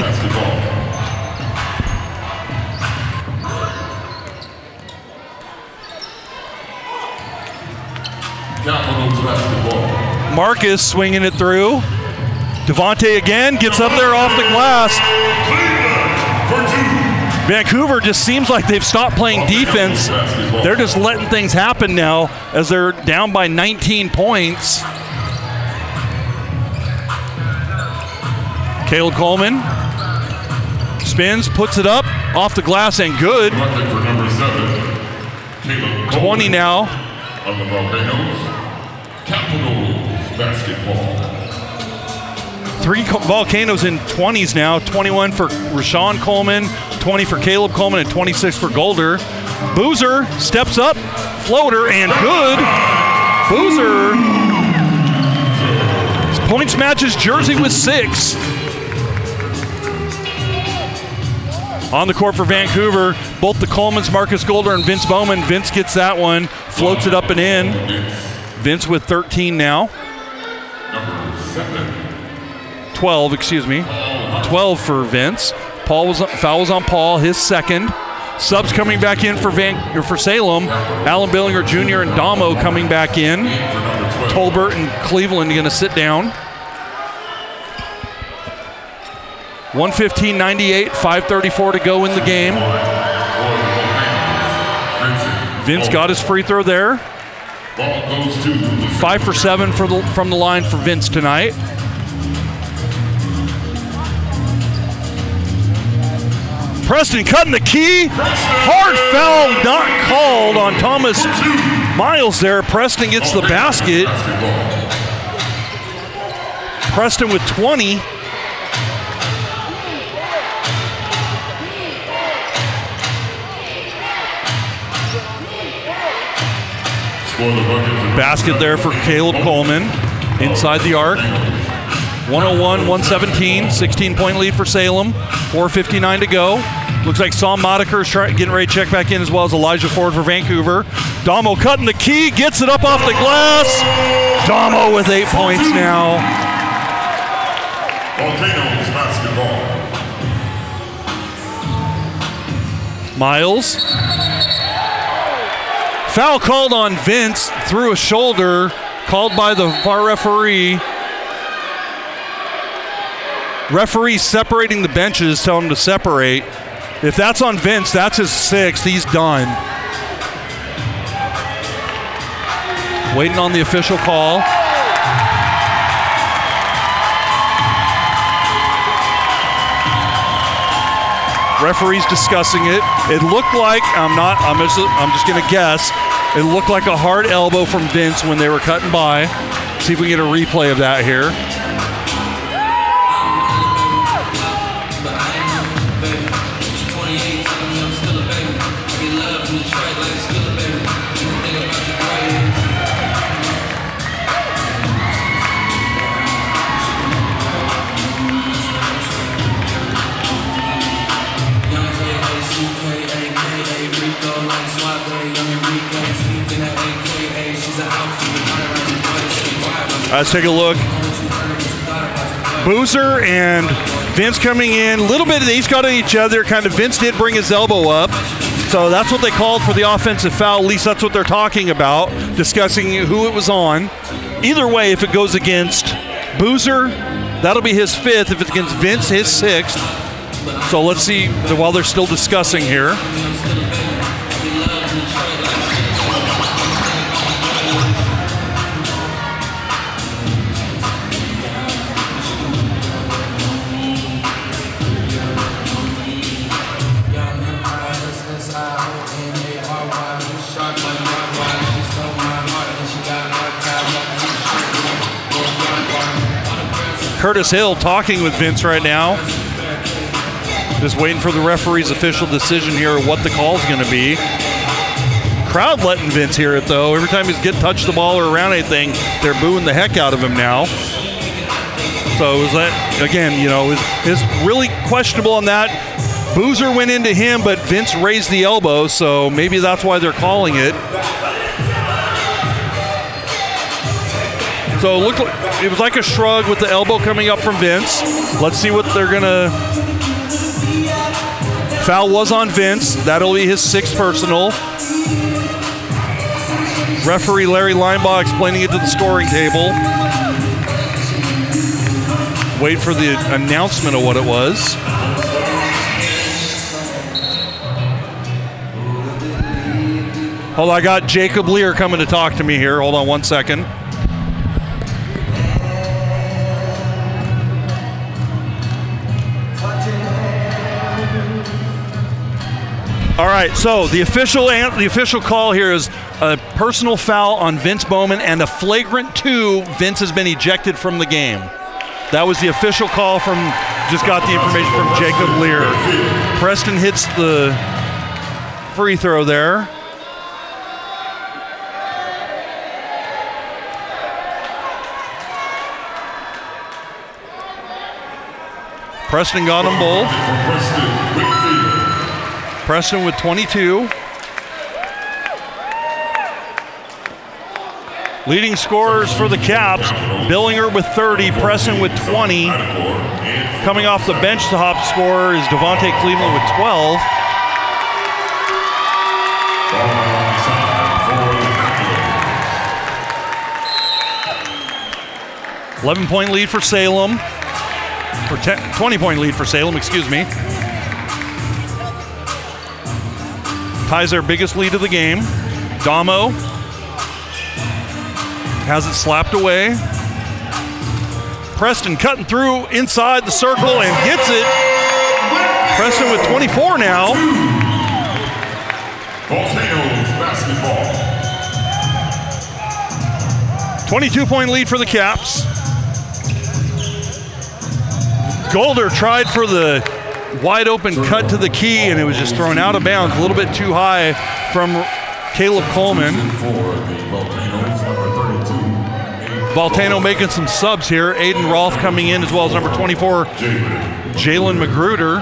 Marcus swinging it through. Devontae again gets up there off the glass. Vancouver just seems like they've stopped playing defense. They're just letting things happen now as they're down by 19 points. Caleb Coleman spins, puts it up, off the glass and good. 20 now. Of the Volcanoes, Capitals basketball. 3 Volcanoes in 20s now. 21 for Rashawn Coleman, 20 for Caleb Coleman, and 26 for Golder. Boozer steps up, floater, and good. Boozer points matches jersey with 6. On the court for Vancouver, both the Colemans, Marcus Golder and Vince Bowman. Vince gets that one, floats it up and in. Vince with 13 now. 12, excuse me. 12 for Vince. Foul was on Paul, his 2nd. Subs coming back in for Salem. Alan Billinger Jr. and Damo coming back in. Tolbert and Cleveland going to sit down. 115-98, 5:34 to go in the game. Vince got his free throw there. Ball goes to 5 for 7 from the line for Vince tonight. Preston cutting the key. Hard foul not called on Thomas Miles there. Preston gets the basket. Preston with 20. Basket there for Caleb Coleman inside the arc. 101-117, 16-point lead for Salem. 4:59 to go. Looks like Sam Modiker is getting ready to check back in, as well as Elijah Ford for Vancouver. Damo cutting the key, gets it up off the glass. Damo with 8 points now. Volcanoes basketball. Miles. Foul called on Vince through a shoulder, called by the VAR referee. Referee separating the benches, telling him to separate. If that's on Vince, that's his 6th. He's done. Waiting on the official call. Referee's discussing it. It looked like, I'm just gonna guess, it looked like a hard elbow from Vince when they were cutting by. See if we can get a replay of that here. Let's take a look. Boozer and Vince coming in. A little bit they each got on each other. Kind of Vince did bring his elbow up. So that's what they called for the offensive foul. At least that's what they're talking about, discussing who it was on. Either way, if it goes against Boozer, that'll be his 5th. If it's against Vince, his 6th. So let's see while they're still discussing here. Curtis Hill talking with Vince right now. Just waiting for the referee's official decision here what the call's going to be. Crowd letting Vince hear it, though. Every time he's touched the ball or around anything, they're booing the heck out of him now. So it was that, again, you know, is really questionable on that. Boozer went into him, but Vince raised the elbow, so maybe that's why they're calling it. So it looked like it was like a shrug with the elbow coming up from Vince. Let's see what they're gonna. Foul was on Vince. That'll be his 6th personal. Referee Larry Linebaugh explaining it to the scoring table. Wait for the announcement of what it was. Hold on, I got Jacob Lear coming to talk to me here. Hold on 1 second. All right, so the official call here is a personal foul on Vince Bowman and a flagrant 2. Vince has been ejected from the game. That was the official call from, just got the information from Jacob Lear. Preston hits the free throw there. Preston got them both. Preston with 22. Leading scorers for the Caps, Billinger with 30, Preston with 20. Coming off the bench, the top scorer is Devontae Cleveland with 12. $11-point lead for Salem, or 20-point lead for Salem, excuse me. Ties their biggest lead of the game. Damo has it slapped away. Preston cutting through inside the circle and gets it. Preston with 24 now. Volcanoes basketball. 22-point lead for the Caps. Golder tried for the wide open cut to the key, and it was just thrown out of bounds, a little bit too high from Caleb Coleman. Volcano making some subs here. Aiden Rolfe coming in, as well as number 24, Jalen Magruder.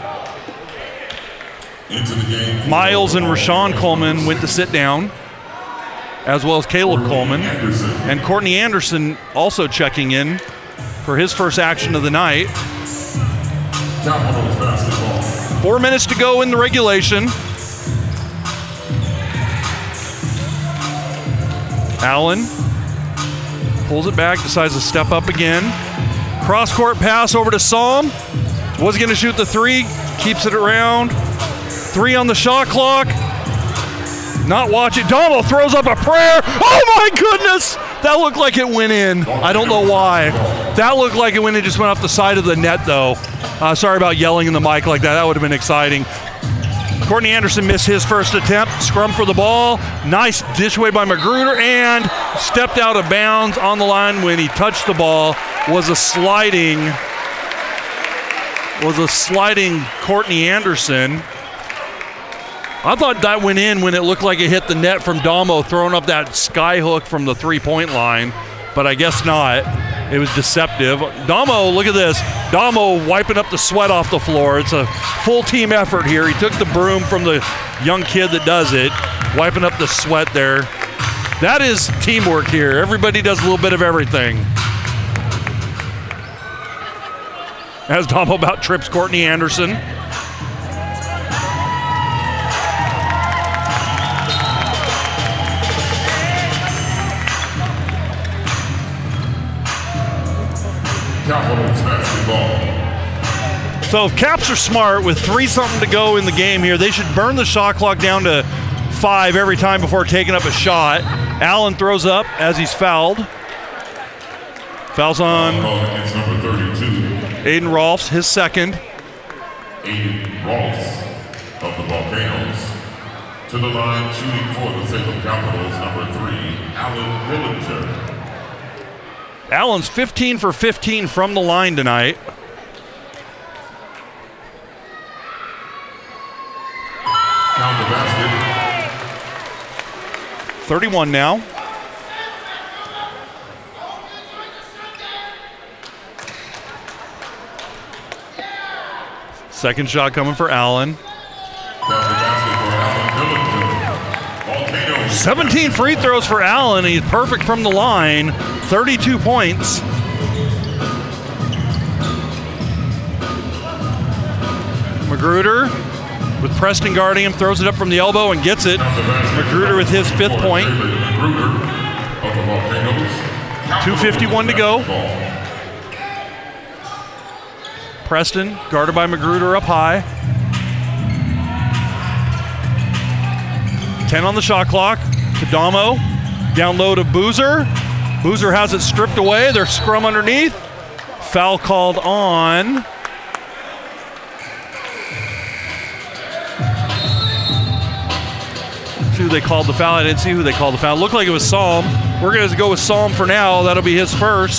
Miles and Rashawn Coleman went to sit down, as well as Caleb Coleman. And Courtney Anderson also checking in for his first action of the night. 4 minutes to go in the regulation. Allen pulls it back, decides to step up again. Cross-court pass over to Salem. Was going to shoot the three, keeps it around. 3 on the shot clock. Not watching. Domo throws up a prayer. Oh my goodness! That looked like it went in. I don't know why. That looked like it went in, just went off the side of the net though. Sorry about yelling in the mic like that. That would have been exciting. Courtney Anderson missed his first attempt. Scrum for the ball. Nice dish away by Magruder, and stepped out of bounds on the line when he touched the ball. Was a sliding Courtney Anderson. I thought that went in when it looked like it hit the net from Damo throwing up that sky hook from the three-point line, but I guess not. It was deceptive. Damo, look at this. Damo wiping up the sweat off the floor. It's a full team effort here. He took the broom from the young kid that does it, wiping up the sweat there. That is teamwork here. Everybody does a little bit of everything. As Damo about trips Courtney Anderson. Capitals basketball. So if Caps are smart with 3-something to go in the game here, they should burn the shot clock down to 5 every time before taking up a shot. Allen throws up as he's fouled. Fouls on Aiden Rolfes, his second. Aiden Rolfes of the Volcanoes. To the line, shooting for the Salem Capitals, number 3, Allen Dillinger. Allen's 15 for 15 from the line tonight. Count the basket. 31 now. Second shot coming for Allen. 17 free throws for Allen. He's perfect from the line. 32 points. Magruder with Preston guarding him, throws it up from the elbow and gets it. Magruder with his 5th point. 2:51 to go. Preston guarded by Magruder up high. 10 on the shot clock to Damo. Down low to Boozer. Boozer has it stripped away. There's scrum underneath. Foul called on. Who they called the foul? I didn't see who they called the foul. Looked like it was Psalm. We're going to go with Psalm for now. That'll be his first.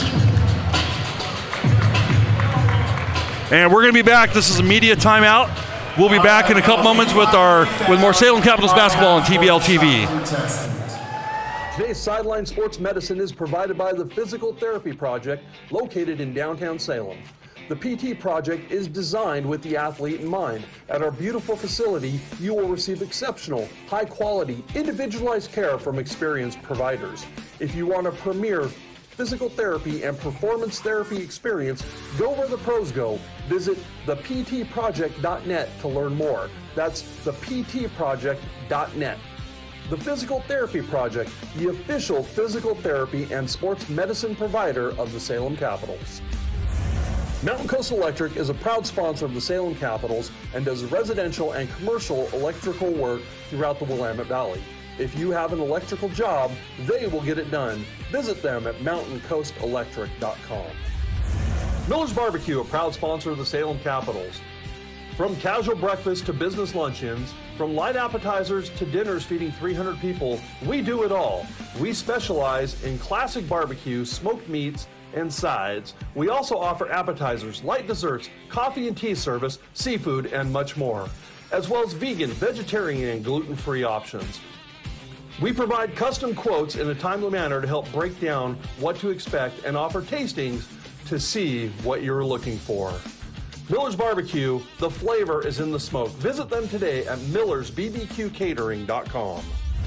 And we're going to be back. This is a media timeout. We'll be back in a couple moments with more Salem Capitals basketball on TBL TV. Today's Sideline Sports Medicine is provided by the Physical Therapy Project, located in downtown Salem. The PT Project is designed with the athlete in mind. At our beautiful facility, you will receive exceptional, high-quality, individualized care from experienced providers. If you want a premier physical therapy and performance therapy experience, go where the pros go. Visit theptproject.net to learn more. That's theptproject.net. The Physical Therapy Project, the official physical therapy and sports medicine provider of the Salem Capitals. Mountain Coast Electric is a proud sponsor of the Salem Capitals and does residential and commercial electrical work throughout the Willamette Valley. If you have an electrical job, they will get it done. Visit them at mountaincoastelectric.com. Miller's Barbecue, a proud sponsor of the Salem Capitals. From casual breakfast to business luncheons, from light appetizers to dinners feeding 300 people, we do it all. We specialize in classic barbecue, smoked meats, and sides. We also offer appetizers, light desserts, coffee and tea service, seafood, and much more, as well as vegan, vegetarian, and gluten-free options. We provide custom quotes in a timely manner to help break down what to expect and offer tastings to see what you're looking for. Miller's Barbecue, the flavor is in the smoke. Visit them today at millersbbqcatering.com.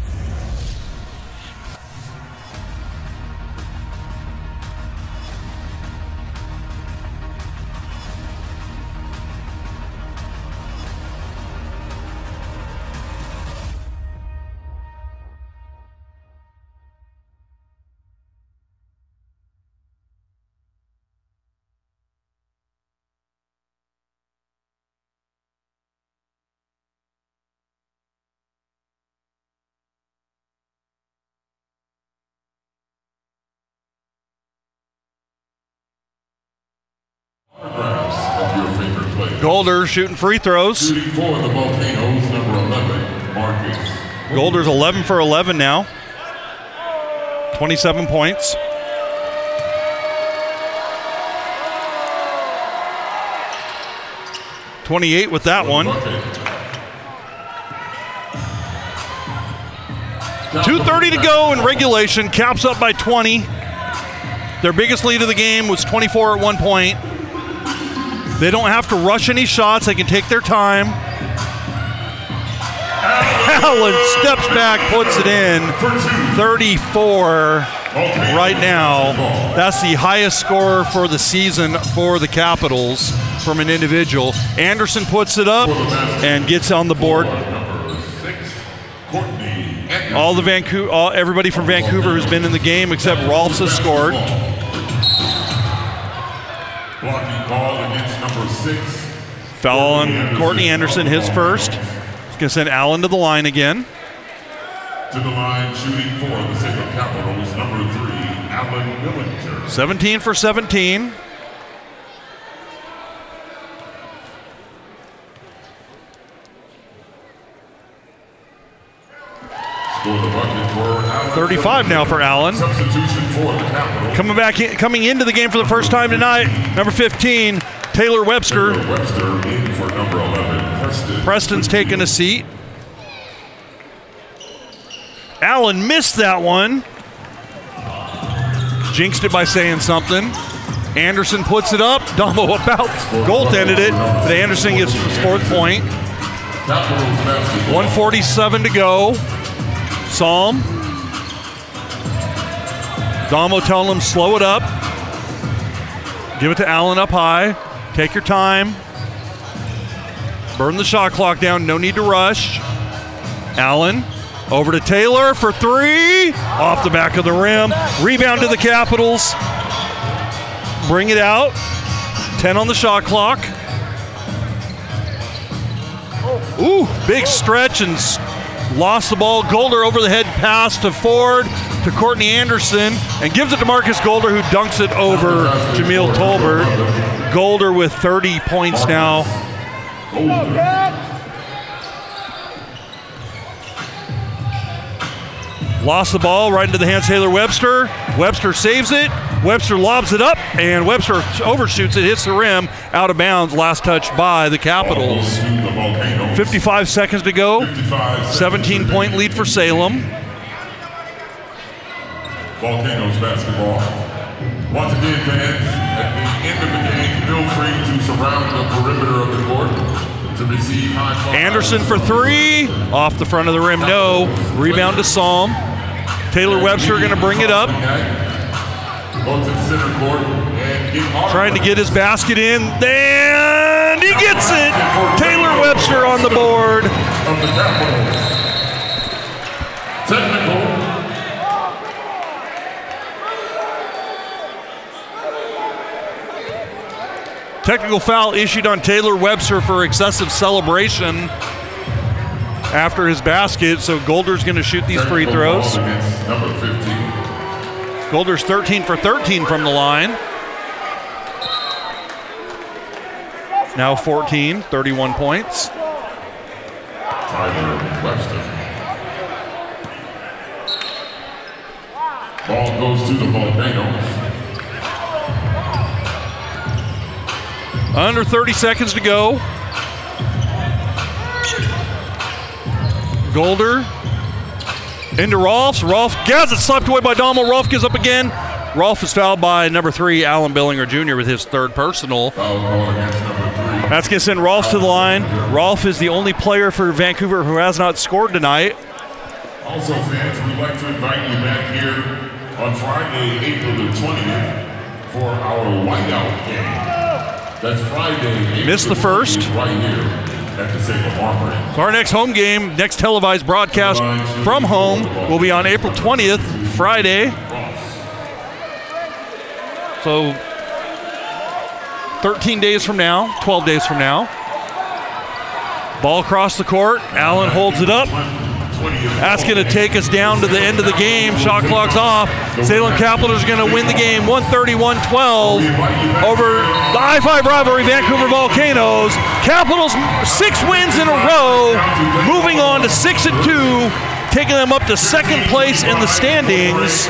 Of your favorite players. Golder shooting free throws. Shooting for the Volcanoes, number 11, Marcus. Golder's 11 for 11 now. 27 points. .28 with that one. 2:30 to go in regulation. Caps up by 20. Their biggest lead of the game was 24 at one point. They don't have to rush any shots. They can take their time. Allen steps back, puts it in. 34 right now. That's the highest score for the season for the Capitals from an individual. Anderson puts it up and gets on the board. Everybody from Vancouver who's been in the game except Rolfs has scored. Blocking call against number 6. Foul on Courtney Anderson, his first. He's going to send Allen to the line again. To the line, shooting for the Salem Capitals, number 3, Allen Millinger. 17 for 17. Score the bucket for Allen. 35 now for Allen. Substitution for the Capitals. Coming into the game for the first time tonight, number 15, Taylor Webster. Taylor Webster in for number 11, Preston. Preston's taking a seat. Allen missed that one. Jinxed it by saying something. Anderson puts it up. Damo about goaltended it, but Anderson gets his 4th point. 1:47 to go. Salem. Damo telling him slow it up. Give it to Allen up high. Take your time. Burn the shot clock down. No need to rush. Allen over to Taylor for 3. Off the back of the rim. Rebound to the Capitals. Bring it out. 10 on the shot clock. Ooh, big stretch and lost the ball. Golder over the head pass to Ford, to Courtney Anderson, and gives it to Marcus Golder, who dunks it over Jameel Tolbert. Golder with 30 points now. Lost the ball right into the hands of Taylor Webster. Webster saves it. Webster lobs it up, and Webster overshoots it, hits the rim, out of bounds. Last touch by the Capitals. 55 seconds to go. 17-point lead for Salem. Volcanoes basketball. Once again, fans, at the end of the game, feel free to surround the perimeter of the court to receive high five. Anderson for 3. Off the front of the rim, no. Rebound to Salem. Taylor Webster going to bring it up. Trying to get his basket in. And he gets it. Taylor Webster on the board. Technical foul issued on Taylor Webster for excessive celebration. after his basket, so Golder's going to shoot these free throws. Number 15. Golder's 13 for 13 from the line. Now 14, 31 points. Tyler Webster. Ball goes to the Volcanoes. Under 30 seconds to go. Golder into Rolfs. Rolf gets it slapped away by Dommel. Rolf gives up again. Rolf is fouled by number 3, Alan Billinger Jr. with his 3rd personal. Foul call against number 3. That's going to send Rolf to the line. Rolf is the only player for Vancouver who has not scored tonight. Also, fans, we'd like to invite you back here on Friday, April the 20th for our whiteout game. That's Friday, April Missed the first. right here at the Salem Armory. So our next home game, next televised broadcast from home, will be on April 20th, Friday. So 13 days from now, 12 days from now. Ball across the court. Allen holds it up. That's going to take us down to the end of the game. Shot clock's off. Salem Capitals are going to win the game 131-12 over the I-5 rivalry, Vancouver Volcanoes. Capitals 6 wins in a row, moving on to 6-2, taking them up to 2nd place in the standings.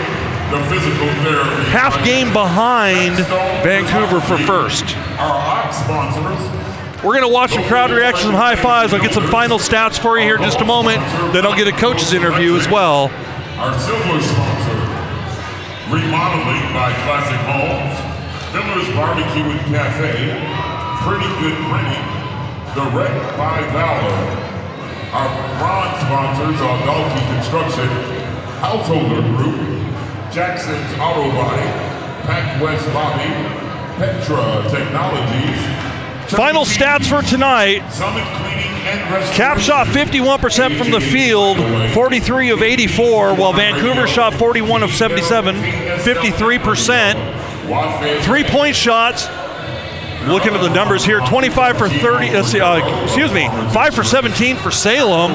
Half game behind Vancouver for 1st. Our sponsors. We're going to watch some crowd reactions, some high fives. I'll get some final stats for you here in just a moment. Then I'll get a coach's interview as well. Our silver sponsor, Remodeling by Classic Homes, Miller's Barbecue and Cafe, Pretty Good Printing, The Wreck by Valor. Our bronze sponsors are Dalkey Construction, Householder Group, Jackson's Auto Body, Pac West Lobby, Petra Technologies. Final stats for tonight. Cap shot 51% from the field, 43 of 84, while Vancouver shot 41 of 77, 53%. 3-point shots. Looking at the numbers here, 25 for 30, 5 for 17 for Salem.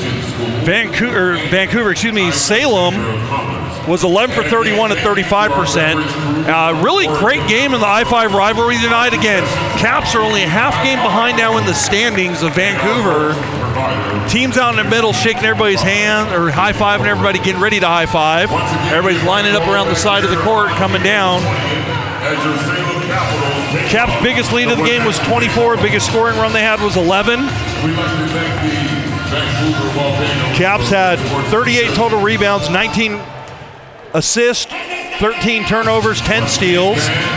Salem was 11 for 31 at 35%. Really great game in the I-5 rivalry tonight. Again, Caps are only a half game behind now in the standings of Vancouver. Teams out in the middle shaking everybody's hand, or high-fiving everybody, getting ready to high-five. Everybody's lining up around the side of the court, coming down. Caps' biggest lead of the game was 24. Biggest scoring run they had was 11. Caps had 38 total rebounds, 19 assists, 13 turnovers, 10 steals.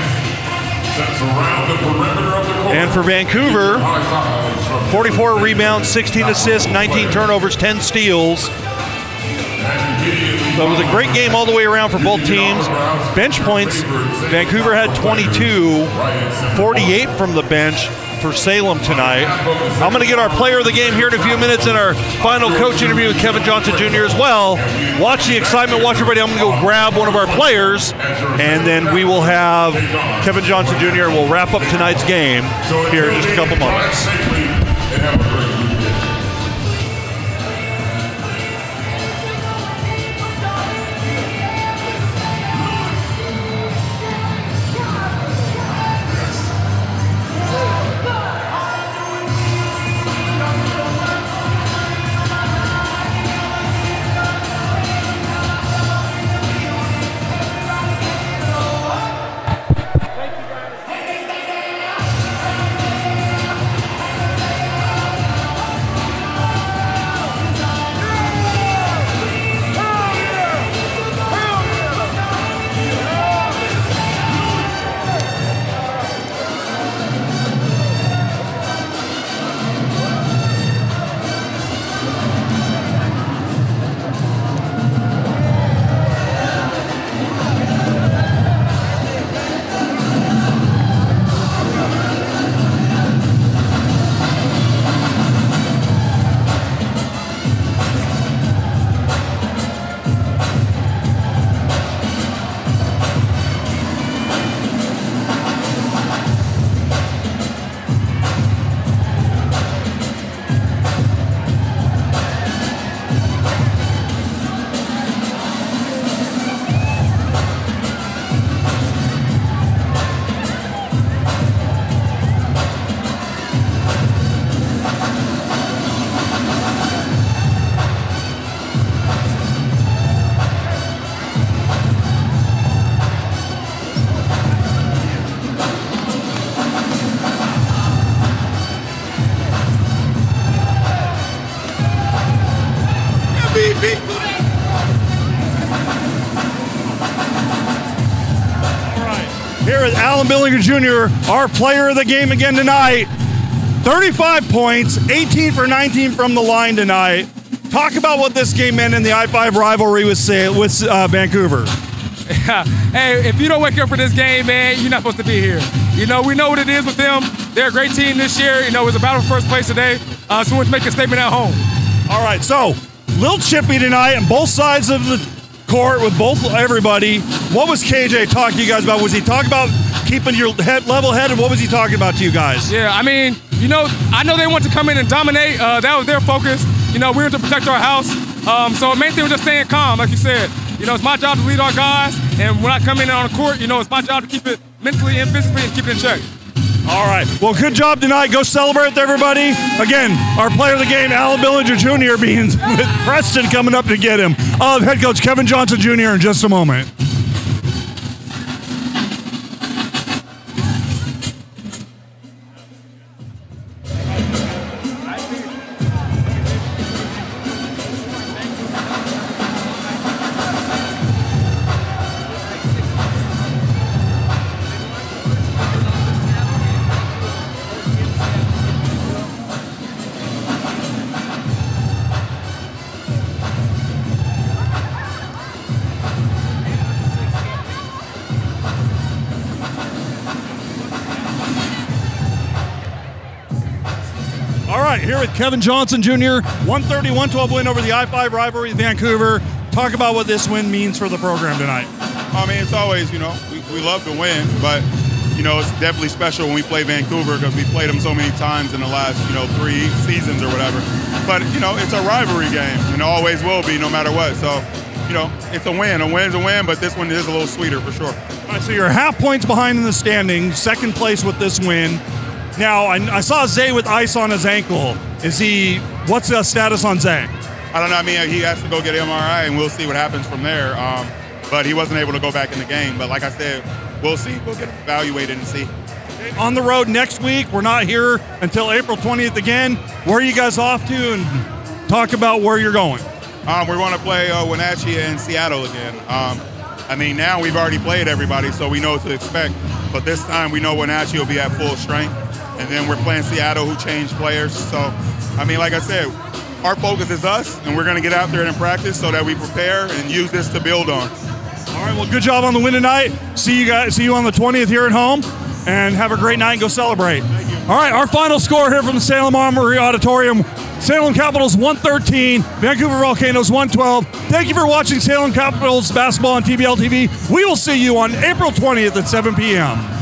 And for Vancouver, 44 rebounds, 16 assists, 19 turnovers, 10 steals. So it was a great game all the way around for both teams. Bench points, Vancouver had 22, 48 from the bench for Salem tonight. I'm going to get our player of the game here in a few minutes in our final coach interview with Kevin Johnson Jr. as well. Watch the excitement, watch everybody. I'm going to go grab one of our players, and then we will have Kevin Johnson Jr. We'll wrap up tonight's game here in just a couple moments. here is Alan Billinger Jr., our player of the game again tonight. 35 points, 18 for 19 from the line tonight. Talk about what this game meant in the I-5 rivalry with Vancouver. Hey, if you don't wake up for this game, man, you're not supposed to be here. You know, we know what it is with them. They're a great team this year. You know, it was a battle for first place today. So we want to make a statement at home. All right, so little chippy tonight on both sides of the court with everybody. What was KJ talking to you guys about? Was he talking about keeping your head level-headed? What was he talking about to you guys? Yeah, I mean, you know, I know they want to come in and dominate. That was their focus. You know, we were to protect our house. So the main thing was just staying calm, like you said. You know, it's my job to lead our guys, and when I come in on the court, you know, it's my job to keep it mentally and physically and keep it in check. All right. Well, good job tonight. Go celebrate with everybody. Again, our player of the game, Alan Billinger Jr., being with Preston coming up to get him. Head coach Kevin Johnson Jr. in just a moment. Here with Kevin Johnson Jr., 130-112 win over the I-5 rivalry in Vancouver. Talk about what this win means for the program tonight. I mean, it's always, you know, we love to win, but, you know, it's definitely special when we play Vancouver because we played them so many times in the last, you know, 3 seasons or whatever. But, you know, it's a rivalry game, and it always will be no matter what. So, you know, it's a win. A win's a win, but this one is a little sweeter for sure. All right, so you're half points behind in the standings, second place with this win. Now, I saw Zay with ice on his ankle. What's the status on Zay? I don't know. I mean, he has to go get MRI, and we'll see what happens from there. But he wasn't able to go back in the game. But like I said, we'll see. We'll get evaluated and see. On the road next week. We're not here until April 20th again. Where are you guys off to? And talk about where you're going. We want to play Wenatchee and Seattle again. I mean, now we've already played everybody, so we know what to expect. But this time we know Wenatchee will be at full strength. And then we're playing Seattle, who changed players. So, I mean, like I said, our focus is us, and we're going to get out there and practice so that we prepare and use this to build on. All right, well, good job on the win tonight. See you on the 20th here at home, and have a great night and go celebrate. All right, our final score here from the Salem Armory Auditorium. Salem Capitals 113, Vancouver Volcanoes 112. Thank you for watching Salem Capitals basketball on TBL TV. We will see you on April 20th at 7 p.m.